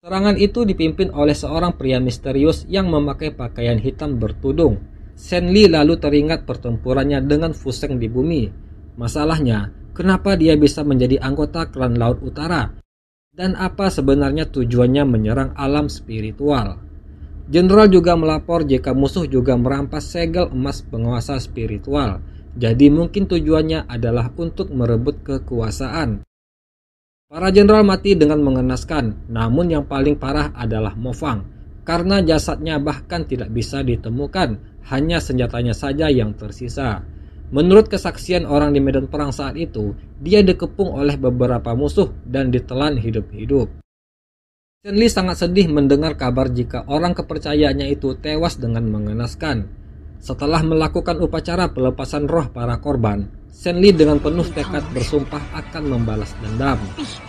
Serangan itu dipimpin oleh seorang pria misterius yang memakai pakaian hitam bertudung. Shen Li lalu teringat pertempurannya dengan Fu Sheng di bumi. Masalahnya, kenapa dia bisa menjadi anggota klan Laut Utara? Dan apa sebenarnya tujuannya menyerang alam spiritual? Jenderal juga melapor jika musuh juga merampas segel emas penguasa spiritual. Jadi mungkin tujuannya adalah untuk merebut kekuasaan. Para jenderal mati dengan mengenaskan, namun yang paling parah adalah Mo Fang, karena jasadnya bahkan tidak bisa ditemukan, hanya senjatanya saja yang tersisa. Menurut kesaksian orang di medan perang saat itu, dia dikepung oleh beberapa musuh dan ditelan hidup-hidup. Shen Li sangat sedih mendengar kabar jika orang kepercayaannya itu tewas dengan mengenaskan. Setelah melakukan upacara pelepasan roh para korban, Shen Li dengan penuh tekad bersumpah akan membalas dendam.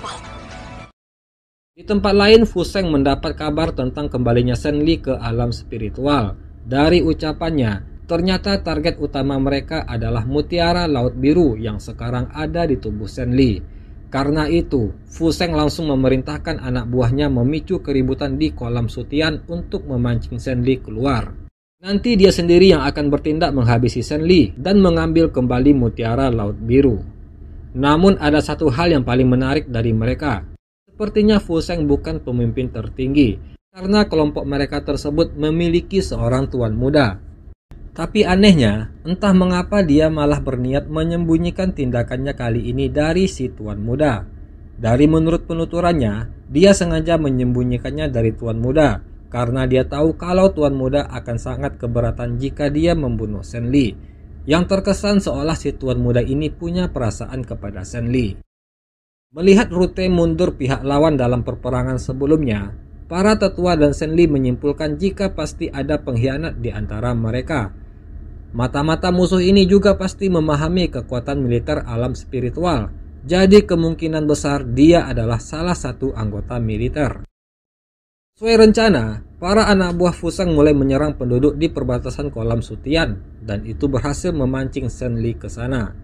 Di tempat lain, Fu Sheng mendapat kabar tentang kembalinya Shen Li ke alam spiritual. Dari ucapannya, ternyata target utama mereka adalah mutiara laut biru yang sekarang ada di tubuh Shen Li. Karena itu, Fu Sheng langsung memerintahkan anak buahnya memicu keributan di kolam Sutian untuk memancing Shen Li keluar. Nanti dia sendiri yang akan bertindak menghabisi Shen Li dan mengambil kembali mutiara laut biru. Namun ada satu hal yang paling menarik dari mereka. Sepertinya Fu Sheng bukan pemimpin tertinggi, karena kelompok mereka tersebut memiliki seorang tuan muda. Tapi anehnya, entah mengapa dia malah berniat menyembunyikan tindakannya kali ini dari si tuan muda. Dari menurut penuturannya, dia sengaja menyembunyikannya dari tuan muda, karena dia tahu kalau tuan muda akan sangat keberatan jika dia membunuh Shen Li. Yang terkesan seolah si tuan muda ini punya perasaan kepada Shen Li. Melihat rute mundur pihak lawan dalam perperangan sebelumnya, para tetua dan Shen Li menyimpulkan jika pasti ada pengkhianat di antara mereka. Mata-mata musuh ini juga pasti memahami kekuatan militer alam spiritual, jadi kemungkinan besar dia adalah salah satu anggota militer. Sesuai rencana, para anak buah Fu Sheng mulai menyerang penduduk di perbatasan kolam Sutian, dan itu berhasil memancing Shen Li ke sana.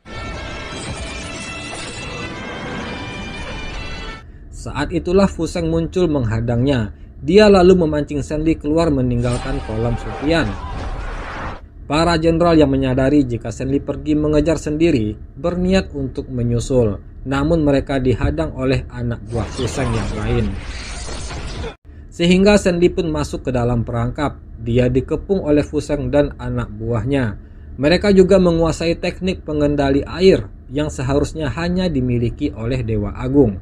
Saat itulah Fu Sheng muncul menghadangnya. Dia lalu memancing Shen Li keluar meninggalkan kolam Sutian. Para jenderal yang menyadari jika Shen Li pergi mengejar sendiri berniat untuk menyusul, namun mereka dihadang oleh anak buah Fu Sheng yang lain. Sehingga Shen Li pun masuk ke dalam perangkap. Dia dikepung oleh Fu Sheng dan anak buahnya. Mereka juga menguasai teknik pengendali air yang seharusnya hanya dimiliki oleh Dewa Agung.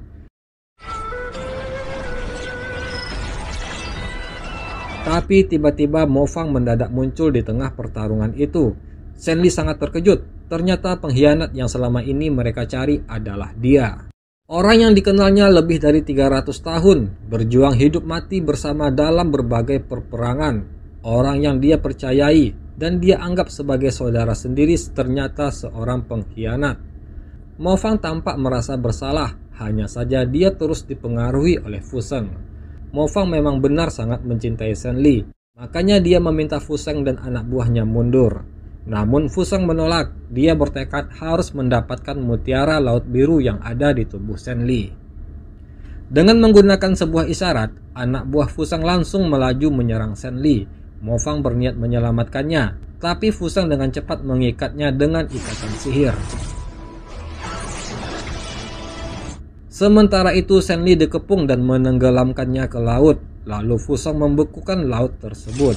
Tapi tiba-tiba Mo Fang mendadak muncul di tengah pertarungan itu. Shen Li sangat terkejut. Ternyata pengkhianat yang selama ini mereka cari adalah dia. Orang yang dikenalnya lebih dari 300 tahun, berjuang hidup mati bersama dalam berbagai perperangan. Orang yang dia percayai dan dia anggap sebagai saudara sendiri ternyata seorang pengkhianat. Mo Fang tampak merasa bersalah, hanya saja dia terus dipengaruhi oleh Fu Sheng. Mo Fang memang benar sangat mencintai Shen Li, makanya dia meminta Fu Sheng dan anak buahnya mundur. Namun Fu Sheng menolak, dia bertekad harus mendapatkan mutiara laut biru yang ada di tubuh Shen Li. Dengan menggunakan sebuah isyarat, anak buah Fu Sheng langsung melaju menyerang Shen Li. Mo Fang berniat menyelamatkannya, tapi Fu Sheng dengan cepat mengikatnya dengan ikatan sihir. Sementara itu Shen Li dikepung dan menenggelamkannya ke laut, lalu Fu Sheng membekukan laut tersebut.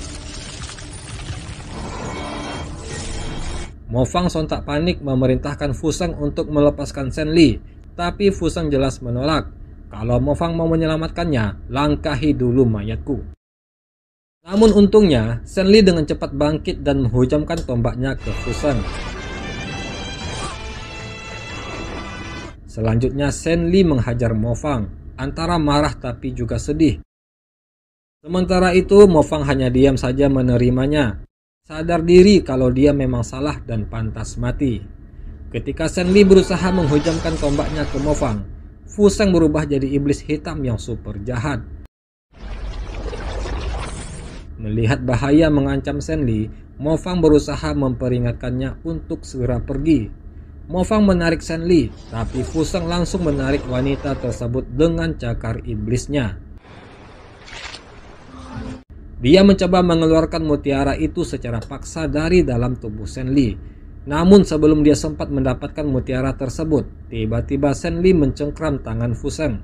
Mo Fang sontak panik memerintahkan Fu Sheng untuk melepaskan Shen Li, tapi Fu Sheng jelas menolak. Kalau Mo Fang mau menyelamatkannya, langkahi dulu mayatku. Namun untungnya, Shen Li dengan cepat bangkit dan menghujamkan tombaknya ke Fu Sheng. Selanjutnya Shen Li menghajar Mo Fang, antara marah tapi juga sedih. Sementara itu Mo Fang hanya diam saja menerimanya. Sadar diri kalau dia memang salah dan pantas mati. Ketika Shen Li berusaha menghujamkan tombaknya ke Mo Fang, Fu Sheng berubah jadi iblis hitam yang super jahat. Melihat bahaya mengancam Shen Li, Mo Fang berusaha memperingatkannya untuk segera pergi. Mo Fang menarik Shen Li, tapi Fu Sheng langsung menarik wanita tersebut dengan cakar iblisnya. Dia mencoba mengeluarkan mutiara itu secara paksa dari dalam tubuh Shen-Li. Namun sebelum dia sempat mendapatkan mutiara tersebut, tiba-tiba Shen-Li mencengkram tangan Fu Sheng.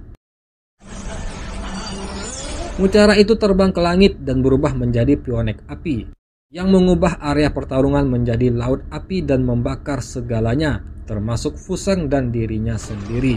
Mutiara itu terbang ke langit dan berubah menjadi pionek api, yang mengubah area pertarungan menjadi laut api dan membakar segalanya, termasuk Fu Sheng dan dirinya sendiri.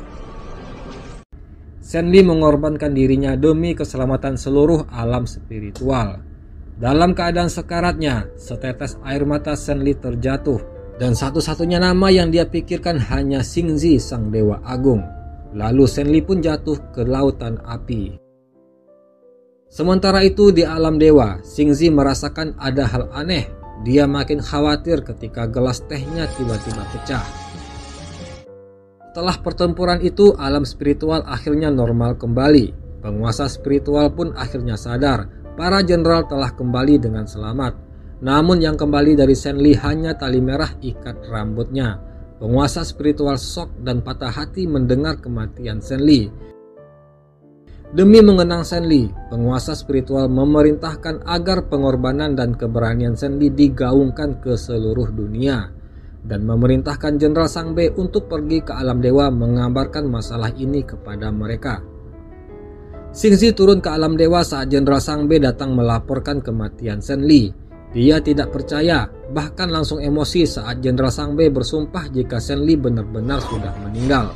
Shen-Li mengorbankan dirinya demi keselamatan seluruh alam spiritual. Dalam keadaan sekaratnya, setetes air mata Shen-Li terjatuh, dan satu-satunya nama yang dia pikirkan hanya Xingzi, sang dewa agung. Lalu Shen-Li pun jatuh ke lautan api. Sementara itu di alam dewa, Xingzi merasakan ada hal aneh. Dia makin khawatir ketika gelas tehnya tiba-tiba pecah. Setelah pertempuran itu, alam spiritual akhirnya normal kembali. Penguasa spiritual pun akhirnya sadar, para jenderal telah kembali dengan selamat. Namun yang kembali dari Shen-Li hanya tali merah ikat rambutnya. Penguasa spiritual shock dan patah hati mendengar kematian Shen-Li. Demi mengenang Shen-Li, penguasa spiritual memerintahkan agar pengorbanan dan keberanian Shen-Li digaungkan ke seluruh dunia, dan memerintahkan Jenderal Sangbe untuk pergi ke alam dewa mengabarkan masalah ini kepada mereka. Xingzi turun ke alam dewa saat Jenderal Sangbe datang melaporkan kematian Shen-Li. Dia tidak percaya, bahkan langsung emosi saat Jenderal Sangbe bersumpah jika Shen-Li benar-benar sudah meninggal.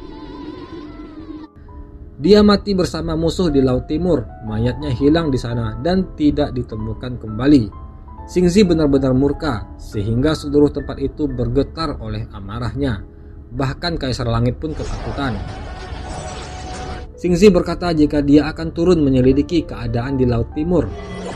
Dia mati bersama musuh di Laut Timur, mayatnya hilang di sana dan tidak ditemukan kembali. Xingzi benar-benar murka, sehingga seluruh tempat itu bergetar oleh amarahnya. Bahkan Kaisar Langit pun ketakutan. Xingzi berkata jika dia akan turun menyelidiki keadaan di Laut Timur.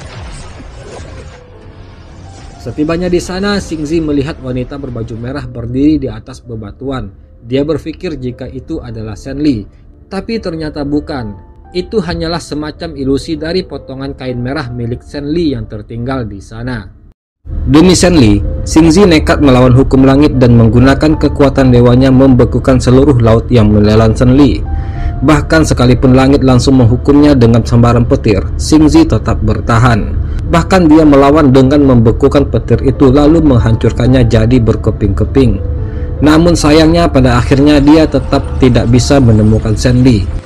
Setibanya di sana, Xingzi melihat wanita berbaju merah berdiri di atas bebatuan. Dia berpikir jika itu adalah Shen-Li, tapi ternyata bukan. Itu hanyalah semacam ilusi dari potongan kain merah milik Shen-Li yang tertinggal di sana. Demi Shen-Li, Xingzi nekat melawan hukum langit dan menggunakan kekuatan dewanya membekukan seluruh laut yang menelan Shen-Li. Bahkan sekalipun langit langsung menghukumnya dengan sambaran petir, Xingzi tetap bertahan. Bahkan dia melawan dengan membekukan petir itu lalu menghancurkannya jadi berkeping-keping. Namun sayangnya pada akhirnya dia tetap tidak bisa menemukan Shen-Li.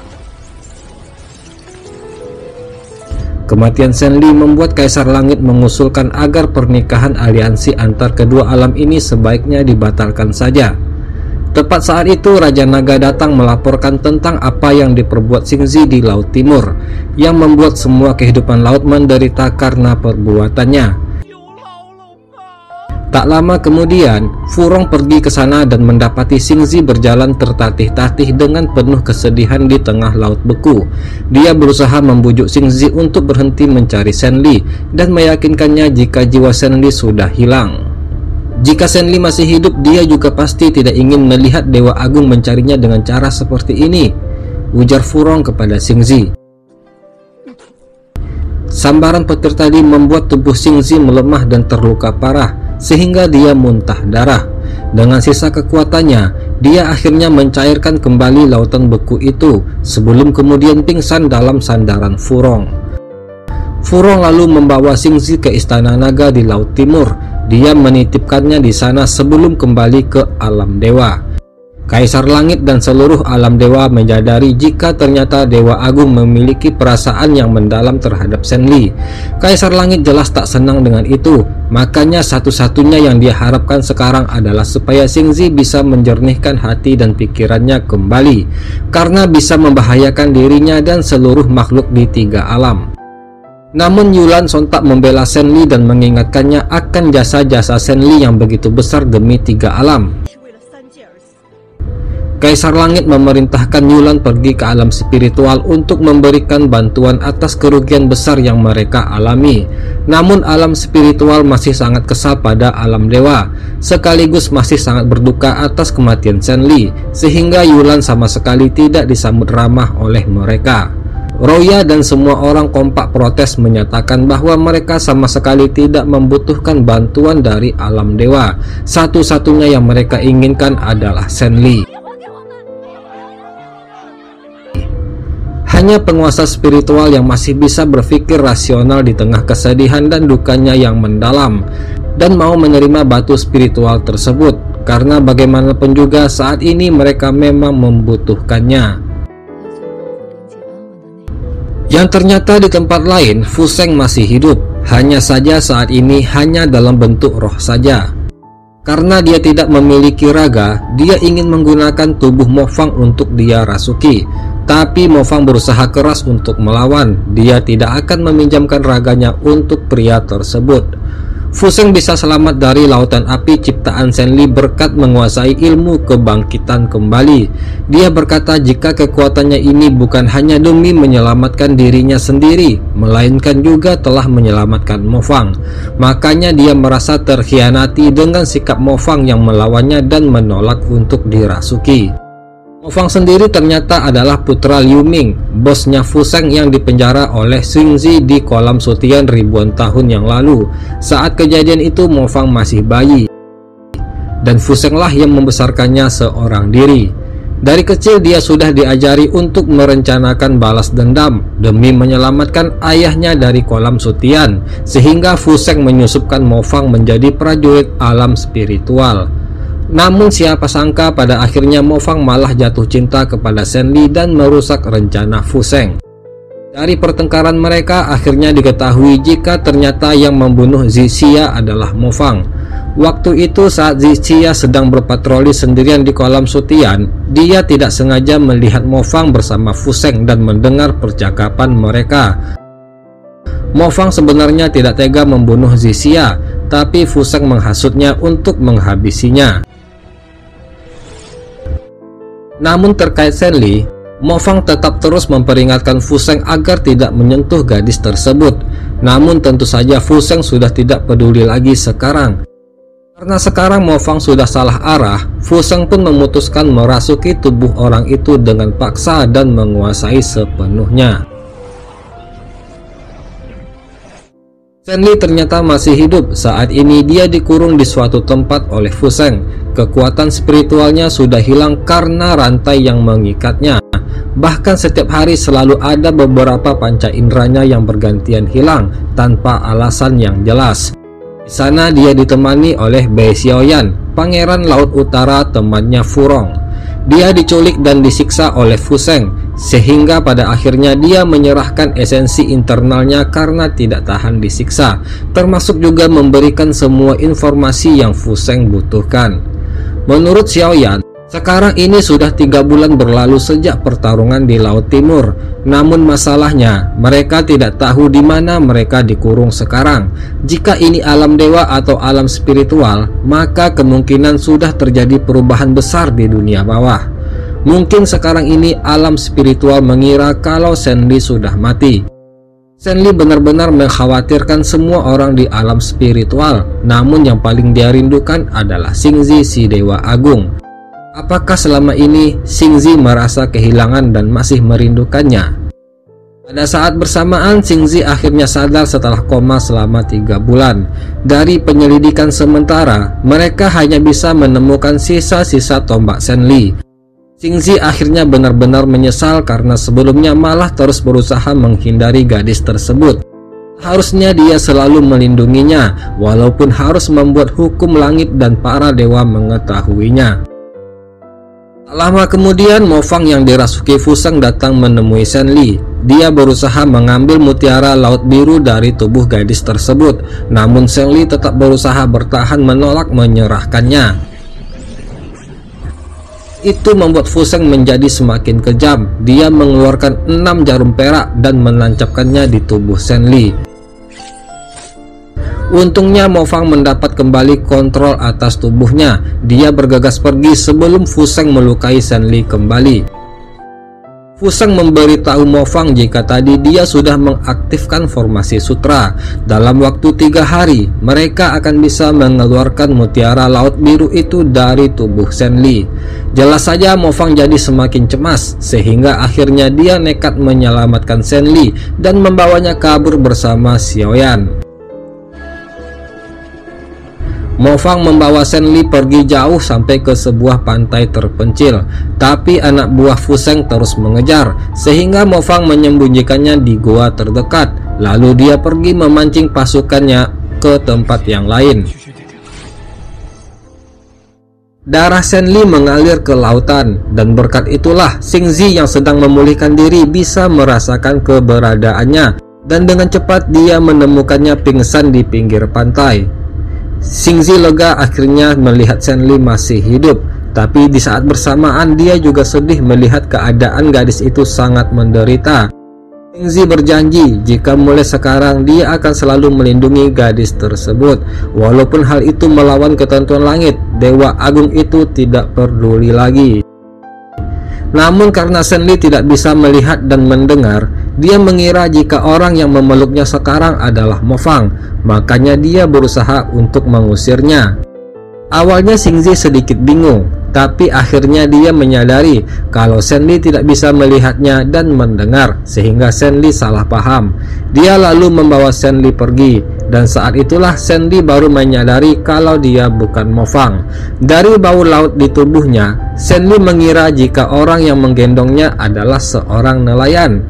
Kematian Shen-Li membuat Kaisar Langit mengusulkan agar pernikahan aliansi antar kedua alam ini sebaiknya dibatalkan saja. Tepat saat itu Raja Naga datang melaporkan tentang apa yang diperbuat Xingzi di Laut Timur, yang membuat semua kehidupan laut menderita karena perbuatannya. Tak lama kemudian, Fu Rong pergi ke sana dan mendapati Xingzi berjalan tertatih-tatih dengan penuh kesedihan di tengah laut beku. Dia berusaha membujuk Xingzi untuk berhenti mencari Shen-Li dan meyakinkannya jika jiwa Shen-Li sudah hilang. Jika Shen-Li masih hidup, dia juga pasti tidak ingin melihat Dewa Agung mencarinya dengan cara seperti ini, ujar Fu Rong kepada Xingzi. Sambaran petir tadi membuat tubuh Xingzi melemah dan terluka parah, sehingga dia muntah darah. Dengan sisa kekuatannya, dia akhirnya mencairkan kembali lautan beku itu, sebelum kemudian pingsan dalam sandaran Fu Rong. Fu Rong lalu membawa Xingzi ke Istana Naga di Laut Timur. Dia menitipkannya di sana sebelum kembali ke alam dewa. Kaisar Langit dan seluruh alam dewa menyadari jika ternyata Dewa Agung memiliki perasaan yang mendalam terhadap Shen-Li. Kaisar Langit jelas tak senang dengan itu, makanya satu-satunya yang dia harapkan sekarang adalah supaya Xingzi bisa menjernihkan hati dan pikirannya kembali, karena bisa membahayakan dirinya dan seluruh makhluk di tiga alam. Namun Yulan sontak membela Shen-Li dan mengingatkannya akan jasa-jasa Shen-Li yang begitu besar demi tiga alam. Kaisar Langit memerintahkan Yulan pergi ke alam spiritual untuk memberikan bantuan atas kerugian besar yang mereka alami. Namun alam spiritual masih sangat kesal pada alam dewa, sekaligus masih sangat berduka atas kematian Shen-Li, sehingga Yulan sama sekali tidak disambut ramah oleh mereka. Roya dan semua orang kompak protes menyatakan bahwa mereka sama sekali tidak membutuhkan bantuan dari alam dewa. Satu-satunya yang mereka inginkan adalah Shen-Li. Hanya penguasa spiritual yang masih bisa berpikir rasional di tengah kesedihan dan dukanya yang mendalam, dan mau menerima batu spiritual tersebut, karena bagaimanapun juga saat ini mereka memang membutuhkannya. Yang ternyata di tempat lain, Fu Sheng masih hidup, hanya saja saat ini hanya dalam bentuk roh saja. Karena dia tidak memiliki raga, dia ingin menggunakan tubuh Mo Fang untuk dia rasuki. Tapi Mo Fang berusaha keras untuk melawan. Dia tidak akan meminjamkan raganya untuk pria tersebut. Fu Sheng bisa selamat dari lautan api ciptaan Shen Li berkat menguasai ilmu kebangkitan kembali. Dia berkata jika kekuatannya ini bukan hanya demi menyelamatkan dirinya sendiri, melainkan juga telah menyelamatkan Mo Fang. Makanya dia merasa terkhianati dengan sikap Mo Fang yang melawannya dan menolak untuk dirasuki. Mo Fang sendiri ternyata adalah putra Liu Ming, bosnya Fu Sheng yang dipenjara oleh Xingzi di kolam Sutian ribuan tahun yang lalu. Saat kejadian itu Mo Fang masih bayi, dan Fu Sheng lah yang membesarkannya seorang diri. Dari kecil dia sudah diajari untuk merencanakan balas dendam demi menyelamatkan ayahnya dari kolam Sutian, sehingga Fu Sheng menyusupkan Mo Fang menjadi prajurit alam spiritual. Namun siapa sangka pada akhirnya Mo Fang malah jatuh cinta kepada Shen Li dan merusak rencana Fu Sheng. Dari pertengkaran mereka akhirnya diketahui jika ternyata yang membunuh Zixia adalah Mo Fang. Waktu itu saat Zixia sedang berpatroli sendirian di kolam Sutian, dia tidak sengaja melihat Mo Fang bersama Fu Sheng dan mendengar percakapan mereka. Mo Fang sebenarnya tidak tega membunuh Zixia, tapi Fu Sheng menghasutnya untuk menghabisinya. Namun terkait Shen Li, Mo Fang tetap terus memperingatkan Fu Sheng agar tidak menyentuh gadis tersebut. Namun tentu saja Fu Sheng sudah tidak peduli lagi sekarang. Karena sekarang Mo Fang sudah salah arah, Fu Sheng pun memutuskan merasuki tubuh orang itu dengan paksa dan menguasai sepenuhnya. Shen Li ternyata masih hidup. Saat ini dia dikurung di suatu tempat oleh Fu Sheng. Kekuatan spiritualnya sudah hilang karena rantai yang mengikatnya. Bahkan setiap hari selalu ada beberapa panca inderanya yang bergantian hilang tanpa alasan yang jelas. Di sana dia ditemani oleh Bai Xiaoyan, pangeran laut utara temannya Fu Rong. Dia diculik dan disiksa oleh Fu Sheng, sehingga pada akhirnya dia menyerahkan esensi internalnya karena tidak tahan disiksa, termasuk juga memberikan semua informasi yang Fu Sheng butuhkan. Menurut Xiaoyan, sekarang ini sudah 3 bulan berlalu sejak pertarungan di Laut Timur. Namun masalahnya, mereka tidak tahu di mana mereka dikurung sekarang. Jika ini alam dewa atau alam spiritual, maka kemungkinan sudah terjadi perubahan besar di dunia bawah. Mungkin sekarang ini alam spiritual mengira kalau Shen Li sudah mati. Shen Li benar-benar mengkhawatirkan semua orang di alam spiritual. Namun yang paling dia rindukan adalah Xingzi, si Dewa Agung. Apakah selama ini Xingzi merasa kehilangan dan masih merindukannya? Pada saat bersamaan, Xingzi akhirnya sadar setelah koma selama 3 bulan. Dari penyelidikan sementara, mereka hanya bisa menemukan sisa-sisa tombak Shen Li. Xingzi akhirnya benar-benar menyesal karena sebelumnya malah terus berusaha menghindari gadis tersebut. Harusnya dia selalu melindunginya, walaupun harus membuat hukum langit dan para dewa mengetahuinya. Tak lama kemudian, Mo Fang yang dirasuki Fu Sheng datang menemui Shen Li. Dia berusaha mengambil mutiara laut biru dari tubuh gadis tersebut, namun Shen Li tetap berusaha bertahan menolak menyerahkannya. Itu membuat Fu Sheng menjadi semakin kejam. Dia mengeluarkan 6 jarum perak dan menancapkannya di tubuh Shen Li. Untungnya Mo Fang mendapat kembali kontrol atas tubuhnya. Dia bergegas pergi sebelum Fu Sheng melukai Shen Li kembali. Fu Sheng memberitahu Mo Fang jika tadi dia sudah mengaktifkan formasi sutra. Dalam waktu 3 hari, mereka akan bisa mengeluarkan mutiara laut biru itu dari tubuh Shen Li. Jelas saja Mo Fang jadi semakin cemas, sehingga akhirnya dia nekat menyelamatkan Shen Li dan membawanya kabur bersama Xiaoyan. Mo Fang membawa Shen Li pergi jauh sampai ke sebuah pantai terpencil, tapi anak buah Fu Sheng terus mengejar, sehingga Mo Fang menyembunyikannya di gua terdekat. Lalu dia pergi memancing pasukannya ke tempat yang lain. Darah Shen Li mengalir ke lautan, dan berkat itulah Xing Zi yang sedang memulihkan diri bisa merasakan keberadaannya, dan dengan cepat dia menemukannya pingsan di pinggir pantai. Xing Zi lega akhirnya melihat Shen Li masih hidup, tapi di saat bersamaan dia juga sedih melihat keadaan gadis itu sangat menderita. Xing Zi berjanji jika mulai sekarang dia akan selalu melindungi gadis tersebut, walaupun hal itu melawan ketentuan langit. Dewa Agung itu tidak peduli lagi. Namun karena Shen Li tidak bisa melihat dan mendengar, dia mengira jika orang yang memeluknya sekarang adalah Mo Fang, makanya dia berusaha untuk mengusirnya. Awalnya Xing Zi sedikit bingung, tapi akhirnya dia menyadari kalau Shen Li tidak bisa melihatnya dan mendengar, sehingga Shen Li salah paham. Dia lalu membawa Shen Li pergi, dan saat itulah Shen Li baru menyadari kalau dia bukan Mo Fang. Dari bau laut di tubuhnya, Shen Li mengira jika orang yang menggendongnya adalah seorang nelayan.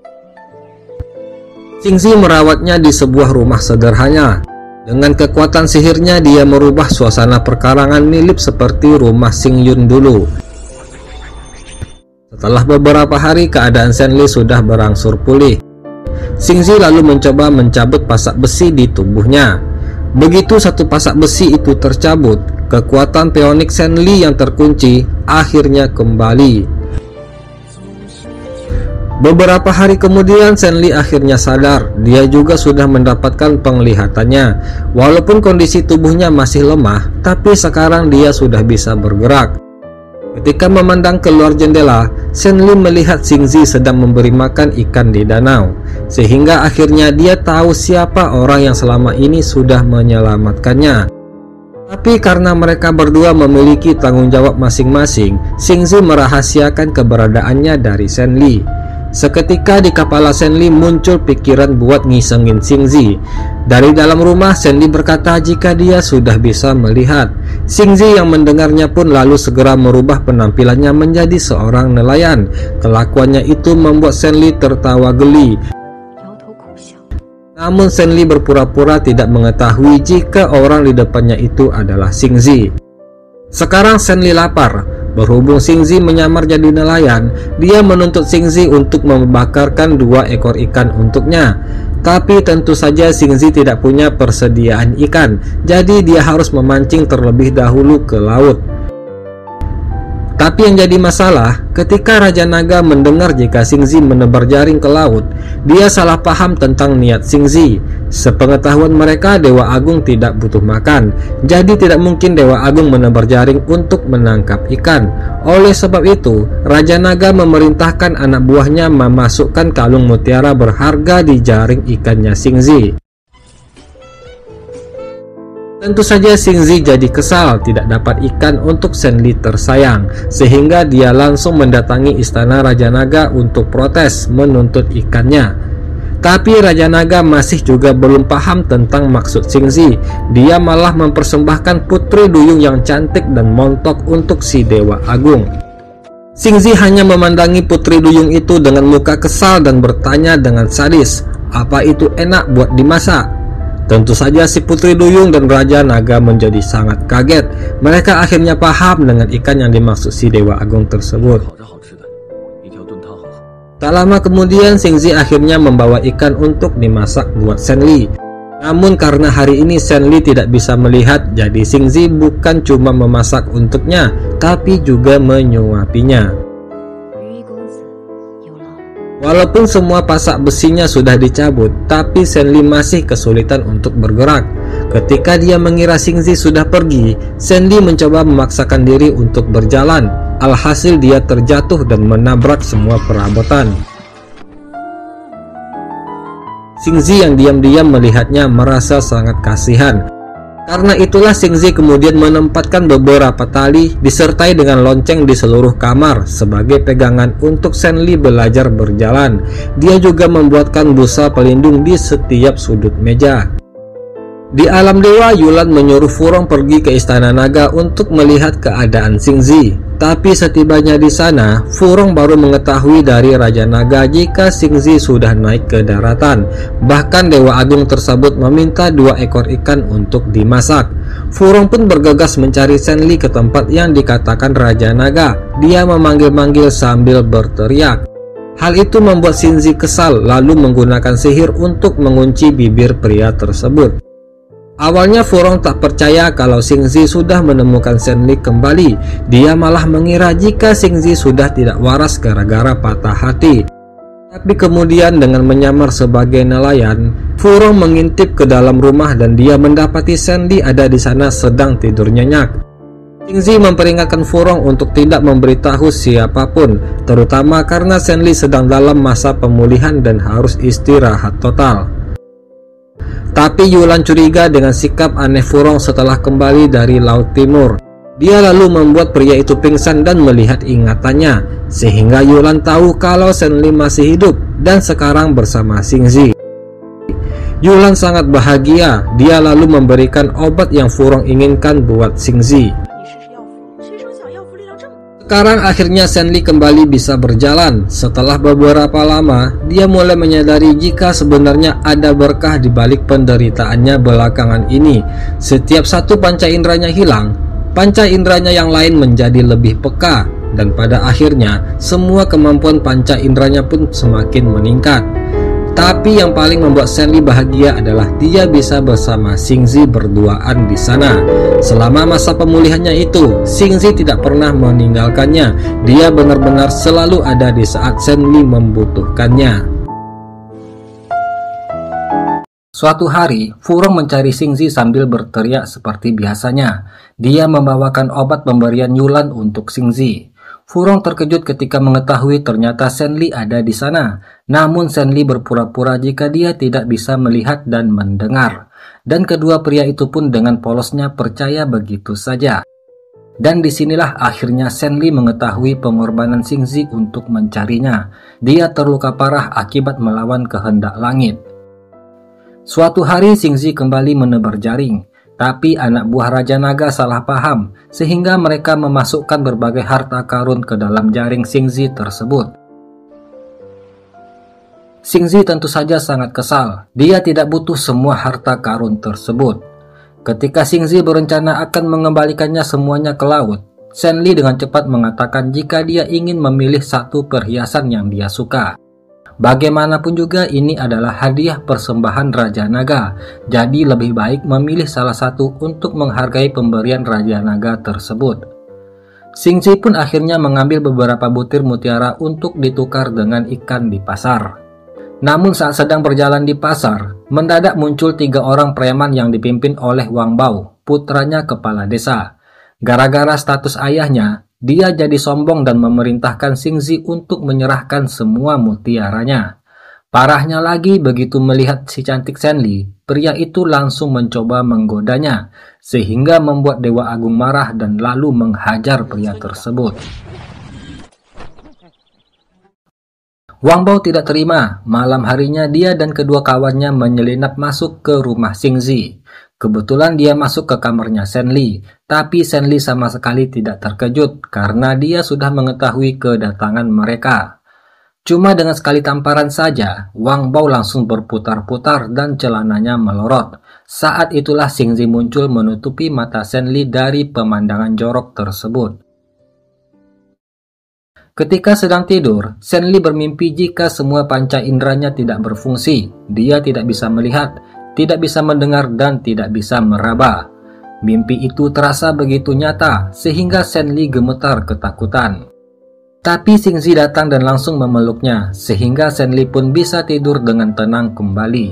Xing Zi merawatnya di sebuah rumah sederhana. Dengan kekuatan sihirnya dia merubah suasana perkarangan mirip seperti rumah Xing Yun dulu. Setelah beberapa hari keadaan Shen Li sudah berangsur pulih. Xing Zi lalu mencoba mencabut pasak besi di tubuhnya. Begitu satu pasak besi itu tercabut, kekuatan pionik Shen Li yang terkunci akhirnya kembali. Beberapa hari kemudian Shen Li akhirnya sadar. Dia juga sudah mendapatkan penglihatannya. Walaupun kondisi tubuhnya masih lemah, tapi sekarang dia sudah bisa bergerak. Ketika memandang keluar jendela, Shen Li melihat Xing Zi sedang memberi makan ikan di danau, sehingga akhirnya dia tahu siapa orang yang selama ini sudah menyelamatkannya. Tapi karena mereka berdua memiliki tanggung jawab masing-masing, Xing Zi merahasiakan keberadaannya dari Shen Li. Seketika di kepala Shen Li muncul pikiran buat ngisengin Xing Zi. Dari dalam rumah, Shen Li berkata jika dia sudah bisa melihat. Xing Zi yang mendengarnya pun lalu segera merubah penampilannya menjadi seorang nelayan. Kelakuannya itu membuat Shen Li tertawa geli. Namun Shen Li berpura-pura tidak mengetahui jika orang di depannya itu adalah Xing Zi. Sekarang Shen Li lapar. Berhubung Xing Zi menyamar jadi nelayan, dia menuntut Xing Zi untuk membakarkan 2 ekor ikan untuknya. Tapi tentu saja Xing Zi tidak punya persediaan ikan, jadi dia harus memancing terlebih dahulu ke laut. Tapi yang jadi masalah, ketika Raja Naga mendengar jika Xing Zi menebar jaring ke laut, dia salah paham tentang niat Xing Zi. Sepengetahuan mereka, Dewa Agung tidak butuh makan, jadi tidak mungkin Dewa Agung menebar jaring untuk menangkap ikan. Oleh sebab itu, Raja Naga memerintahkan anak buahnya memasukkan kalung mutiara berharga di jaring ikannya Xing Zi. Tentu saja Xing Zi jadi kesal tidak dapat ikan untuk Shen Li tersayang, sehingga dia langsung mendatangi istana Raja Naga untuk protes menuntut ikannya. Tapi Raja Naga masih juga belum paham tentang maksud Xing Zi. Dia malah mempersembahkan putri duyung yang cantik dan montok untuk si Dewa Agung. Xing Zi hanya memandangi putri duyung itu dengan muka kesal dan bertanya dengan sadis, apa itu enak buat dimasak? Tentu saja si putri duyung dan Raja Naga menjadi sangat kaget. Mereka akhirnya paham dengan ikan yang dimaksud si Dewa Agung tersebut. Tak lama kemudian Xing Zi akhirnya membawa ikan untuk dimasak buat Shen Li. Namun karena hari ini Shen Li tidak bisa melihat, jadi Xing Zi bukan cuma memasak untuknya, tapi juga menyuapinya. Walaupun semua pasak besinya sudah dicabut, tapi Shen Li masih kesulitan untuk bergerak. Ketika dia mengira Xing Zi sudah pergi, Shen Li mencoba memaksakan diri untuk berjalan. Alhasil dia terjatuh dan menabrak semua perabotan. Xing Zi yang diam-diam melihatnya merasa sangat kasihan. Karena itulah Xing Zi kemudian menempatkan beberapa tali disertai dengan lonceng di seluruh kamar sebagai pegangan untuk Shen Li belajar berjalan. Dia juga membuatkan busa pelindung di setiap sudut meja. Di alam dewa, Yulan menyuruh Furong pergi ke istana naga untuk melihat keadaan Xingzi. Tapi setibanya di sana, Furong baru mengetahui dari Raja Naga jika Xingzi sudah naik ke daratan. Bahkan Dewa Agung tersebut meminta 2 ekor ikan untuk dimasak. Furong pun bergegas mencari Senli ke tempat yang dikatakan Raja Naga. Dia memanggil-manggil sambil berteriak. Hal itu membuat Xingzi kesal, lalu menggunakan sihir untuk mengunci bibir pria tersebut. Awalnya Furong tak percaya kalau Xingzi sudah menemukan Senli kembali. Dia malah mengira jika Xingzi sudah tidak waras gara-gara patah hati. Tapi kemudian dengan menyamar sebagai nelayan, Furong mengintip ke dalam rumah dan dia mendapati Senli ada di sana sedang tidur nyenyak. Xingzi memperingatkan Furong untuk tidak memberitahu siapapun, terutama karena Senli sedang dalam masa pemulihan dan harus istirahat total. Tapi Yulan curiga dengan sikap aneh Furong setelah kembali dari Laut Timur. Dia lalu membuat pria itu pingsan dan melihat ingatannya, sehingga Yulan tahu kalau Senli masih hidup dan sekarang bersama Xingzi. Yulan sangat bahagia. Dia lalu memberikan obat yang Furong inginkan buat Xingzi. Sekarang akhirnya Senli kembali bisa berjalan. Setelah beberapa lama, dia mulai menyadari jika sebenarnya ada berkah di balik penderitaannya belakangan ini. Setiap satu panca inderanya hilang, panca inderanya yang lain menjadi lebih peka, dan pada akhirnya semua kemampuan panca inderanya pun semakin meningkat. Tapi yang paling membuat Senli bahagia adalah dia bisa bersama Xingzi berduaan di sana. Selama masa pemulihannya itu, Xingzi tidak pernah meninggalkannya. Dia benar-benar selalu ada di saat Senli membutuhkannya. Suatu hari, Furong mencari Xingzi sambil berteriak seperti biasanya. Dia membawakan obat pemberian Yulan untuk Xingzi. Furong terkejut ketika mengetahui ternyata Senli ada di sana. Namun Senli berpura-pura jika dia tidak bisa melihat dan mendengar. Dan kedua pria itu pun dengan polosnya percaya begitu saja. Dan disinilah akhirnya Senli mengetahui pengorbanan Xingzi untuk mencarinya. Dia terluka parah akibat melawan kehendak langit. Suatu hari Xingzi kembali menebar jaring. Tapi anak buah Raja Naga salah paham, sehingga mereka memasukkan berbagai harta karun ke dalam jaring Xingzi tersebut. Xingzi tentu saja sangat kesal. Dia tidak butuh semua harta karun tersebut. Ketika Xingzi berencana akan mengembalikannya semuanya ke laut, Senli dengan cepat mengatakan jika dia ingin memilih satu perhiasan yang dia suka. Bagaimanapun juga ini adalah hadiah persembahan Raja Naga, jadi lebih baik memilih salah satu untuk menghargai pemberian Raja Naga tersebut. Xingzi pun akhirnya mengambil beberapa butir mutiara untuk ditukar dengan ikan di pasar. Namun saat sedang berjalan di pasar, mendadak muncul 3 orang preman yang dipimpin oleh Wang Bao, putranya kepala desa. Gara-gara status ayahnya, dia jadi sombong dan memerintahkan Xingzi untuk menyerahkan semua mutiaranya. Parahnya lagi, begitu melihat si cantik Senli, pria itu langsung mencoba menggodanya, sehingga membuat Dewa Agung marah dan lalu menghajar pria tersebut. Wang Bao tidak terima. Malam harinya dia dan kedua kawannya menyelinap masuk ke rumah Xingzi. Kebetulan dia masuk ke kamarnya Senli, tapi Senli sama sekali tidak terkejut karena dia sudah mengetahui kedatangan mereka. Cuma dengan sekali tamparan saja, Wang Bao langsung berputar-putar dan celananya melorot. Saat itulah Xingzi muncul menutupi mata Senli dari pemandangan jorok tersebut. Ketika sedang tidur, Senli bermimpi jika semua panca inderanya tidak berfungsi. Dia tidak bisa melihat, tidak bisa mendengar, dan tidak bisa meraba. Mimpi itu terasa begitu nyata, sehingga Senli gemetar ketakutan. Tapi Xingzi datang dan langsung memeluknya, sehingga Senli pun bisa tidur dengan tenang kembali.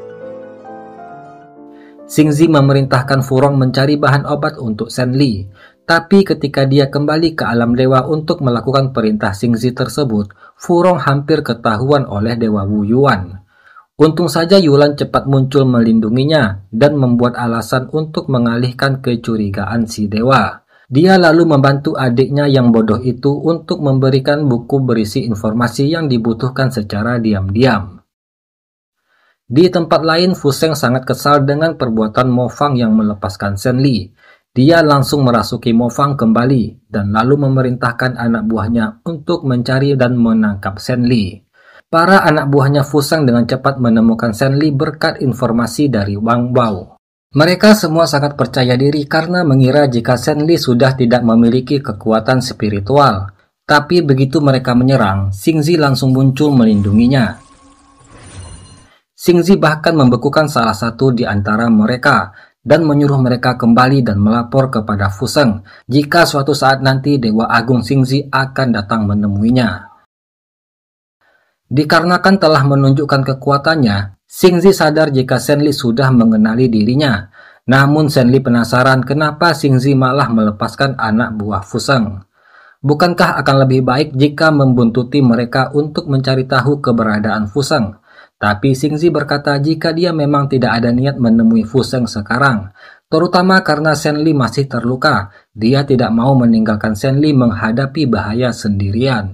Xingzi memerintahkan Furong mencari bahan obat untuk Senli. Tapi ketika dia kembali ke alam dewa untuk melakukan perintah Xingzi tersebut, Furong hampir ketahuan oleh Dewa Wu Yuan. Untung saja Yulan cepat muncul melindunginya dan membuat alasan untuk mengalihkan kecurigaan si dewa. Dia lalu membantu adiknya yang bodoh itu untuk memberikan buku berisi informasi yang dibutuhkan secara diam-diam. Di tempat lain, Fu Sheng sangat kesal dengan perbuatan Mo Fang yang melepaskan Shen Li. Dia langsung merasuki Mo Fang kembali dan lalu memerintahkan anak buahnya untuk mencari dan menangkap Shen Li. Para anak buahnya Fu Sheng dengan cepat menemukan Shen Li berkat informasi dari Wang Bao. Mereka semua sangat percaya diri karena mengira jika Shen Li sudah tidak memiliki kekuatan spiritual. Tapi begitu mereka menyerang, Xingzi langsung muncul melindunginya. Xingzi bahkan membekukan salah satu di antara mereka dan menyuruh mereka kembali dan melapor kepada Fu Sheng jika suatu saat nanti Dewa Agung Xingzi akan datang menemuinya. Dikarenakan telah menunjukkan kekuatannya, Xingzi sadar jika Shen Li sudah mengenali dirinya. Namun Shen Li penasaran kenapa Xingzi malah melepaskan anak buah Fu Sheng. Bukankah akan lebih baik jika membuntuti mereka untuk mencari tahu keberadaan Fu Sheng? Tapi Xingzi berkata jika dia memang tidak ada niat menemui Fu Sheng sekarang, terutama karena Shen Li masih terluka, dia tidak mau meninggalkan Shen Li menghadapi bahaya sendirian.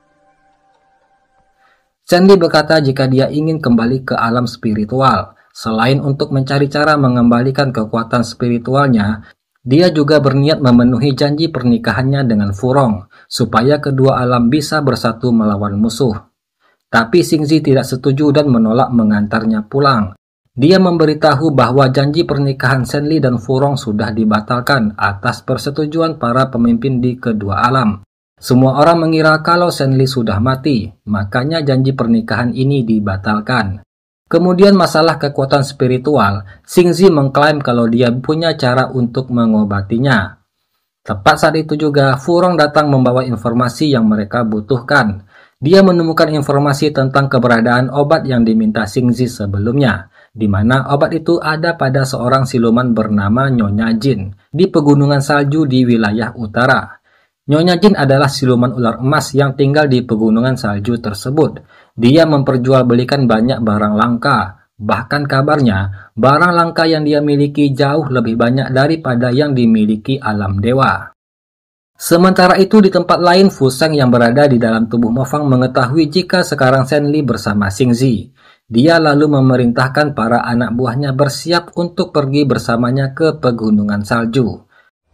Shen Li berkata jika dia ingin kembali ke alam spiritual, selain untuk mencari cara mengembalikan kekuatan spiritualnya, dia juga berniat memenuhi janji pernikahannya dengan Fu Rong, supaya kedua alam bisa bersatu melawan musuh. Tapi Xingzi tidak setuju dan menolak mengantarnya pulang. Dia memberitahu bahwa janji pernikahan Shen Li dan Fu Rong sudah dibatalkan atas persetujuan para pemimpin di kedua alam. Semua orang mengira kalau Shen Li sudah mati, makanya janji pernikahan ini dibatalkan. Kemudian masalah kekuatan spiritual, Xingzi mengklaim kalau dia punya cara untuk mengobatinya. Tepat saat itu juga, Fu Rong datang membawa informasi yang mereka butuhkan. Dia menemukan informasi tentang keberadaan obat yang diminta Xingzi sebelumnya, di mana obat itu ada pada seorang siluman bernama Nyonya Jin di pegunungan salju di wilayah utara. Nyonya Jin adalah siluman ular emas yang tinggal di pegunungan salju tersebut. Dia memperjualbelikan banyak barang langka. Bahkan kabarnya, barang langka yang dia miliki jauh lebih banyak daripada yang dimiliki alam dewa. Sementara itu di tempat lain, Fu Sheng yang berada di dalam tubuh Mo Fang mengetahui jika sekarang Shen Li bersama Xingzi. Dia lalu memerintahkan para anak buahnya bersiap untuk pergi bersamanya ke pegunungan salju.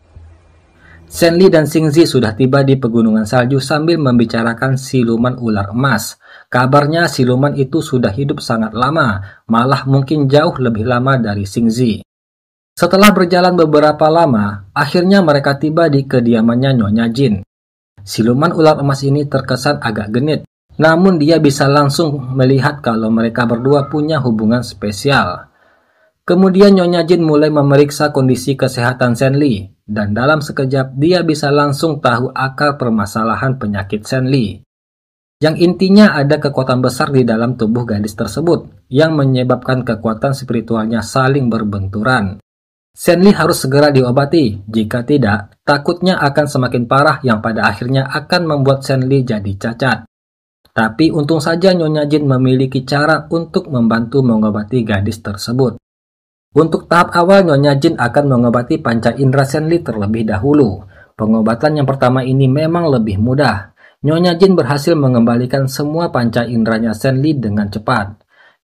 Shen Li dan Xingzi sudah tiba di pegunungan salju sambil membicarakan siluman ular emas. Kabarnya siluman itu sudah hidup sangat lama, malah mungkin jauh lebih lama dari Xingzi. Setelah berjalan beberapa lama, akhirnya mereka tiba di kediamannya Nyonya Jin. Siluman ular emas ini terkesan agak genit, namun dia bisa langsung melihat kalau mereka berdua punya hubungan spesial. Kemudian Nyonya Jin mulai memeriksa kondisi kesehatan Shen Li, dan dalam sekejap dia bisa langsung tahu akar permasalahan penyakit Shen Li. Yang intinya ada kekuatan besar di dalam tubuh gadis tersebut, yang menyebabkan kekuatan spiritualnya saling berbenturan. Shen Li harus segera diobati, jika tidak, takutnya akan semakin parah yang pada akhirnya akan membuat Shen Li jadi cacat. Tapi untung saja Nyonya Jin memiliki cara untuk membantu mengobati gadis tersebut. Untuk tahap awal, Nyonya Jin akan mengobati panca indera Shen Li terlebih dahulu. Pengobatan yang pertama ini memang lebih mudah. Nyonya Jin berhasil mengembalikan semua panca inderanya Shen Li dengan cepat.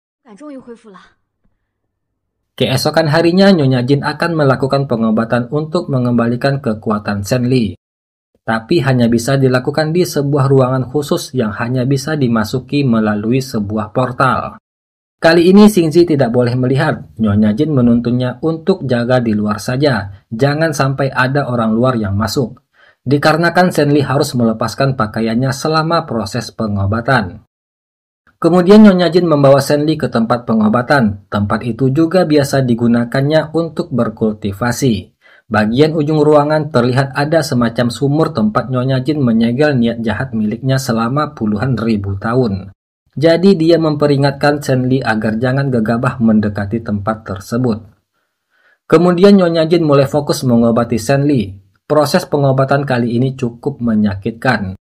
Keesokan harinya, Nyonya Jin akan melakukan pengobatan untuk mengembalikan kekuatan Shen Li. Tapi hanya bisa dilakukan di sebuah ruangan khusus yang hanya bisa dimasuki melalui sebuah portal. Kali ini Xingzi tidak boleh melihat. Nyonya Jin menuntunnya untuk jaga di luar saja, jangan sampai ada orang luar yang masuk. Dikarenakan Shen Li harus melepaskan pakaiannya selama proses pengobatan. Kemudian Nyonya Jin membawa Shen Li ke tempat pengobatan. Tempat itu juga biasa digunakannya untuk berkultivasi. Bagian ujung ruangan terlihat ada semacam sumur tempat Nyonya Jin menyegel niat jahat miliknya selama puluhan ribu tahun. Jadi dia memperingatkan Shen Li agar jangan gegabah mendekati tempat tersebut. Kemudian Nyonya Jin mulai fokus mengobati Shen Li. Proses pengobatan kali ini cukup menyakitkan.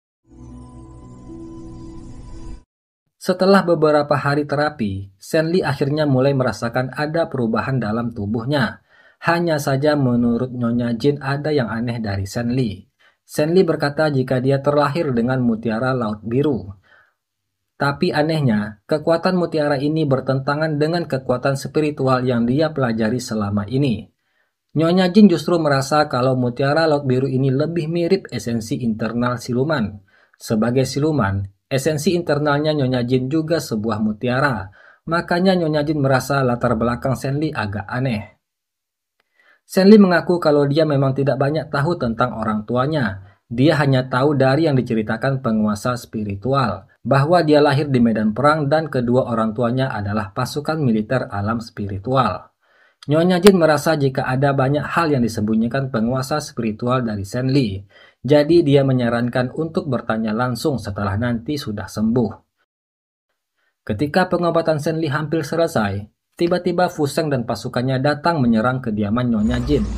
Setelah beberapa hari terapi, Shen Li akhirnya mulai merasakan ada perubahan dalam tubuhnya. Hanya saja menurut Nyonya Jin ada yang aneh dari Shen Li. Shen Li berkata jika dia terlahir dengan mutiara laut biru. Tapi anehnya, kekuatan mutiara ini bertentangan dengan kekuatan spiritual yang dia pelajari selama ini. Nyonya Jin justru merasa kalau mutiara laut biru ini lebih mirip esensi internal siluman. Sebagai siluman, esensi internalnya Nyonya Jin juga sebuah mutiara. Makanya Nyonya Jin merasa latar belakang Senli agak aneh. Senli mengaku kalau dia memang tidak banyak tahu tentang orang tuanya. Dia hanya tahu dari yang diceritakan penguasa spiritual, bahwa dia lahir di medan perang dan kedua orang tuanya adalah pasukan militer alam spiritual. Nyonya Jin merasa jika ada banyak hal yang disembunyikan penguasa spiritual dari Senli, jadi dia menyarankan untuk bertanya langsung setelah nanti sudah sembuh. Ketika pengobatan Senli hampir selesai, tiba-tiba Fu Sheng dan pasukannya datang menyerang kediaman Nyonya Jin.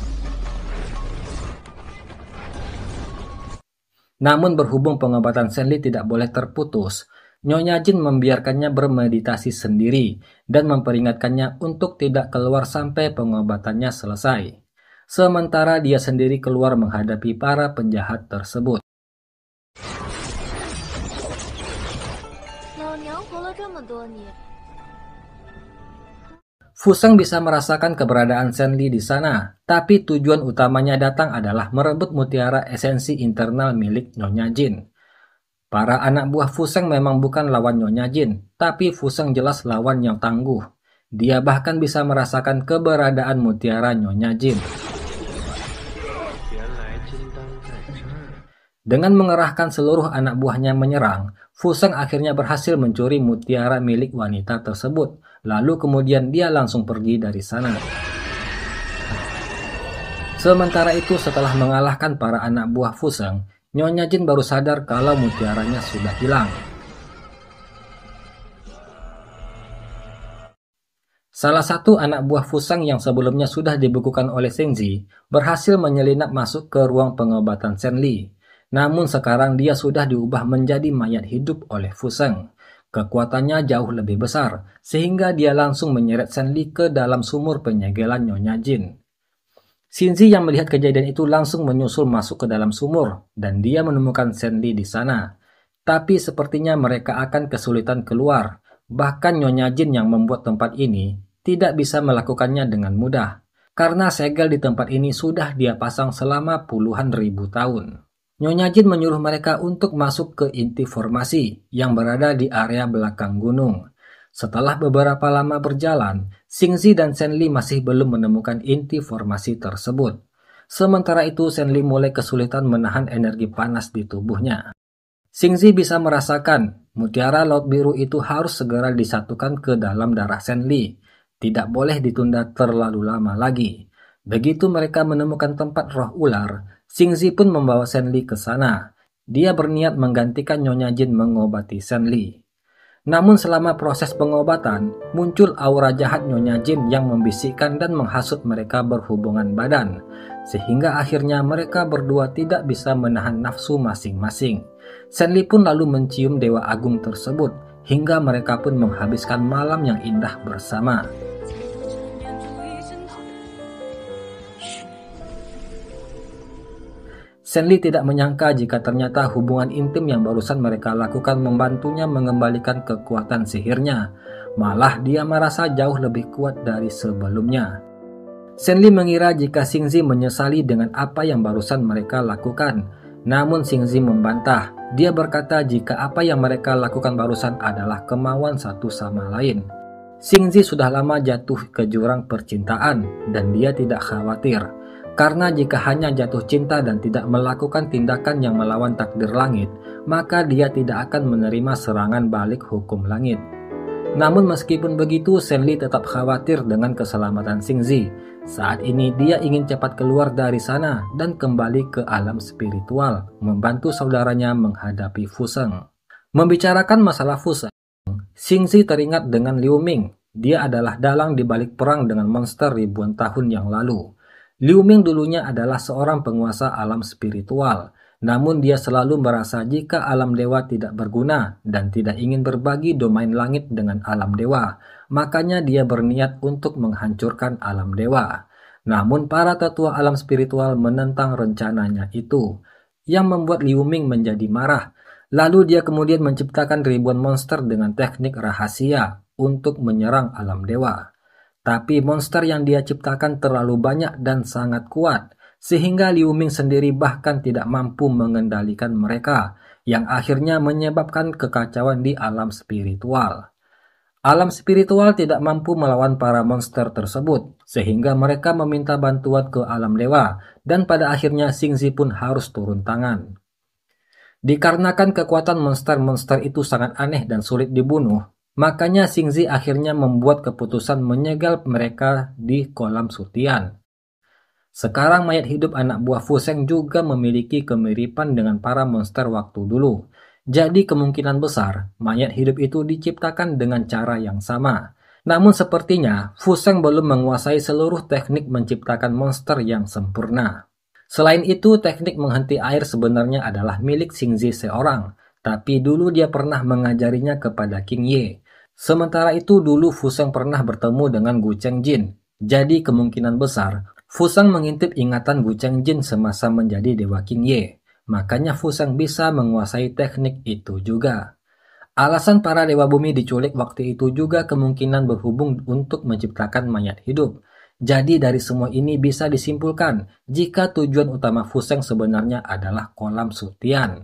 Namun berhubung pengobatan Senli tidak boleh terputus, Nyonya Jin membiarkannya bermeditasi sendiri dan memperingatkannya untuk tidak keluar sampai pengobatannya selesai. Sementara dia sendiri keluar menghadapi para penjahat tersebut. Fu Sheng bisa merasakan keberadaan Senli di sana, tapi tujuan utamanya datang adalah merebut mutiara esensi internal milik Nyonya Jin. Para anak buah Fu Sheng memang bukan lawan Nyonya Jin, tapi Fu Sheng jelas lawan yang tangguh. Dia bahkan bisa merasakan keberadaan mutiara Nyonya Jin. Dengan mengerahkan seluruh anak buahnya menyerang, Fu Sheng akhirnya berhasil mencuri mutiara milik wanita tersebut. Lalu kemudian dia langsung pergi dari sana. Sementara itu setelah mengalahkan para anak buah Fu Sheng, Nyonya Jin baru sadar kalau mutiaranya sudah hilang. Salah satu anak buah Fu Sheng yang sebelumnya sudah dibekukan oleh Shengzi berhasil menyelinap masuk ke ruang pengobatan Senli. Namun sekarang dia sudah diubah menjadi mayat hidup oleh Fu Sheng. Kekuatannya jauh lebih besar, sehingga dia langsung menyeret Senli ke dalam sumur penyegelan Nyonya Jin. Shengzi yang melihat kejadian itu langsung menyusul masuk ke dalam sumur, dan dia menemukan Senli di sana. Tapi sepertinya mereka akan kesulitan keluar. Bahkan Nyonya Jin yang membuat tempat ini tidak bisa melakukannya dengan mudah, karena segel di tempat ini sudah dia pasang selama puluhan ribu tahun. Nyonya Jin menyuruh mereka untuk masuk ke inti formasi yang berada di area belakang gunung. Setelah beberapa lama berjalan, Shengzi dan Senli masih belum menemukan inti formasi tersebut. Sementara itu Senli mulai kesulitan menahan energi panas di tubuhnya. Shengzi bisa merasakan mutiara laut biru itu harus segera disatukan ke dalam darah Senli. Tidak boleh ditunda terlalu lama lagi. Begitu mereka menemukan tempat roh ular, Shengzi pun membawa Senli ke sana. Dia berniat menggantikan Nyonya Jin mengobati Senli. Namun selama proses pengobatan, muncul aura jahat Nyonya Jin yang membisikkan dan menghasut mereka berhubungan badan, sehingga akhirnya mereka berdua tidak bisa menahan nafsu masing-masing. Senli pun lalu mencium Dewa Agung tersebut, hingga mereka pun menghabiskan malam yang indah bersama. Senli tidak menyangka jika ternyata hubungan intim yang barusan mereka lakukan membantunya mengembalikan kekuatan sihirnya. Malah dia merasa jauh lebih kuat dari sebelumnya. Senli mengira jika Shengzi menyesali dengan apa yang barusan mereka lakukan. Namun Shengzi membantah. Dia berkata jika apa yang mereka lakukan barusan adalah kemauan satu sama lain. Shengzi sudah lama jatuh ke jurang percintaan dan dia tidak khawatir. Karena jika hanya jatuh cinta dan tidak melakukan tindakan yang melawan takdir langit, maka dia tidak akan menerima serangan balik hukum langit. Namun meskipun begitu, Senli tetap khawatir dengan keselamatan Shengzi. Saat ini dia ingin cepat keluar dari sana dan kembali ke alam spiritual, membantu saudaranya menghadapi Fu Sheng. Membicarakan masalah Fu Sheng, Shengzi teringat dengan Liu Ming. Dia adalah dalang di balik perang dengan monster ribuan tahun yang lalu. Liu Ming dulunya adalah seorang penguasa alam spiritual, namun dia selalu merasa jika alam dewa tidak berguna dan tidak ingin berbagi domain langit dengan alam dewa, makanya dia berniat untuk menghancurkan alam dewa. Namun para tetua alam spiritual menentang rencananya itu, yang membuat Liu Ming menjadi marah. Lalu dia kemudian menciptakan ribuan monster dengan teknik rahasia untuk menyerang alam dewa. Tapi monster yang dia ciptakan terlalu banyak dan sangat kuat, sehingga Liu Ming sendiri bahkan tidak mampu mengendalikan mereka, yang akhirnya menyebabkan kekacauan di alam spiritual. Alam spiritual tidak mampu melawan para monster tersebut, sehingga mereka meminta bantuan ke alam dewa, dan pada akhirnya Xingzi pun harus turun tangan. Dikarenakan kekuatan monster-monster itu sangat aneh dan sulit dibunuh, makanya Xingzi akhirnya membuat keputusan menyegel mereka di kolam Sutian. Sekarang mayat hidup anak buah Fuseng juga memiliki kemiripan dengan para monster waktu dulu. Jadi kemungkinan besar mayat hidup itu diciptakan dengan cara yang sama. Namun sepertinya Fuseng belum menguasai seluruh teknik menciptakan monster yang sempurna. Selain itu, teknik menghenti air sebenarnya adalah milik Xingzi seorang, tapi dulu dia pernah mengajarinya kepada King Ye. Sementara itu dulu Fuseng pernah bertemu dengan Gu Chengjin. Jadi kemungkinan besar Fuseng mengintip ingatan Gu Chengjin semasa menjadi Dewa King Ye. Makanya Fuseng bisa menguasai teknik itu juga. Alasan para Dewa Bumi diculik waktu itu juga kemungkinan berhubung untuk menciptakan mayat hidup. Jadi dari semua ini bisa disimpulkan jika tujuan utama Fuseng sebenarnya adalah kolam Sutian.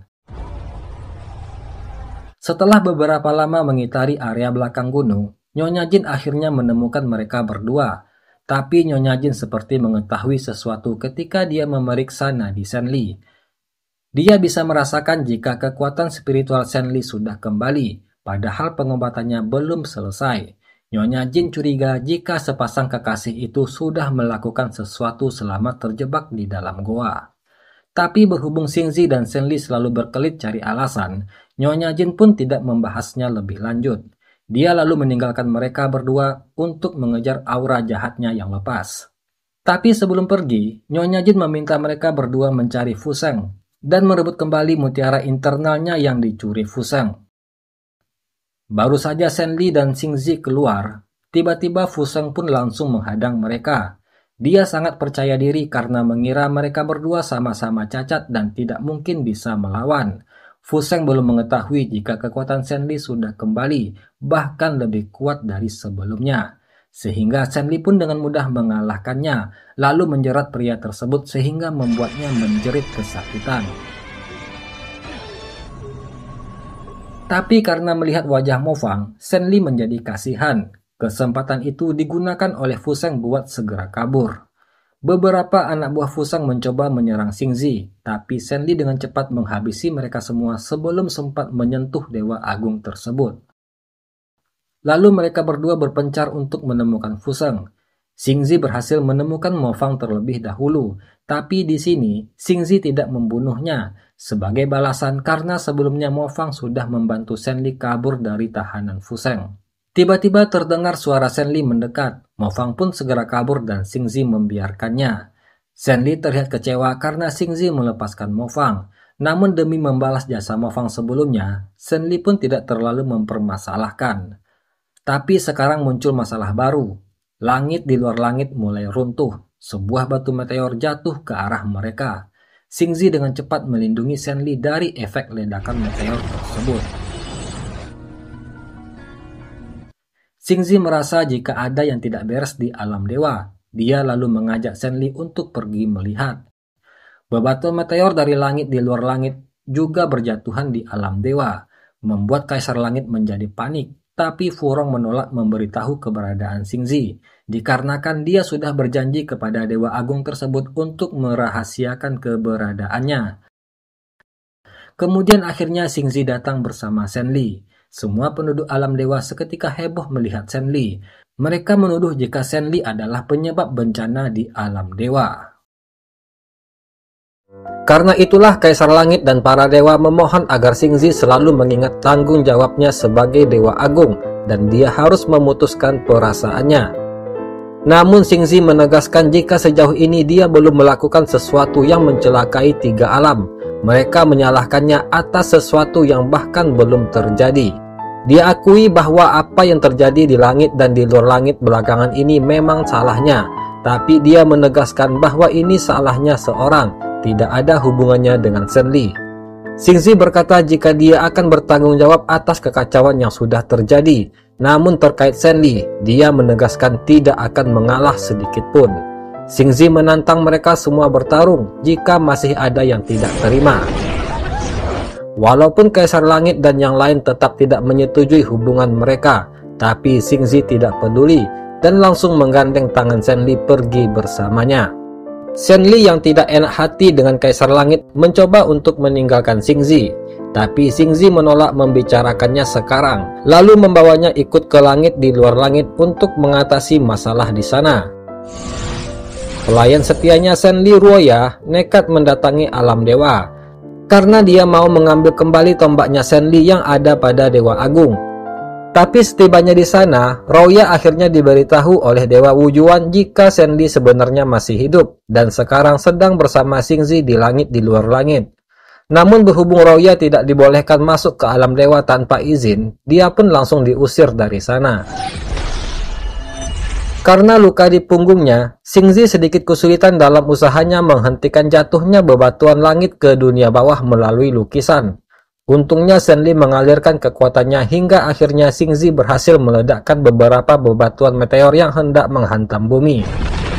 Setelah beberapa lama mengitari area belakang gunung, Nyonya Jin akhirnya menemukan mereka berdua. Tapi Nyonya Jin seperti mengetahui sesuatu ketika dia memeriksa nadi Senli. Dia bisa merasakan jika kekuatan spiritual Senli sudah kembali, padahal pengobatannya belum selesai. Nyonya Jin curiga jika sepasang kekasih itu sudah melakukan sesuatu selama terjebak di dalam goa. Tapi berhubung Xingzi dan Senli selalu berkelit cari alasan, Nyonya Jin pun tidak membahasnya lebih lanjut. Dia lalu meninggalkan mereka berdua untuk mengejar aura jahatnya yang lepas. Tapi sebelum pergi, Nyonya Jin meminta mereka berdua mencari Fuseng dan merebut kembali mutiara internalnya yang dicuri Fuseng. Baru saja Senli dan Xingzi keluar, tiba-tiba Fuseng pun langsung menghadang mereka. Dia sangat percaya diri karena mengira mereka berdua sama-sama cacat dan tidak mungkin bisa melawan. Fuseng belum mengetahui jika kekuatan Senli sudah kembali, bahkan lebih kuat dari sebelumnya. Sehingga Senli pun dengan mudah mengalahkannya, lalu menjerat pria tersebut sehingga membuatnya menjerit kesakitan. Tapi karena melihat wajah Mo Fang, Senli menjadi kasihan. Kesempatan itu digunakan oleh Fuseng buat segera kabur. Beberapa anak buah Fuseng mencoba menyerang Xingzi, tapi Senli dengan cepat menghabisi mereka semua sebelum sempat menyentuh Dewa Agung tersebut. Lalu mereka berdua berpencar untuk menemukan Fuseng. Xingzi berhasil menemukan Mo Fang terlebih dahulu, tapi di sini Xingzi tidak membunuhnya sebagai balasan karena sebelumnya Mo Fang sudah membantu Senli kabur dari tahanan Fuseng. Tiba-tiba terdengar suara Senli mendekat. Mo Fang pun segera kabur dan Xingzi membiarkannya. Senli terlihat kecewa karena Xingzi melepaskan Mo Fang. Namun demi membalas jasa Mo Fang sebelumnya, Senli pun tidak terlalu mempermasalahkan. Tapi sekarang muncul masalah baru. Langit di luar langit mulai runtuh. Sebuah batu meteor jatuh ke arah mereka. Xingzi dengan cepat melindungi Senli dari efek ledakan meteor tersebut. Xingzi merasa jika ada yang tidak beres di alam dewa. Dia lalu mengajak Senli untuk pergi melihat. Bebatuan meteor dari langit di luar langit juga berjatuhan di alam dewa, membuat Kaisar Langit menjadi panik. Tapi Furong menolak memberitahu keberadaan Xingzi, dikarenakan dia sudah berjanji kepada Dewa Agung tersebut untuk merahasiakan keberadaannya. Kemudian akhirnya Xingzi datang bersama Senli. Semua penduduk alam dewa seketika heboh melihat Senli. Mereka menuduh jika Senli adalah penyebab bencana di alam dewa. Karena itulah Kaisar Langit dan para dewa memohon agar Xingzi selalu mengingat tanggung jawabnya sebagai Dewa Agung dan dia harus memutuskan perasaannya. Namun Xingzi menegaskan jika sejauh ini dia belum melakukan sesuatu yang mencelakai tiga alam. Mereka menyalahkannya atas sesuatu yang bahkan belum terjadi. Dia akui bahwa apa yang terjadi di langit dan di luar langit belakangan ini memang salahnya, tapi dia menegaskan bahwa ini salahnya seorang. Tidak ada hubungannya dengan Senli. Xingzi berkata jika dia akan bertanggung jawab atas kekacauan yang sudah terjadi. Namun terkait Zenli, dia menegaskan tidak akan mengalah sedikit pun. Xingzi menantang mereka semua bertarung jika masih ada yang tidak terima. Walaupun Kaisar Langit dan yang lain tetap tidak menyetujui hubungan mereka, tapi Xingzi tidak peduli dan langsung menggandeng tangan Zenli pergi bersamanya. Zenli yang tidak enak hati dengan Kaisar Langit mencoba untuk meninggalkan Xingzi, tapi Xingzi menolak membicarakannya sekarang, lalu membawanya ikut ke langit di luar langit untuk mengatasi masalah di sana. Pelayan setianya Zenli, Ruoya, nekat mendatangi alam dewa, karena dia mau mengambil kembali tombaknya Zenli yang ada pada Dewa Agung. Tapi setibanya di sana, Ruoya akhirnya diberitahu oleh Dewa Wujuan jika Zenli sebenarnya masih hidup dan sekarang sedang bersama Xingzi di langit di luar langit. Namun berhubung Ruoya tidak dibolehkan masuk ke alam dewa tanpa izin, dia pun langsung diusir dari sana. Karena luka di punggungnya, Xingzi sedikit kesulitan dalam usahanya menghentikan jatuhnya bebatuan langit ke dunia bawah melalui lukisan. Untungnya Zenli mengalirkan kekuatannya hingga akhirnya Xingzi berhasil meledakkan beberapa bebatuan meteor yang hendak menghantam bumi.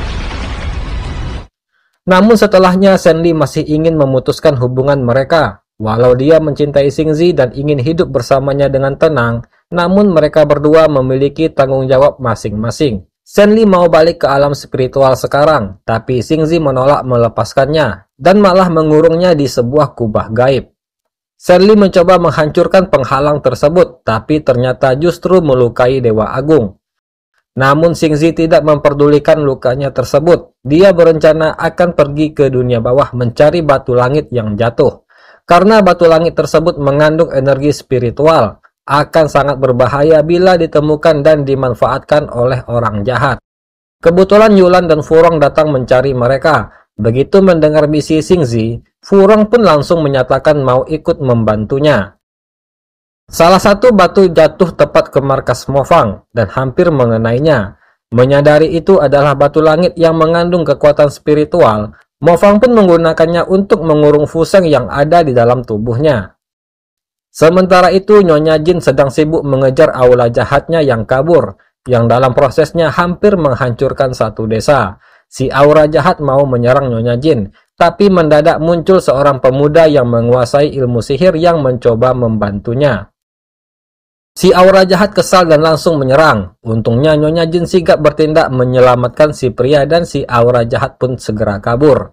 Namun setelahnya Zenli masih ingin memutuskan hubungan mereka. Walau dia mencintai Xingzi dan ingin hidup bersamanya dengan tenang, namun mereka berdua memiliki tanggung jawab masing-masing. Zenli mau balik ke alam spiritual sekarang, tapi Xingzi menolak melepaskannya dan malah mengurungnya di sebuah kubah gaib. Zenli mencoba menghancurkan penghalang tersebut, tapi ternyata justru melukai Dewa Agung. Namun Xingzi tidak memperdulikan lukanya tersebut. Dia berencana akan pergi ke dunia bawah mencari batu langit yang jatuh. Karena batu langit tersebut mengandung energi spiritual, akan sangat berbahaya bila ditemukan dan dimanfaatkan oleh orang jahat. Kebetulan Yulan dan Furong datang mencari mereka. Begitu mendengar misi Xingzi, Furong pun langsung menyatakan mau ikut membantunya. Salah satu batu jatuh tepat ke markas Mo Fang dan hampir mengenainya. Menyadari itu adalah batu langit yang mengandung kekuatan spiritual, Mo Fang pun menggunakannya untuk mengurung Fu Sheng yang ada di dalam tubuhnya. Sementara itu Nyonya Jin sedang sibuk mengejar aula jahatnya yang kabur, yang dalam prosesnya hampir menghancurkan satu desa. Si aura jahat mau menyerang Nyonya Jin, tapi mendadak muncul seorang pemuda yang menguasai ilmu sihir yang mencoba membantunya. Si aura jahat kesal dan langsung menyerang. Untungnya Nyonya Jin sigap bertindak menyelamatkan si pria dan si aura jahat pun segera kabur.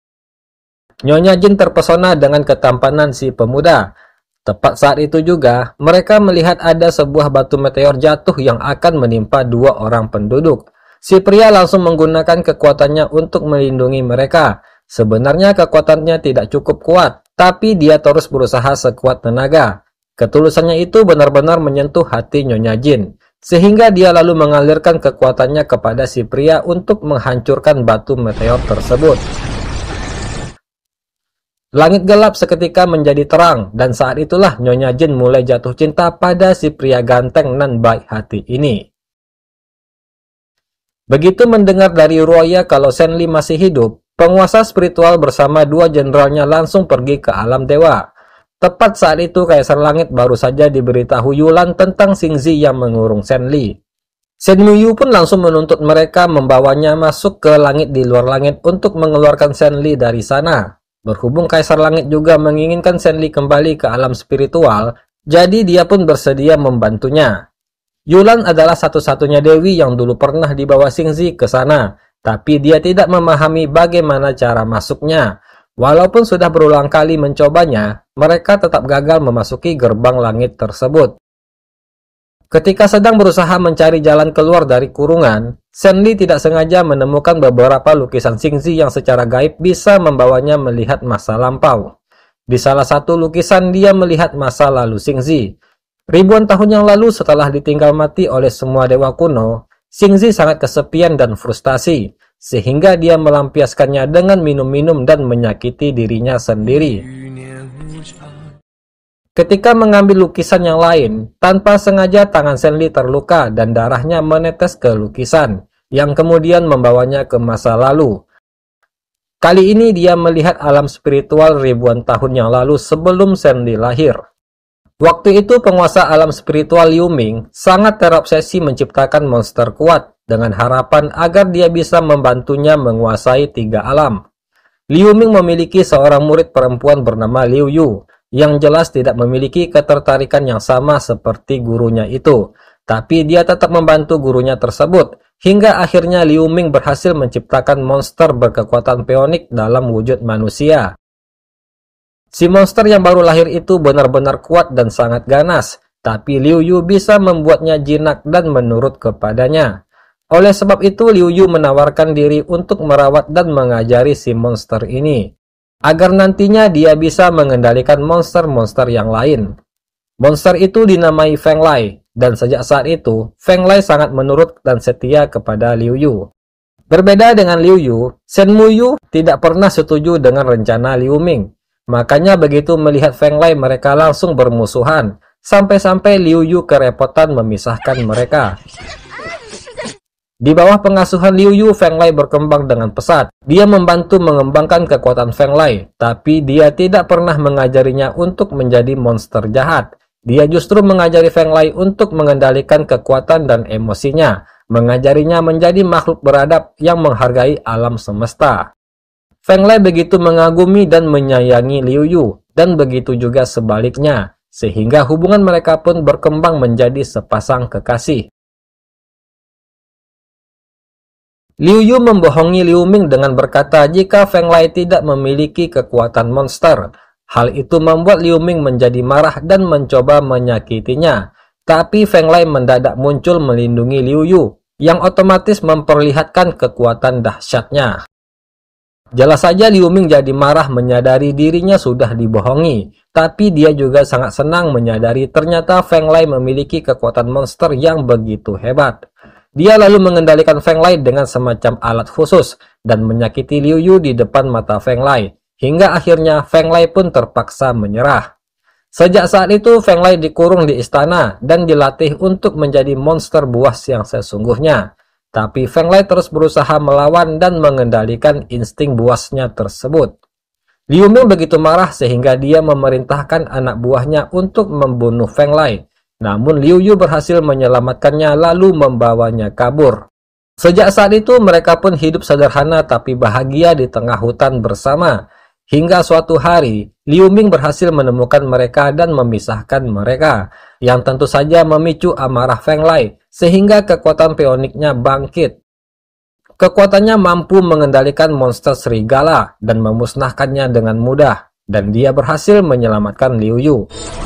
Nyonya Jin terpesona dengan ketampanan si pemuda. Tepat saat itu juga, mereka melihat ada sebuah batu meteor jatuh yang akan menimpa dua orang penduduk. Si pria langsung menggunakan kekuatannya untuk melindungi mereka. Sebenarnya kekuatannya tidak cukup kuat, tapi dia terus berusaha sekuat tenaga. Ketulusannya itu benar-benar menyentuh hati Nyonya Jin, sehingga dia lalu mengalirkan kekuatannya kepada si pria untuk menghancurkan batu meteor tersebut. Langit gelap seketika menjadi terang, dan saat itulah Nyonya Jin mulai jatuh cinta pada si pria ganteng nan baik hati ini. Begitu mendengar dari Ruoya kalau Zenli masih hidup, penguasa spiritual bersama dua jenderalnya langsung pergi ke alam dewa. Tepat saat itu Kaisar Langit baru saja diberitahu Yulan tentang Xingzi yang mengurung Zenli. Shen Muyu pun langsung menuntut mereka membawanya masuk ke langit di luar langit untuk mengeluarkan Zenli dari sana. Berhubung Kaisar Langit juga menginginkan Zenli kembali ke alam spiritual, jadi dia pun bersedia membantunya. Yulan adalah satu-satunya dewi yang dulu pernah dibawa Xingzi ke sana, tapi dia tidak memahami bagaimana cara masuknya. Walaupun sudah berulang kali mencobanya, mereka tetap gagal memasuki gerbang langit tersebut. Ketika sedang berusaha mencari jalan keluar dari kurungan, Zenli tidak sengaja menemukan beberapa lukisan Xingzi yang secara gaib bisa membawanya melihat masa lampau. Di salah satu lukisan dia melihat masa lalu Xingzi. Ribuan tahun yang lalu setelah ditinggal mati oleh semua dewa kuno, Xingzi sangat kesepian dan frustasi, sehingga dia melampiaskannya dengan minum-minum dan menyakiti dirinya sendiri. Ketika mengambil lukisan yang lain, tanpa sengaja tangan Zenli terluka dan darahnya menetes ke lukisan, yang kemudian membawanya ke masa lalu. Kali ini dia melihat alam spiritual ribuan tahun yang lalu sebelum Sandy lahir. Waktu itu penguasa alam spiritual Liu Ming sangat terobsesi menciptakan monster kuat dengan harapan agar dia bisa membantunya menguasai 3 alam. Liu Ming memiliki seorang murid perempuan bernama Liu Yu yang jelas tidak memiliki ketertarikan yang sama seperti gurunya itu, tapi dia tetap membantu gurunya tersebut hingga akhirnya Liu Ming berhasil menciptakan monster berkekuatan pionik dalam wujud manusia. Si monster yang baru lahir itu benar-benar kuat dan sangat ganas, tapi Liu Yu bisa membuatnya jinak dan menurut kepadanya. Oleh sebab itu Liu Yu menawarkan diri untuk merawat dan mengajari si monster ini, agar nantinya dia bisa mengendalikan monster-monster yang lain. Monster itu dinamai Feng Lai, dan sejak saat itu, Feng Lai sangat menurut dan setia kepada Liu Yu. Berbeda dengan Liu Yu, Shen Muyu tidak pernah setuju dengan rencana Liu Ming. Makanya begitu melihat Feng Lai mereka langsung bermusuhan, sampai-sampai Liu Yu kerepotan memisahkan mereka. Di bawah pengasuhan Liu Yu, Feng Lai berkembang dengan pesat. Dia membantu mengembangkan kekuatan Feng Lai, tapi dia tidak pernah mengajarinya untuk menjadi monster jahat. Dia justru mengajari Feng Lai untuk mengendalikan kekuatan dan emosinya, mengajarinya menjadi makhluk beradab yang menghargai alam semesta. Feng Lai begitu mengagumi dan menyayangi Liu Yu, dan begitu juga sebaliknya, sehingga hubungan mereka pun berkembang menjadi sepasang kekasih. Liu Yu membohongi Liu Ming dengan berkata jika Feng Lai tidak memiliki kekuatan monster. Hal itu membuat Liu Ming menjadi marah dan mencoba menyakitinya. Tapi Feng Lai mendadak muncul melindungi Liu Yu, yang otomatis memperlihatkan kekuatan dahsyatnya. Jelas saja Liu Ming jadi marah menyadari dirinya sudah dibohongi, tapi dia juga sangat senang menyadari ternyata Feng Lai memiliki kekuatan monster yang begitu hebat. Dia lalu mengendalikan Feng Lai dengan semacam alat khusus dan menyakiti Liu Yu di depan mata Feng Lai, hingga akhirnya Feng Lai pun terpaksa menyerah. Sejak saat itu Feng Lai dikurung di istana dan dilatih untuk menjadi monster buas yang sesungguhnya. Tapi Feng Lai terus berusaha melawan dan mengendalikan insting buasnya tersebut. Liu Ming begitu marah sehingga dia memerintahkan anak buahnya untuk membunuh Feng Lai. Namun Liu Yu berhasil menyelamatkannya lalu membawanya kabur. Sejak saat itu mereka pun hidup sederhana tapi bahagia di tengah hutan bersama. Hingga suatu hari, Liu Ming berhasil menemukan mereka dan memisahkan mereka, yang tentu saja memicu amarah Feng Lai, sehingga kekuatan pioniknya bangkit. Kekuatannya mampu mengendalikan monster serigala dan memusnahkannya dengan mudah, dan dia berhasil menyelamatkan Liu Yu.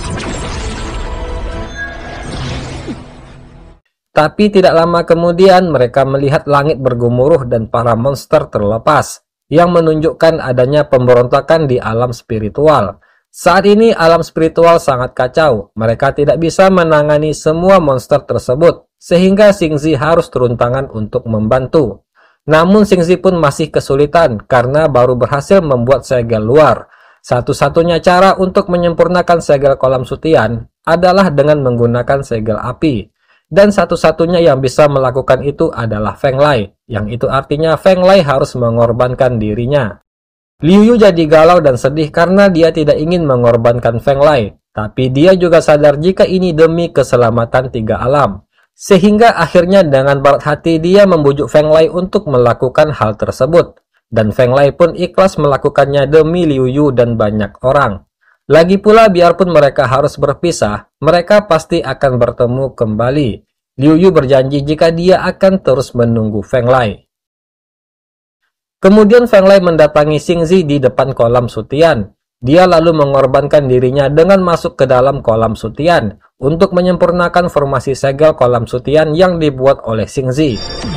Tapi tidak lama kemudian mereka melihat langit bergemuruh dan para monster terlepas, yang menunjukkan adanya pemberontakan di alam spiritual. Saat ini alam spiritual sangat kacau, mereka tidak bisa menangani semua monster tersebut, sehingga Xingzi harus turun tangan untuk membantu. Namun Xingzi pun masih kesulitan karena baru berhasil membuat segel luar. Satu-satunya cara untuk menyempurnakan segel kolam sutian adalah dengan menggunakan segel api. Dan satu-satunya yang bisa melakukan itu adalah Feng Lai, yang itu artinya Feng Lai harus mengorbankan dirinya. Liu Yu jadi galau dan sedih karena dia tidak ingin mengorbankan Feng Lai, tapi dia juga sadar jika ini demi keselamatan 3 alam. Sehingga akhirnya dengan berat hati dia membujuk Feng Lai untuk melakukan hal tersebut, dan Feng Lai pun ikhlas melakukannya demi Liu Yu dan banyak orang. Lagi pula biarpun mereka harus berpisah, mereka pasti akan bertemu kembali. Liu Yu berjanji jika dia akan terus menunggu Feng Lai. Kemudian Feng Lai mendatangi Xingzi di depan kolam sutian. Dia lalu mengorbankan dirinya dengan masuk ke dalam kolam sutian untuk menyempurnakan formasi segel kolam sutian yang dibuat oleh Xingzi.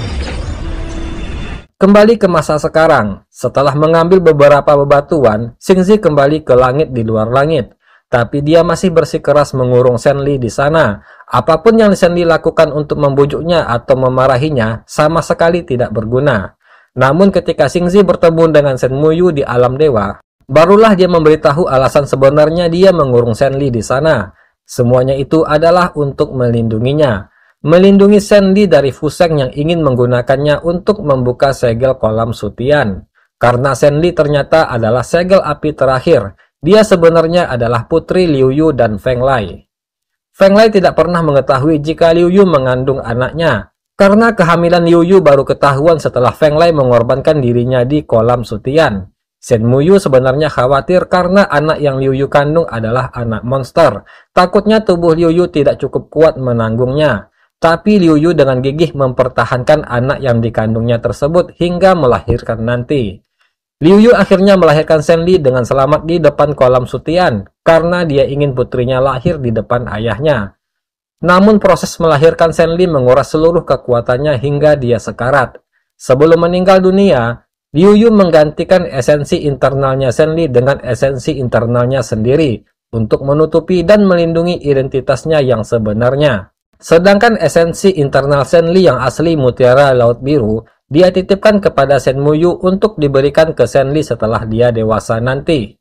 Kembali ke masa sekarang, setelah mengambil beberapa bebatuan, Xingzi kembali ke langit di luar langit. Tapi dia masih bersikeras mengurung Shen Li di sana. Apapun yang Shen Li lakukan untuk membujuknya atau memarahinya sama sekali tidak berguna. Namun ketika Xingzi bertemu dengan Shen Muyu di alam dewa, barulah dia memberitahu alasan sebenarnya dia mengurung Shen Li di sana. Semuanya itu adalah untuk melindunginya. Melindungi Shen Li dari Fu Sheng yang ingin menggunakannya untuk membuka segel kolam sutian. karena Shen Li ternyata adalah segel api terakhir. Dia sebenarnya adalah putri Liu Yu dan Feng Lei. Feng Lei tidak pernah mengetahui jika Liu Yu mengandung anaknya, karena kehamilan Liu Yu baru ketahuan setelah Feng Lei mengorbankan dirinya di kolam Sutian. Shen Muyu sebenarnya khawatir karena anak yang Liu Yu kandung adalah anak monster. Takutnya tubuh Liu Yu tidak cukup kuat menanggungnya. Tapi Liu Yu dengan gigih mempertahankan anak yang dikandungnya tersebut hingga melahirkan nanti. Liu Yu akhirnya melahirkan Shen Li dengan selamat di depan kolam Sutian karena dia ingin putrinya lahir di depan ayahnya. Namun proses melahirkan Shen Li menguras seluruh kekuatannya hingga dia sekarat. Sebelum meninggal dunia, Liu Yu menggantikan esensi internalnya Shen Li dengan esensi internalnya sendiri untuk menutupi dan melindungi identitasnya yang sebenarnya. Sedangkan esensi internal Shen Li yang asli Mutiara Laut Biru, dia titipkan kepada Shen Muyu untuk diberikan ke Shen Li setelah dia dewasa nanti.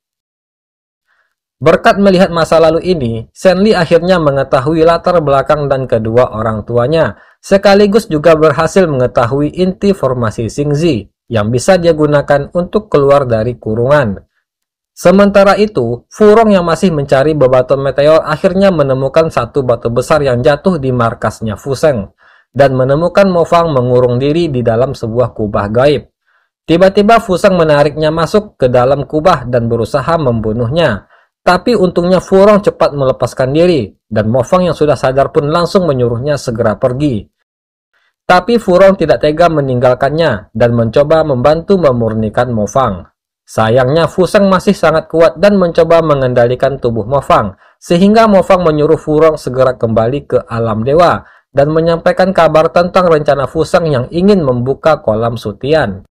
Berkat melihat masa lalu ini, Shen Li akhirnya mengetahui latar belakang dan kedua orang tuanya, sekaligus juga berhasil mengetahui inti formasi Xingzi yang bisa dia gunakan untuk keluar dari kurungan. Sementara itu, Furong yang masih mencari bebatuan meteor akhirnya menemukan satu batu besar yang jatuh di markasnya Fuseng, dan menemukan Mo Fang mengurung diri di dalam sebuah kubah gaib. Tiba-tiba Fuseng menariknya masuk ke dalam kubah dan berusaha membunuhnya. Tapi untungnya Furong cepat melepaskan diri, dan Mo Fang yang sudah sadar pun langsung menyuruhnya segera pergi. Tapi Furong tidak tega meninggalkannya dan mencoba membantu memurnikan Mo Fang. Sayangnya Fuseng masih sangat kuat dan mencoba mengendalikan tubuh Mo Fang, sehingga Mo Fang menyuruh Furong segera kembali ke alam dewa dan menyampaikan kabar tentang rencana Fuseng yang ingin membuka kolam Sutian.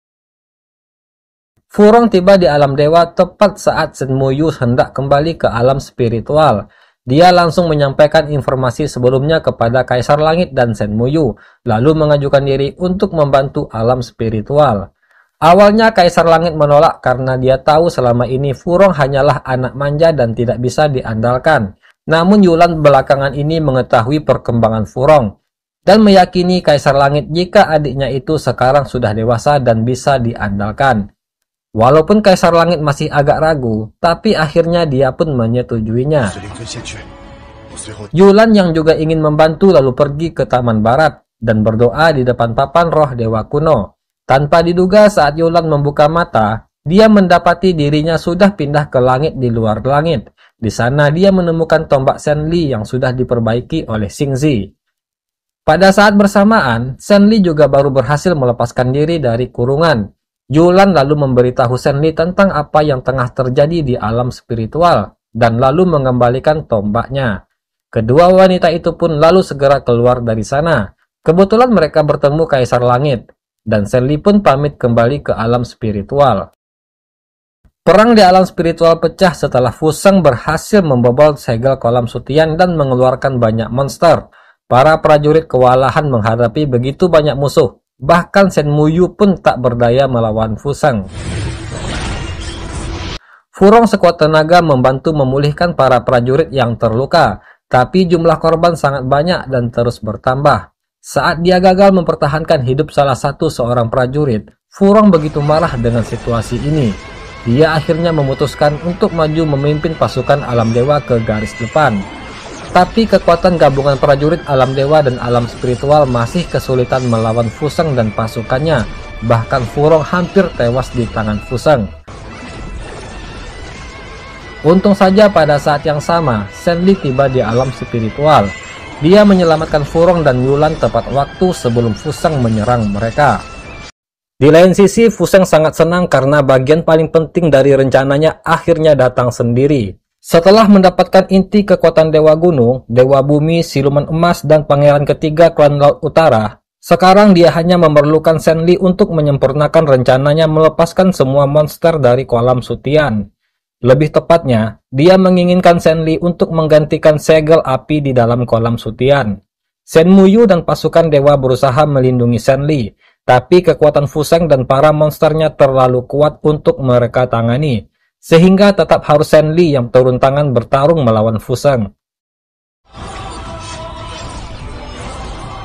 Furong tiba di alam dewa tepat saat Shen Muyu hendak kembali ke alam spiritual. Dia langsung menyampaikan informasi sebelumnya kepada Kaisar Langit dan Shen Muyu, lalu mengajukan diri untuk membantu alam spiritual. Awalnya Kaisar Langit menolak karena dia tahu selama ini Furong hanyalah anak manja dan tidak bisa diandalkan. Namun Yulan belakangan ini mengetahui perkembangan Furong dan meyakini Kaisar Langit jika adiknya itu sekarang sudah dewasa dan bisa diandalkan. Walaupun Kaisar Langit masih agak ragu, tapi akhirnya dia pun menyetujuinya. Yulan yang juga ingin membantu lalu pergi ke Taman Barat dan berdoa di depan papan roh dewa kuno. Tanpa diduga saat Yulan membuka mata, dia mendapati dirinya sudah pindah ke langit di luar langit. Di sana dia menemukan tombak Shen Li yang sudah diperbaiki oleh Xingzi. Pada saat bersamaan, Shen Li juga baru berhasil melepaskan diri dari kurungan. Yulan lalu memberitahu Shen Li tentang apa yang tengah terjadi di alam spiritual dan lalu mengembalikan tombaknya. Kedua wanita itu pun lalu segera keluar dari sana. Kebetulan mereka bertemu Kaisar Langit dan Shen Li pun pamit kembali ke alam spiritual. Perang di alam spiritual pecah setelah Fuseng berhasil membobol segel kolam Sutian dan mengeluarkan banyak monster. Para prajurit kewalahan menghadapi begitu banyak musuh. Bahkan Shen Muyu pun tak berdaya melawan Fuseng. Furong sekuat tenaga membantu memulihkan para prajurit yang terluka. Tapi jumlah korban sangat banyak dan terus bertambah. Saat dia gagal mempertahankan hidup salah satu seorang prajurit, Furong begitu marah dengan situasi ini. Dia akhirnya memutuskan untuk maju memimpin pasukan alam dewa ke garis depan. Tapi kekuatan gabungan prajurit alam dewa dan alam spiritual masih kesulitan melawan Fuseng dan pasukannya. Bahkan Furong hampir tewas di tangan Fuseng. Untung saja pada saat yang sama, Shen Li tiba di alam spiritual. Dia menyelamatkan Furong dan Yulan tepat waktu sebelum Fuseng menyerang mereka. Di lain sisi, Fuseng sangat senang karena bagian paling penting dari rencananya akhirnya datang sendiri. Setelah mendapatkan inti kekuatan Dewa Gunung, Dewa Bumi, Siluman Emas, dan Pangeran ketiga Klan Laut Utara, sekarang dia hanya memerlukan Shen Li untuk menyempurnakan rencananya melepaskan semua monster dari kolam Sutian. Lebih tepatnya, dia menginginkan Shen Li untuk menggantikan segel api di dalam kolam Sutian. Shen Muyu dan pasukan dewa berusaha melindungi Shen Li, tapi kekuatan Fuseng dan para monsternya terlalu kuat untuk mereka tangani, sehingga tetap harus Shen Li yang turun tangan bertarung melawan Fuseng.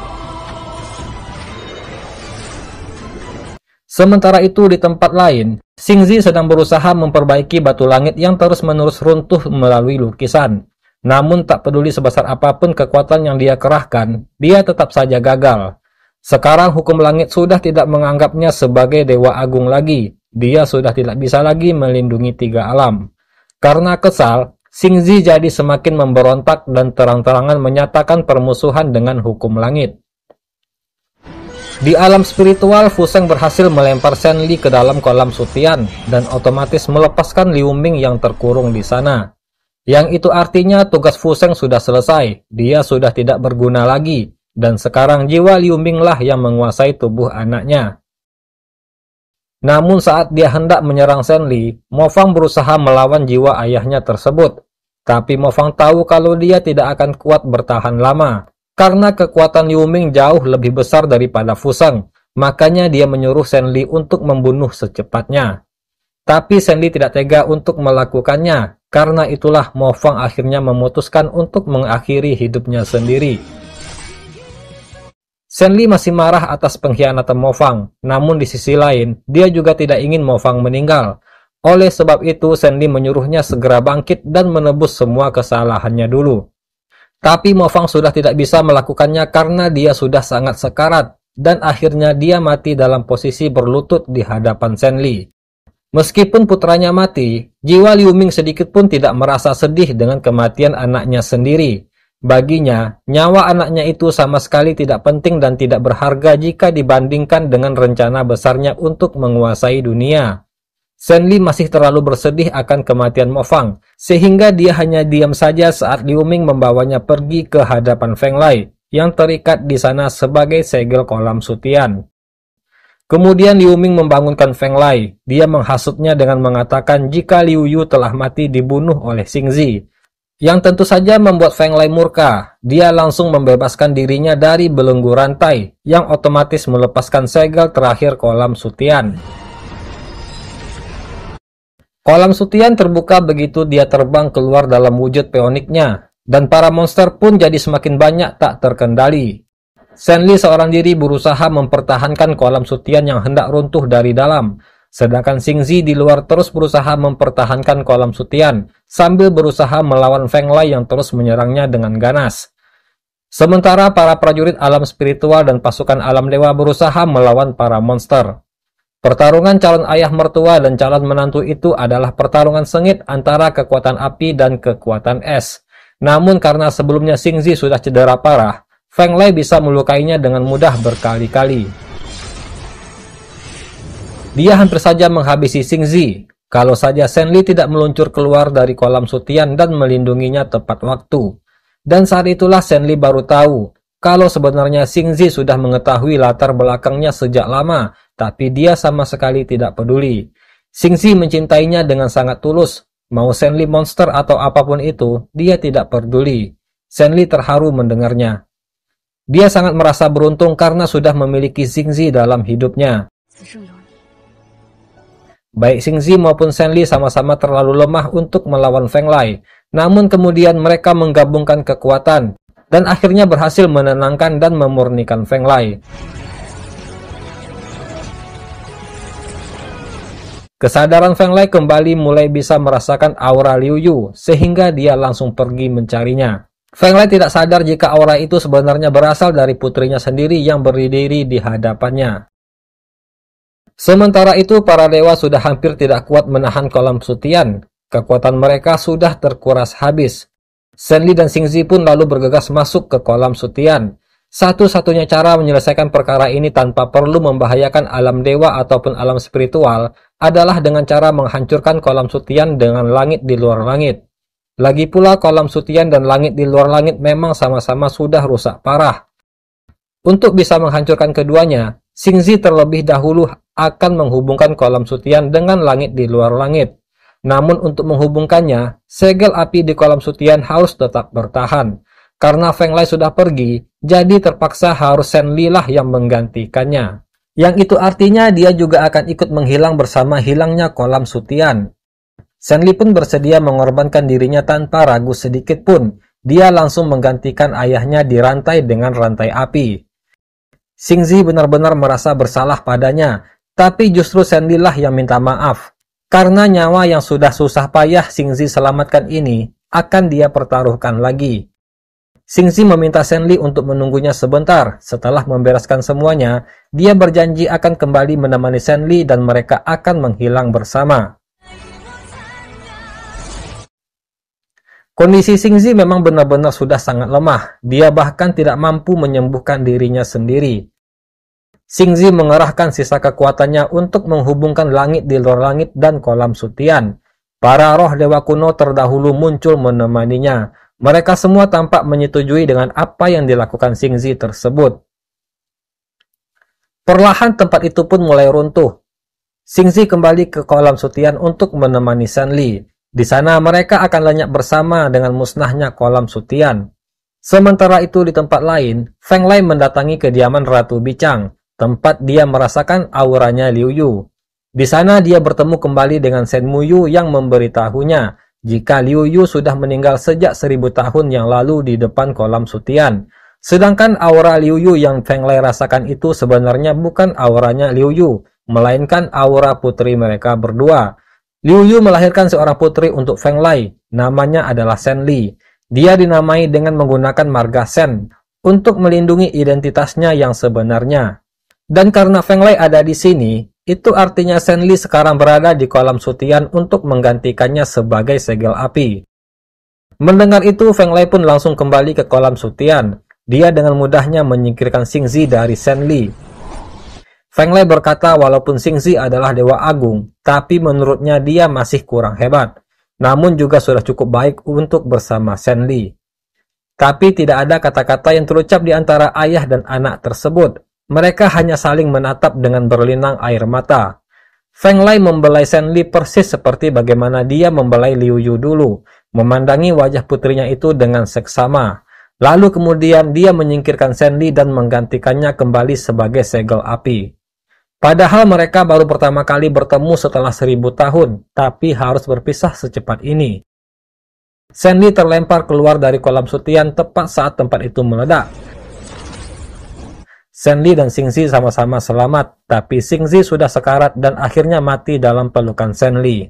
Sementara itu di tempat lain, Xingzi sedang berusaha memperbaiki batu langit yang terus-menerus runtuh melalui lukisan. Namun tak peduli sebesar apapun kekuatan yang dia kerahkan, dia tetap saja gagal. Sekarang hukum langit sudah tidak menganggapnya sebagai dewa agung lagi. Dia sudah tidak bisa lagi melindungi tiga alam. Karena kesal, Xingzi jadi semakin memberontak dan terang-terangan menyatakan permusuhan dengan hukum langit. Di alam spiritual, Fu Sheng berhasil melempar Shen Li ke dalam kolam Sutian dan otomatis melepaskan Liu Ming yang terkurung di sana. Yang itu artinya tugas Fu Sheng sudah selesai, dia sudah tidak berguna lagi, dan sekarang jiwa Liu Ming lah yang menguasai tubuh anaknya. Namun saat dia hendak menyerang Shen Li, Mo Fang berusaha melawan jiwa ayahnya tersebut. Tapi Mo Fang tahu kalau dia tidak akan kuat bertahan lama. Karena kekuatan Liu Ming jauh lebih besar daripada Fu Sheng, makanya dia menyuruh Shen Li untuk membunuh secepatnya. Tapi Shen Li tidak tega untuk melakukannya, karena itulah Mo Fang akhirnya memutuskan untuk mengakhiri hidupnya sendiri. Shen Li masih marah atas pengkhianatan Mo Fang, namun di sisi lain, dia juga tidak ingin Mo Fang meninggal. Oleh sebab itu, Shen Li menyuruhnya segera bangkit dan menebus semua kesalahannya dulu. Tapi Mo Fang sudah tidak bisa melakukannya karena dia sudah sangat sekarat, dan akhirnya dia mati dalam posisi berlutut di hadapan Shen Li. Meskipun putranya mati, jiwa Liu Ming sedikit pun tidak merasa sedih dengan kematian anaknya sendiri. Baginya, nyawa anaknya itu sama sekali tidak penting dan tidak berharga jika dibandingkan dengan rencana besarnya untuk menguasai dunia. Shen Li masih terlalu bersedih akan kematian Mo Fang, sehingga dia hanya diam saja saat Liu Ming membawanya pergi ke hadapan Feng Lay, yang terikat di sana sebagai segel kolam Sutian. Kemudian Liu Ming membangunkan Feng Lay. Dia menghasutnya dengan mengatakan jika Liu Yu telah mati dibunuh oleh Xingzi, yang tentu saja membuat Feng Lay murka. Dia langsung membebaskan dirinya dari belenggu rantai, yang otomatis melepaskan segel terakhir kolam Sutian. Kolam Sutian terbuka begitu dia terbang keluar dalam wujud peoniknya, dan para monster pun jadi semakin banyak tak terkendali. Shen Li seorang diri berusaha mempertahankan kolam Sutian yang hendak runtuh dari dalam, sedangkan Xingzi di luar terus berusaha mempertahankan kolam Sutian, sambil berusaha melawan Feng Lay yang terus menyerangnya dengan ganas. Sementara para prajurit alam spiritual dan pasukan alam dewa berusaha melawan para monster. Pertarungan calon ayah mertua dan calon menantu itu adalah pertarungan sengit antara kekuatan api dan kekuatan es. Namun karena sebelumnya Xingzi sudah cedera parah, Feng Lay bisa melukainya dengan mudah berkali-kali. Dia hampir saja menghabisi Xingzi, kalau saja Shen Li tidak meluncur keluar dari kolam Sutian dan melindunginya tepat waktu. Dan saat itulah Shen Li baru tahu kalau sebenarnya Xingzi sudah mengetahui latar belakangnya sejak lama, tapi dia sama sekali tidak peduli. Xingzi mencintainya dengan sangat tulus, mau Shen Li monster atau apapun itu, dia tidak peduli. Shen Li terharu mendengarnya. Dia sangat merasa beruntung karena sudah memiliki Xingzi dalam hidupnya. Baik Xingzi maupun Shen Li sama-sama terlalu lemah untuk melawan Feng Lay, namun kemudian mereka menggabungkan kekuatan, dan akhirnya berhasil menenangkan dan memurnikan Feng Lay. Kesadaran Feng Lay kembali mulai bisa merasakan aura Liu Yu, sehingga dia langsung pergi mencarinya. Feng Lay tidak sadar jika aura itu sebenarnya berasal dari putrinya sendiri yang berdiri di hadapannya. Sementara itu, para dewa sudah hampir tidak kuat menahan kolam Sutian. Kekuatan mereka sudah terkuras habis. Shen Li dan Xingzi pun lalu bergegas masuk ke kolam Sutian. Satu-satunya cara menyelesaikan perkara ini tanpa perlu membahayakan alam dewa ataupun alam spiritual adalah dengan cara menghancurkan kolam Sutian dengan langit di luar langit. Lagi pula kolam Sutian dan langit di luar langit memang sama-sama sudah rusak parah. Untuk bisa menghancurkan keduanya, Xingzi terlebih dahulu akan menghubungkan kolam Sutian dengan langit di luar langit. Namun untuk menghubungkannya, segel api di kolam Sutian harus tetap bertahan. Karena Feng Lay sudah pergi, jadi terpaksa harus Shen Li lah yang menggantikannya. Yang itu artinya dia juga akan ikut menghilang bersama hilangnya kolam Sutian. Shen Li pun bersedia mengorbankan dirinya tanpa ragu sedikit pun. Dia langsung menggantikan ayahnya di rantai dengan rantai api. Xingzi benar-benar merasa bersalah padanya. Tapi justru Sanli lah yang minta maaf. Karena nyawa yang sudah susah payah Xingzi selamatkan ini akan dia pertaruhkan lagi. Xingzi meminta Sanli untuk menunggunya sebentar. Setelah membereskan semuanya, dia berjanji akan kembali menemani Sanli dan mereka akan menghilang bersama. Kondisi Xingzi memang benar-benar sudah sangat lemah. Dia bahkan tidak mampu menyembuhkan dirinya sendiri. Xingzi mengerahkan sisa kekuatannya untuk menghubungkan langit di luar langit dan kolam Sutian. Para roh dewa kuno terdahulu muncul menemaninya. Mereka semua tampak menyetujui dengan apa yang dilakukan Xingzi tersebut. Perlahan tempat itu pun mulai runtuh. Xingzi kembali ke kolam Sutian untuk menemani Sanli. Di sana mereka akan lenyap bersama dengan musnahnya kolam Sutian. Sementara itu di tempat lain, Feng Lei mendatangi kediaman Ratu Bicang, tempat dia merasakan auranya Liu Yu. Di sana dia bertemu kembali dengan Shen Muyu yang memberitahunya jika Liu Yu sudah meninggal sejak 1000 tahun yang lalu di depan kolam Sutian. Sedangkan aura Liu Yu yang Feng Lei rasakan itu sebenarnya bukan auranya Liu Yu, melainkan aura putri mereka berdua. Liu Yu melahirkan seorang putri untuk Feng Lei, namanya adalah Shen Li. Dia dinamai dengan menggunakan marga Shen untuk melindungi identitasnya yang sebenarnya. Dan karena Feng Lei ada di sini, itu artinya Shen Li sekarang berada di kolam Sutian untuk menggantikannya sebagai segel api. Mendengar itu, Feng Lei pun langsung kembali ke kolam Sutian. Dia dengan mudahnya menyingkirkan Xingzi dari Shen Li. Feng Lei berkata walaupun Xingzi adalah dewa agung, tapi menurutnya dia masih kurang hebat. Namun juga sudah cukup baik untuk bersama Shen Li. Tapi tidak ada kata-kata yang terucap di antara ayah dan anak tersebut. Mereka hanya saling menatap dengan berlinang air mata. Feng Lei membelai Shen Li persis seperti bagaimana dia membelai Liu Yu dulu, memandangi wajah putrinya itu dengan seksama. Lalu kemudian dia menyingkirkan Shen Li dan menggantikannya kembali sebagai segel api. Padahal mereka baru pertama kali bertemu setelah 1000 tahun, tapi harus berpisah secepat ini. Shen Li terlempar keluar dari kolam Sutian tepat saat tempat itu meledak. Shen Li dan Xingzi sama-sama selamat, tapi Xingzi sudah sekarat dan akhirnya mati dalam pelukan Shen Li.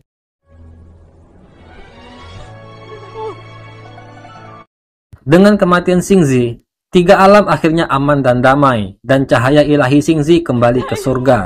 Dengan kematian Xingzi, 3 alam akhirnya aman dan damai, dan cahaya ilahi Xingzi kembali ke surga.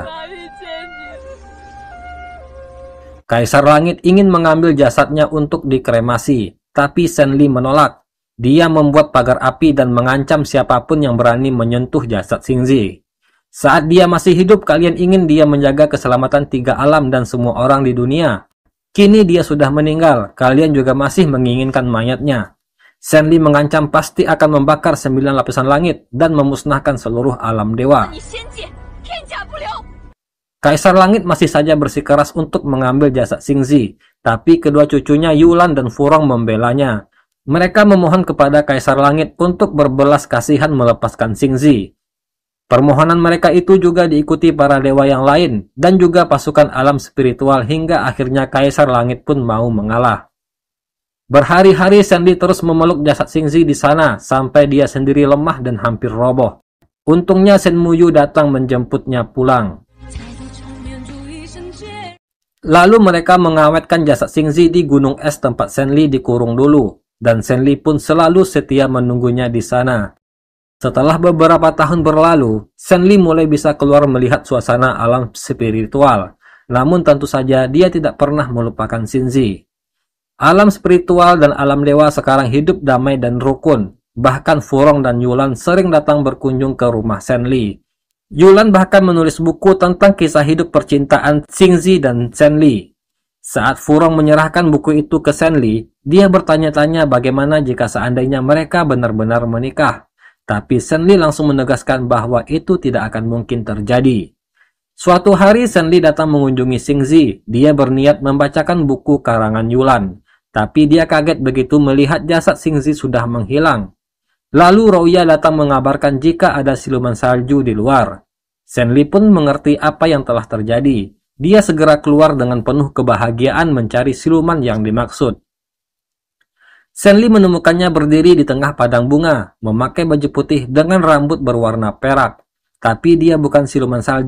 Kaisar Langit ingin mengambil jasadnya untuk dikremasi, tapi Shen Li menolak. Dia membuat pagar api dan mengancam siapapun yang berani menyentuh jasad Xingzi. Saat dia masih hidup, kalian ingin dia menjaga keselamatan 3 alam dan semua orang di dunia. Kini dia sudah meninggal, kalian juga masih menginginkan mayatnya. Shen Li mengancam pasti akan membakar 9 lapisan langit dan memusnahkan seluruh alam dewa. Kaisar Langit masih saja bersikeras untuk mengambil jasad Xingzi, tapi kedua cucunya Yulan dan Furong membelanya. Mereka memohon kepada Kaisar Langit untuk berbelas kasihan melepaskan Xingzi. Permohonan mereka itu juga diikuti para dewa yang lain dan juga pasukan alam spiritual hingga akhirnya Kaisar Langit pun mau mengalah. Berhari-hari Shen Li terus memeluk jasad Xingzi di sana sampai dia sendiri lemah dan hampir roboh. Untungnya Shen Muyu datang menjemputnya pulang. Lalu mereka mengawetkan jasad Xingzi di gunung es tempat Shen Li dikurung dulu, dan Shen Li pun selalu setia menunggunya di sana. Setelah beberapa tahun berlalu, Shen Li mulai bisa keluar melihat suasana alam spiritual. Namun tentu saja dia tidak pernah melupakan Xingzi. Alam spiritual dan alam dewa sekarang hidup damai dan rukun. Bahkan Furong dan Yulan sering datang berkunjung ke rumah Shen Li. Yulan bahkan menulis buku tentang kisah hidup percintaan Xingzi dan Shen Li. Saat Furong menyerahkan buku itu ke Shen Li, dia bertanya-tanya bagaimana jika seandainya mereka benar-benar menikah. Tapi Shen Li langsung menegaskan bahwa itu tidak akan mungkin terjadi. Suatu hari Shen Li datang mengunjungi Xingzi. Dia berniat membacakan buku karangan Yulan. Tapi dia kaget begitu melihat jasad Xingzi sudah menghilang. Lalu Rouya datang mengabarkan jika ada siluman salju di luar. Shen Li pun mengerti apa yang telah terjadi. Dia segera keluar dengan penuh kebahagiaan mencari siluman yang dimaksud. Shen Li menemukannya berdiri di tengah padang bunga, memakai baju putih dengan rambut berwarna perak. Tapi dia bukan siluman salju.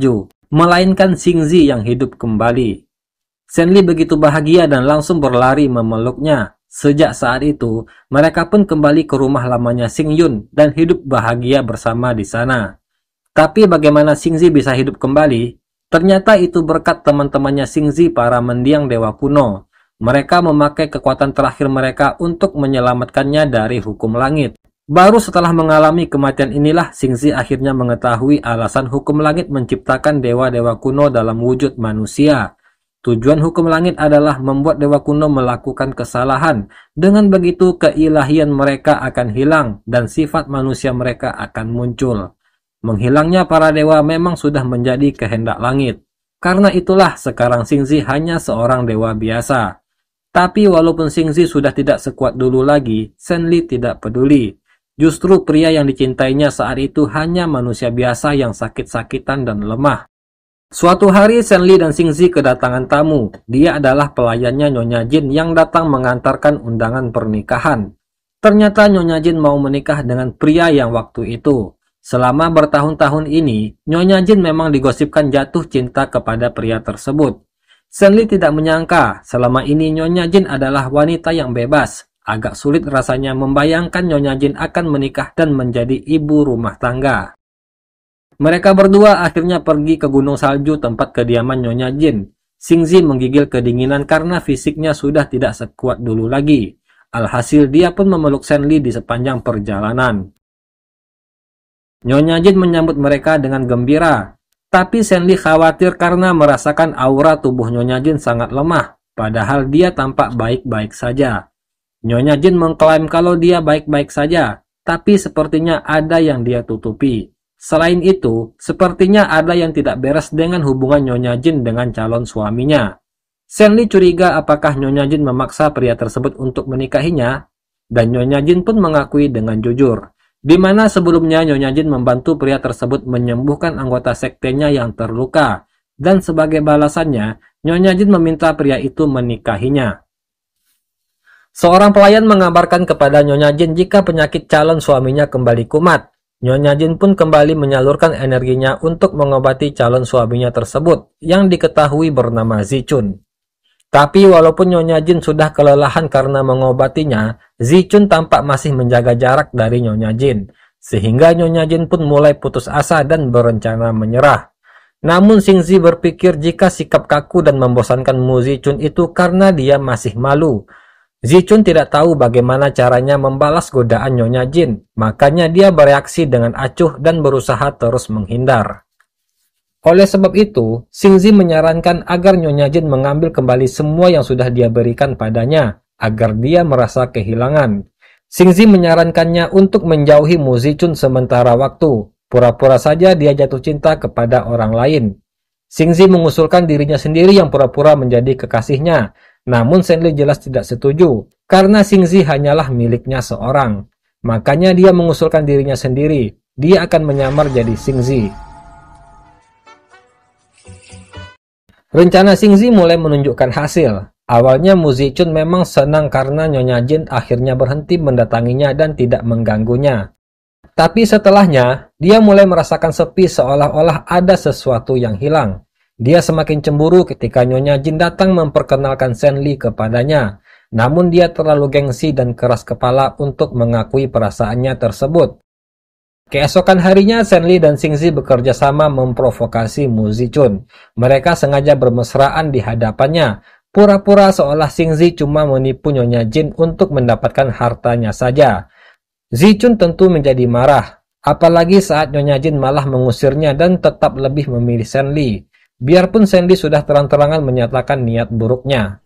melainkan Xingzi yang hidup kembali. Shenli begitu bahagia dan langsung berlari memeluknya. Sejak saat itu, mereka pun kembali ke rumah lamanya Xingyun dan hidup bahagia bersama di sana. Tapi bagaimana Xingzi bisa hidup kembali? Ternyata itu berkat teman-temannya Xingzi, para mendiang dewa kuno. Mereka memakai kekuatan terakhir mereka untuk menyelamatkannya dari hukum langit. Baru setelah mengalami kematian inilah Xingzi akhirnya mengetahui alasan hukum langit menciptakan dewa-dewa kuno dalam wujud manusia. Tujuan hukum langit adalah membuat dewa kuno melakukan kesalahan. Dengan begitu, keilahian mereka akan hilang dan sifat manusia mereka akan muncul. Menghilangnya para dewa memang sudah menjadi kehendak langit. Karena itulah sekarang Xingzi hanya seorang dewa biasa. Tapi walaupun Xingzi sudah tidak sekuat dulu lagi, Shenli tidak peduli. Justru pria yang dicintainya saat itu hanya manusia biasa yang sakit-sakitan dan lemah. Suatu hari Shenli dan Xingzi kedatangan tamu. Dia adalah pelayannya Nyonya Jin yang datang mengantarkan undangan pernikahan. Ternyata Nyonya Jin mau menikah dengan pria yang waktu itu. Selama bertahun-tahun ini, Nyonya Jin memang digosipkan jatuh cinta kepada pria tersebut. Shenli tidak menyangka selama ini Nyonya Jin adalah wanita yang bebas. Agak sulit rasanya membayangkan Nyonya Jin akan menikah dan menjadi ibu rumah tangga. Mereka berdua akhirnya pergi ke gunung salju tempat kediaman Nyonya Jin. Xingzi menggigil kedinginan karena fisiknya sudah tidak sekuat dulu lagi. Alhasil dia pun memeluk Shenli di sepanjang perjalanan. Nyonya Jin menyambut mereka dengan gembira. Tapi Shenli khawatir karena merasakan aura tubuh Nyonya Jin sangat lemah. Padahal dia tampak baik-baik saja. Nyonya Jin mengklaim kalau dia baik-baik saja. Tapi sepertinya ada yang dia tutupi. Selain itu, sepertinya ada yang tidak beres dengan hubungan Nyonya Jin dengan calon suaminya. Shenli curiga apakah Nyonya Jin memaksa pria tersebut untuk menikahinya, dan Nyonya Jin pun mengakui dengan jujur, di mana sebelumnya Nyonya Jin membantu pria tersebut menyembuhkan anggota sektenya yang terluka, dan sebagai balasannya, Nyonya Jin meminta pria itu menikahinya. Seorang pelayan mengabarkan kepada Nyonya Jin jika penyakit calon suaminya kembali kumat. Nyonya Jin pun kembali menyalurkan energinya untuk mengobati calon suaminya tersebut yang diketahui bernama Zichun. Tapi walaupun Nyonya Jin sudah kelelahan karena mengobatinya, Zichun tampak masih menjaga jarak dari Nyonya Jin, sehingga Nyonya Jin pun mulai putus asa dan berencana menyerah. Namun Xingzi berpikir jika sikap kaku dan membosankan Zichun itu karena dia masih malu. Zichun tidak tahu bagaimana caranya membalas godaan Nyonya Jin, makanya dia bereaksi dengan acuh dan berusaha terus menghindar. Oleh sebab itu, Xingzi menyarankan agar Nyonya Jin mengambil kembali semua yang sudah dia berikan padanya, agar dia merasa kehilangan. Xingzi menyarankannya untuk menjauhi Zichun sementara waktu, pura-pura saja dia jatuh cinta kepada orang lain. Xingzi mengusulkan dirinya sendiri yang pura-pura menjadi kekasihnya. Namun Shenli jelas tidak setuju, karena Xingzi hanyalah miliknya seorang. Makanya dia mengusulkan dirinya sendiri, dia akan menyamar jadi Xingzi. Rencana Xingzi mulai menunjukkan hasil. Awalnya Zichun memang senang karena Nyonya Jin akhirnya berhenti mendatanginya dan tidak mengganggunya. Tapi setelahnya, dia mulai merasakan sepi seolah-olah ada sesuatu yang hilang. Dia semakin cemburu ketika Nyonya Jin datang memperkenalkan Shenli kepadanya. Namun dia terlalu gengsi dan keras kepala untuk mengakui perasaannya tersebut. Keesokan harinya Shenli dan Xingzi bekerja sama memprovokasi Zichun. Mereka sengaja bermesraan di hadapannya. Pura-pura seolah Xingzi cuma menipu Nyonya Jin untuk mendapatkan hartanya saja. Zichun tentu menjadi marah. Apalagi saat Nyonya Jin malah mengusirnya dan tetap lebih memilih Shenli. Biarpun Shenli sudah terang-terangan menyatakan niat buruknya.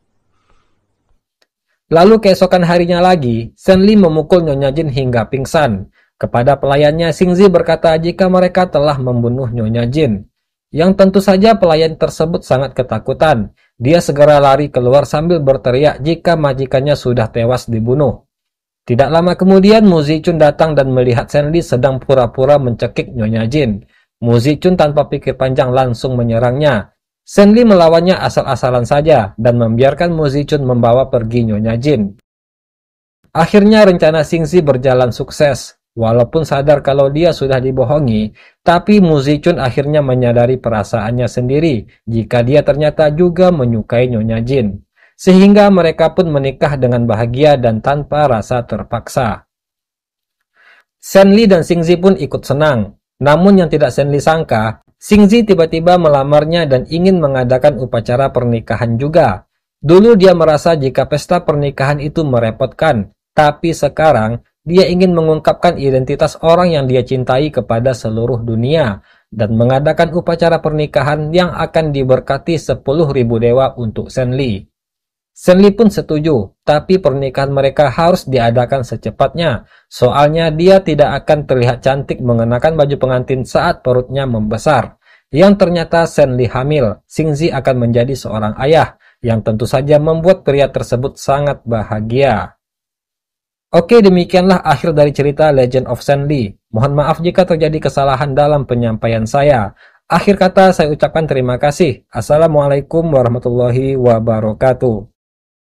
Lalu keesokan harinya lagi, Shenli memukul Nyonya Jin hingga pingsan. Kepada pelayannya, Xingzi berkata jika mereka telah membunuh Nyonya Jin. Yang tentu saja pelayan tersebut sangat ketakutan. Dia segera lari keluar sambil berteriak jika majikannya sudah tewas dibunuh. Tidak lama kemudian, Zichun datang dan melihat Shenli sedang pura-pura mencekik Nyonya Jin. Zichun tanpa pikir panjang langsung menyerangnya. Shenli melawannya asal-asalan saja dan membiarkan Zichun membawa pergi Nyonya Jin. Akhirnya rencana Xingzi berjalan sukses. Walaupun sadar kalau dia sudah dibohongi, tapi Mu Zichun akhirnya menyadari perasaannya sendiri jika dia ternyata juga menyukai Nyonya Jin. Sehingga mereka pun menikah dengan bahagia dan tanpa rasa terpaksa. Shenli dan Xingzi pun ikut senang. Namun yang tidak Shenli sangka, Xingzi tiba-tiba melamarnya dan ingin mengadakan upacara pernikahan juga. Dulu dia merasa jika pesta pernikahan itu merepotkan, tapi sekarang dia ingin mengungkapkan identitas orang yang dia cintai kepada seluruh dunia dan mengadakan upacara pernikahan yang akan diberkati 10.000 dewa untuk Shenli. Shenli pun setuju, tapi pernikahan mereka harus diadakan secepatnya, soalnya dia tidak akan terlihat cantik mengenakan baju pengantin saat perutnya membesar. Yang ternyata Shenli hamil, Xingzi akan menjadi seorang ayah, yang tentu saja membuat pria tersebut sangat bahagia. Oke, demikianlah akhir dari cerita Legend of Shenli. Mohon maaf jika terjadi kesalahan dalam penyampaian saya. Akhir kata saya ucapkan terima kasih. Assalamualaikum warahmatullahi wabarakatuh.